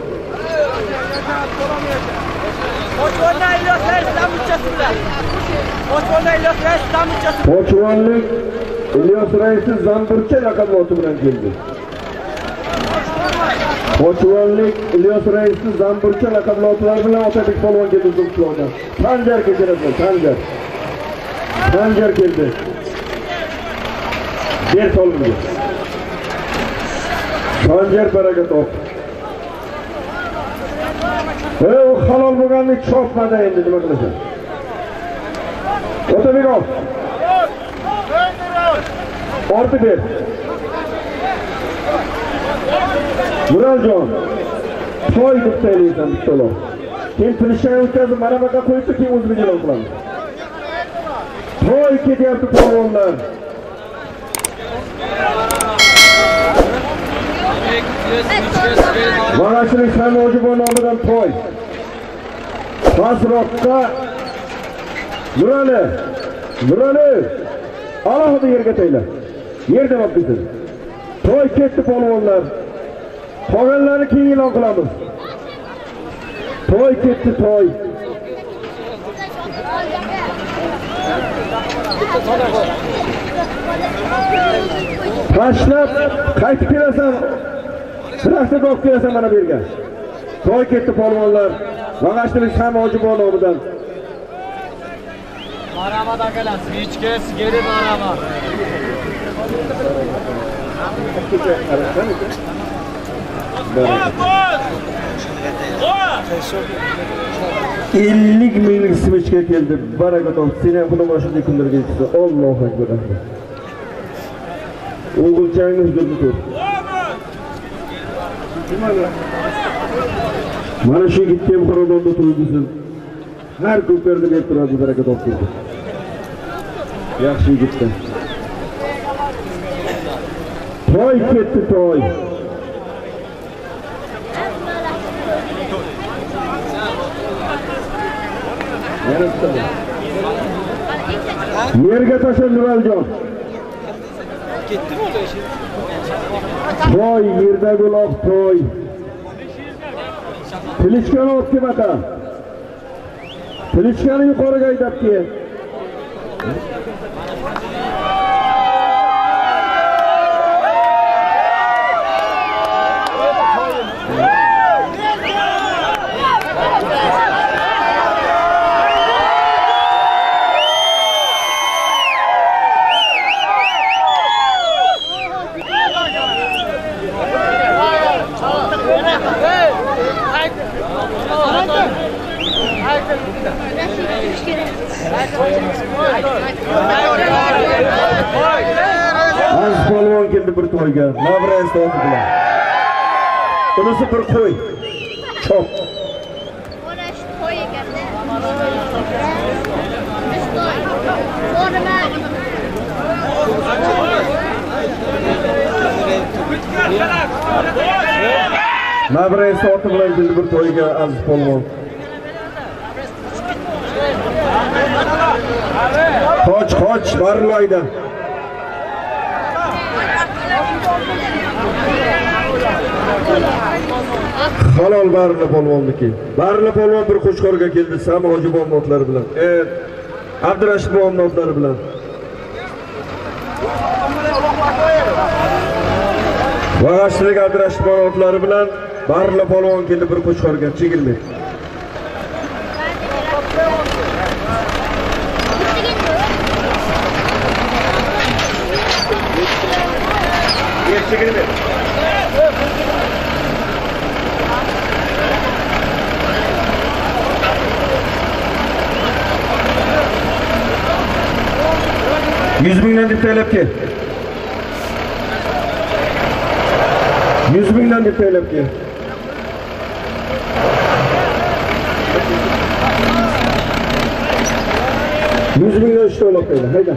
[SPEAKER 5] Pochvonda iloslar islom uchasi bilan. Pochvonda iloslar islom uchasi.
[SPEAKER 2] Pochvonlik İlyos Raisi Zamburcha laqab oti bilan keldi. Pochvonlik İlyos Raisi Zamburcha laqab otlar bilan Otabek polvon keldi Zulfiyodan. Tanjar kechiradi, Tanjar. Tanjar keldi. Ber soldi. Tanjar baraka top. Ey o halol bo'lganlik chopmadi endi nima qilasan? Otabek ol. Orta ber. Muraljon. To'y deb saylaysan bittalo. Keyin pilishani o'tkazib mana buyoqqa qo'yibdi, keyin o'zini e'lon qilamiz. To'y ketyapti polvonlar. Bag'ashlik Samojiboy nomidan to'y. Pasroqqa Nurali. Nurali. Alohida yerga tayla. Yerda bo'lsin. To'y ketdi polvonlar. Qolganlarni keyin e'lon qilamiz. To'y ketdi to'y. Tashlab qaytib kelasan. Sirasi olib kelasan mana bu yerga. To'y ketdi polvonlar. Bag'ashlik Samojiboy nomidan.
[SPEAKER 3] Marhamat akalar, switchga sigaret marhamat.
[SPEAKER 2] ellik minglik switchga keldi. Baraka top. Sen ham buni boshida kunlarga yetdi. Allohu akbar. O'g'ilchangiz durdi. Mana shu yigitga ham xonadonda turibsiz. Har ko'perda berib turadi baraka top. Yaxshi yigitdan. To'y ketdi to'y. Yerga tashlab Nuraljon.
[SPEAKER 5] Ketdimi o'sha?
[SPEAKER 2] To'y yerdagi uloq to'y. Tilishkani o'tga bata. Tilishkani yuqoriga haydab kel. Az polvon keldi bir to'yga. Navro'z to'yi bilan. Bunisi bir qo'y. Chop.
[SPEAKER 6] Mana shu to'y ekanda. Biz to'y. To'g'rimi?
[SPEAKER 2] Navro'z to'yi bilan keldi bir to'yga az polvon. Qoch, qoch, barlaydi. Halol barli polvonniki. Barli polvon bir Qo'chqorga keldi, Sami Hojibon otlari bilan. Eh, Abdurashid boboning otlari bilan. Vag'ashlik Abdurashid bobo otlari bilan barli polvon keldi bir Qo'chqorga, chegilmaydi. Chegilmaydi. yüz mingdan deb taylab kel. yüz mingdan deb taylab kel. yüz mingdan uch to'lab qo'ydi. Hayda.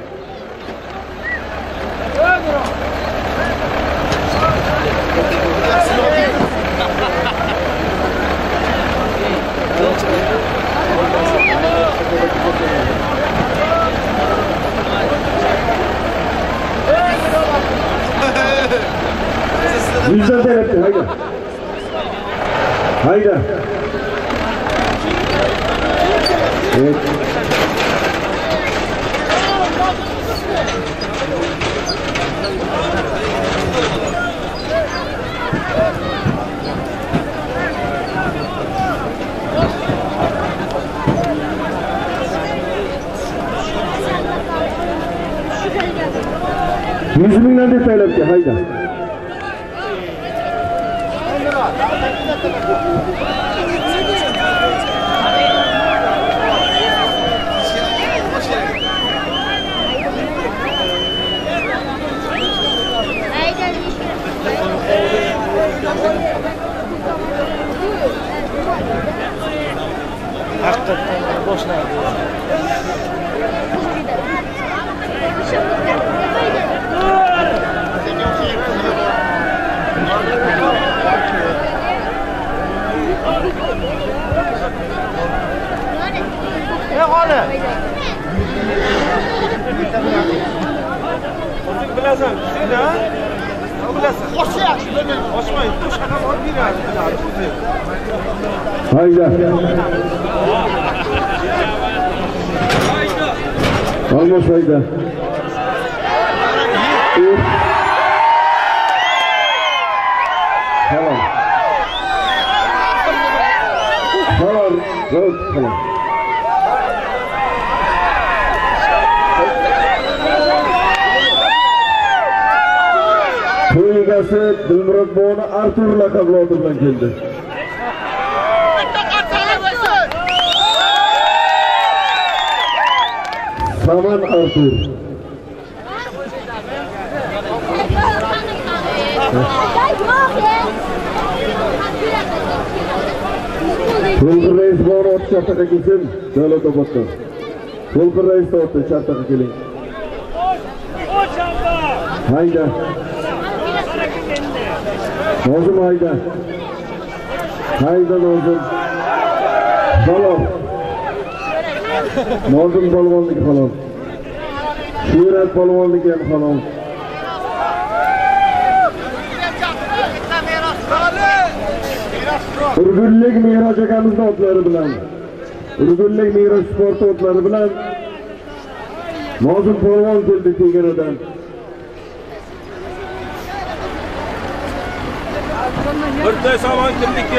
[SPEAKER 2] Yüzden taylab kel. Hayda. Hayda. Evet. yüz mingdan deb taylab kel. Hayda.
[SPEAKER 4] Hakikaten boşuna yapıyor.
[SPEAKER 5] Ne hali? Ozik bilasan, shunda? Bilasan. Oshmayapti, oshmaydi. Bu shaqam olib beradi.
[SPEAKER 2] Hayda. Olmos hayda. Halol. Halol, ro'd halol. To'y egasi Dilmurod bog'ni Artur laqabli oti bilan keldi. Saman Artur. To'lqin rais bog'ni oti Chartaqa kelsin, Davlatoboddan. To'lqin rais oti Chartaqa keling. Hayda. Nozim hayda. Hayda Nozim. Halol. Nozim polvonniki halol. Shurat polvonniki ham halol. Urgullik Mehroj akamizning otlari bilan, Urgullik Mehroj sport otlari bilan Nozim polvon keldi Tegaradan.
[SPEAKER 5] Birday saman kimniki?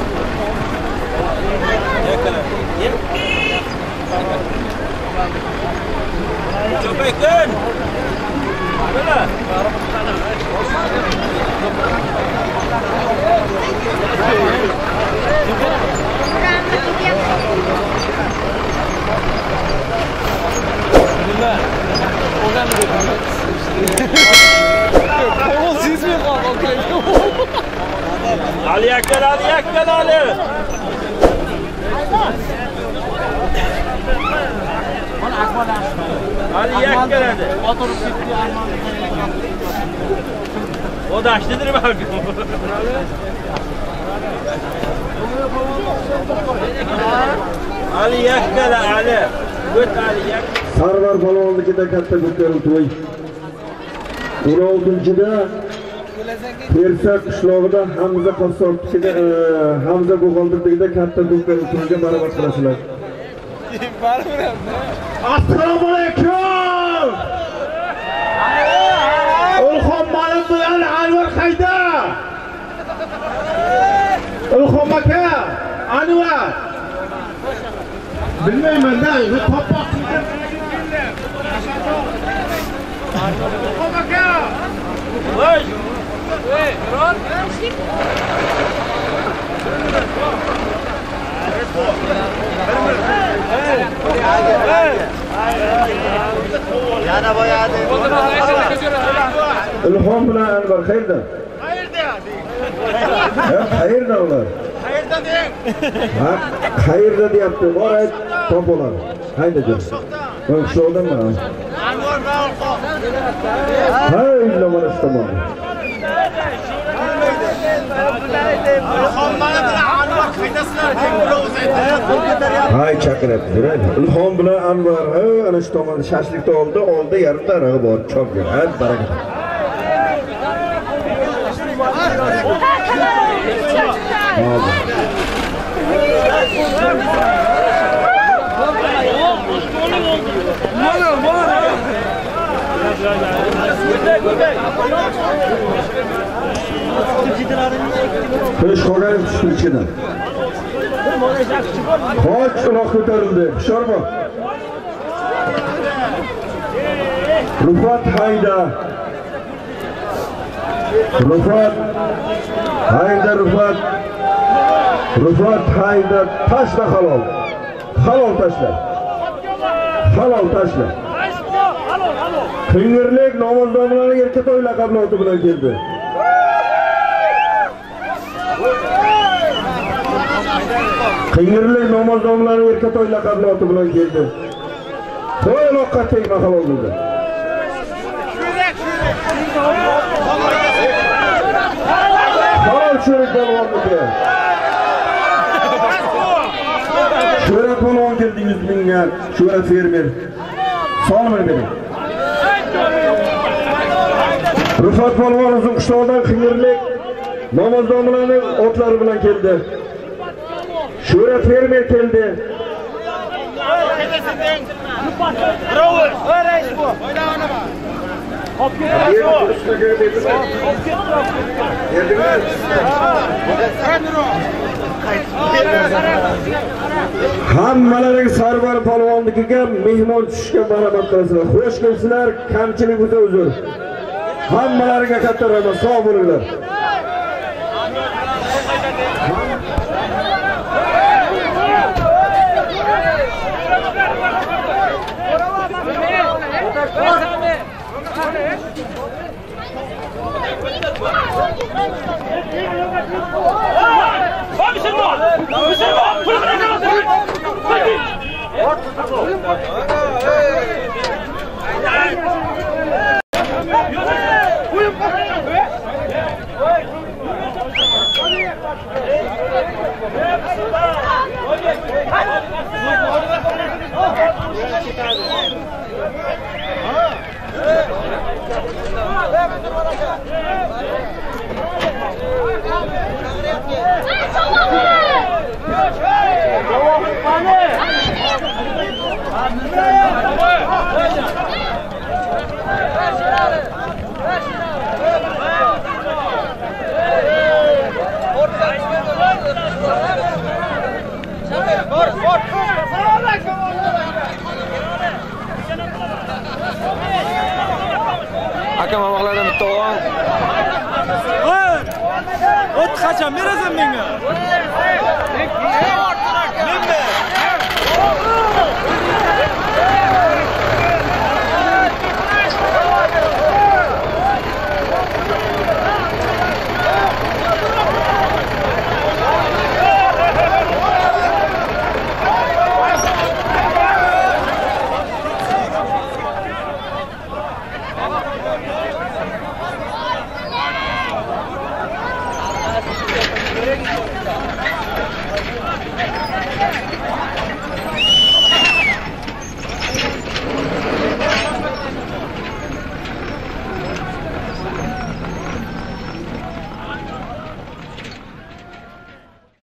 [SPEAKER 5] Cho'paykin. Mana. Ali yakal, Ali yakal, Ali. Ali yakal hadi. Oturup gitti. O da açtıdır belki. Ali yakal, Ali.
[SPEAKER 2] Sarvar balonligida katta ko'tarildi to'y. o'n oltinchida Tersak qishlog'ida Hamza qassobligida Hamza Bo'g'oldirligida katta ko'tarildi to'yga marhamat qilasizlar. Assalomu alaykum. Ulxon Malik bilan Anvar qayda? Ulxon aka, Anvar. Bilmayman-da, topoq qildim. Ulxon aka. Voy. Voy, Ron.
[SPEAKER 4] Yana boyadi.
[SPEAKER 2] Ilhom bilan Anvar qayerda?
[SPEAKER 4] Qayerda?
[SPEAKER 2] Ha, qayerda ular?
[SPEAKER 4] Qayerda deng?
[SPEAKER 2] Ha, qayerda deyapti. Bor ayt, topolar. Hayda jon. Qishloqdanmi?
[SPEAKER 4] Anvar va Ulxon.
[SPEAKER 2] Hay, ilomar istamam.
[SPEAKER 4] Ulxon mana bilan Anvar qaydasizlar deng o'zaydi.
[SPEAKER 2] Hay, chaqiryapti. Ilhom bilan Anvar, ha, ana shu tomonda shashlikda oldi, oldi yarim darag'i bor, chopgan. Ha, baraka. Qo'sh qolgan tushlikdan. Qoch uloq ko'tarildi. Hushyormi? Rufat hayda. Rufat hayda Rufat. Rufat hayda tashla halol. Halol tashla. Halol tashla. Qing'irlik namozdomlari erkatoy laqabloti bilan keldi. Qing'irlik namozdomlari erkatoy laqabloti bilan keldi. Qo'y loqqa tegma halol dedi. Halol shurik balvonniki. Sho'ra polvon keldi yuz mingga, sho'ra fermer. Solmay bering. Rufat polvon uzun qishloqdan Qing'irlik namozdomlarining otlari bilan keldi. Sho'ra fermer keldi.
[SPEAKER 4] Bravo. O'rash bu. O'ylana bor.
[SPEAKER 2] Hammalarining Sarvar polvonnikiga mehmon tushishga marhamat qilasizlar. Xush kelibsizlar, kamchilik bo'lsa uzr. Hammalariga katta rahmat, sog' bo'linglar.
[SPEAKER 3] Aka mamoqlardan bitta o'g'on.
[SPEAKER 5] Voy! Ot qachon berasan menga? Menga.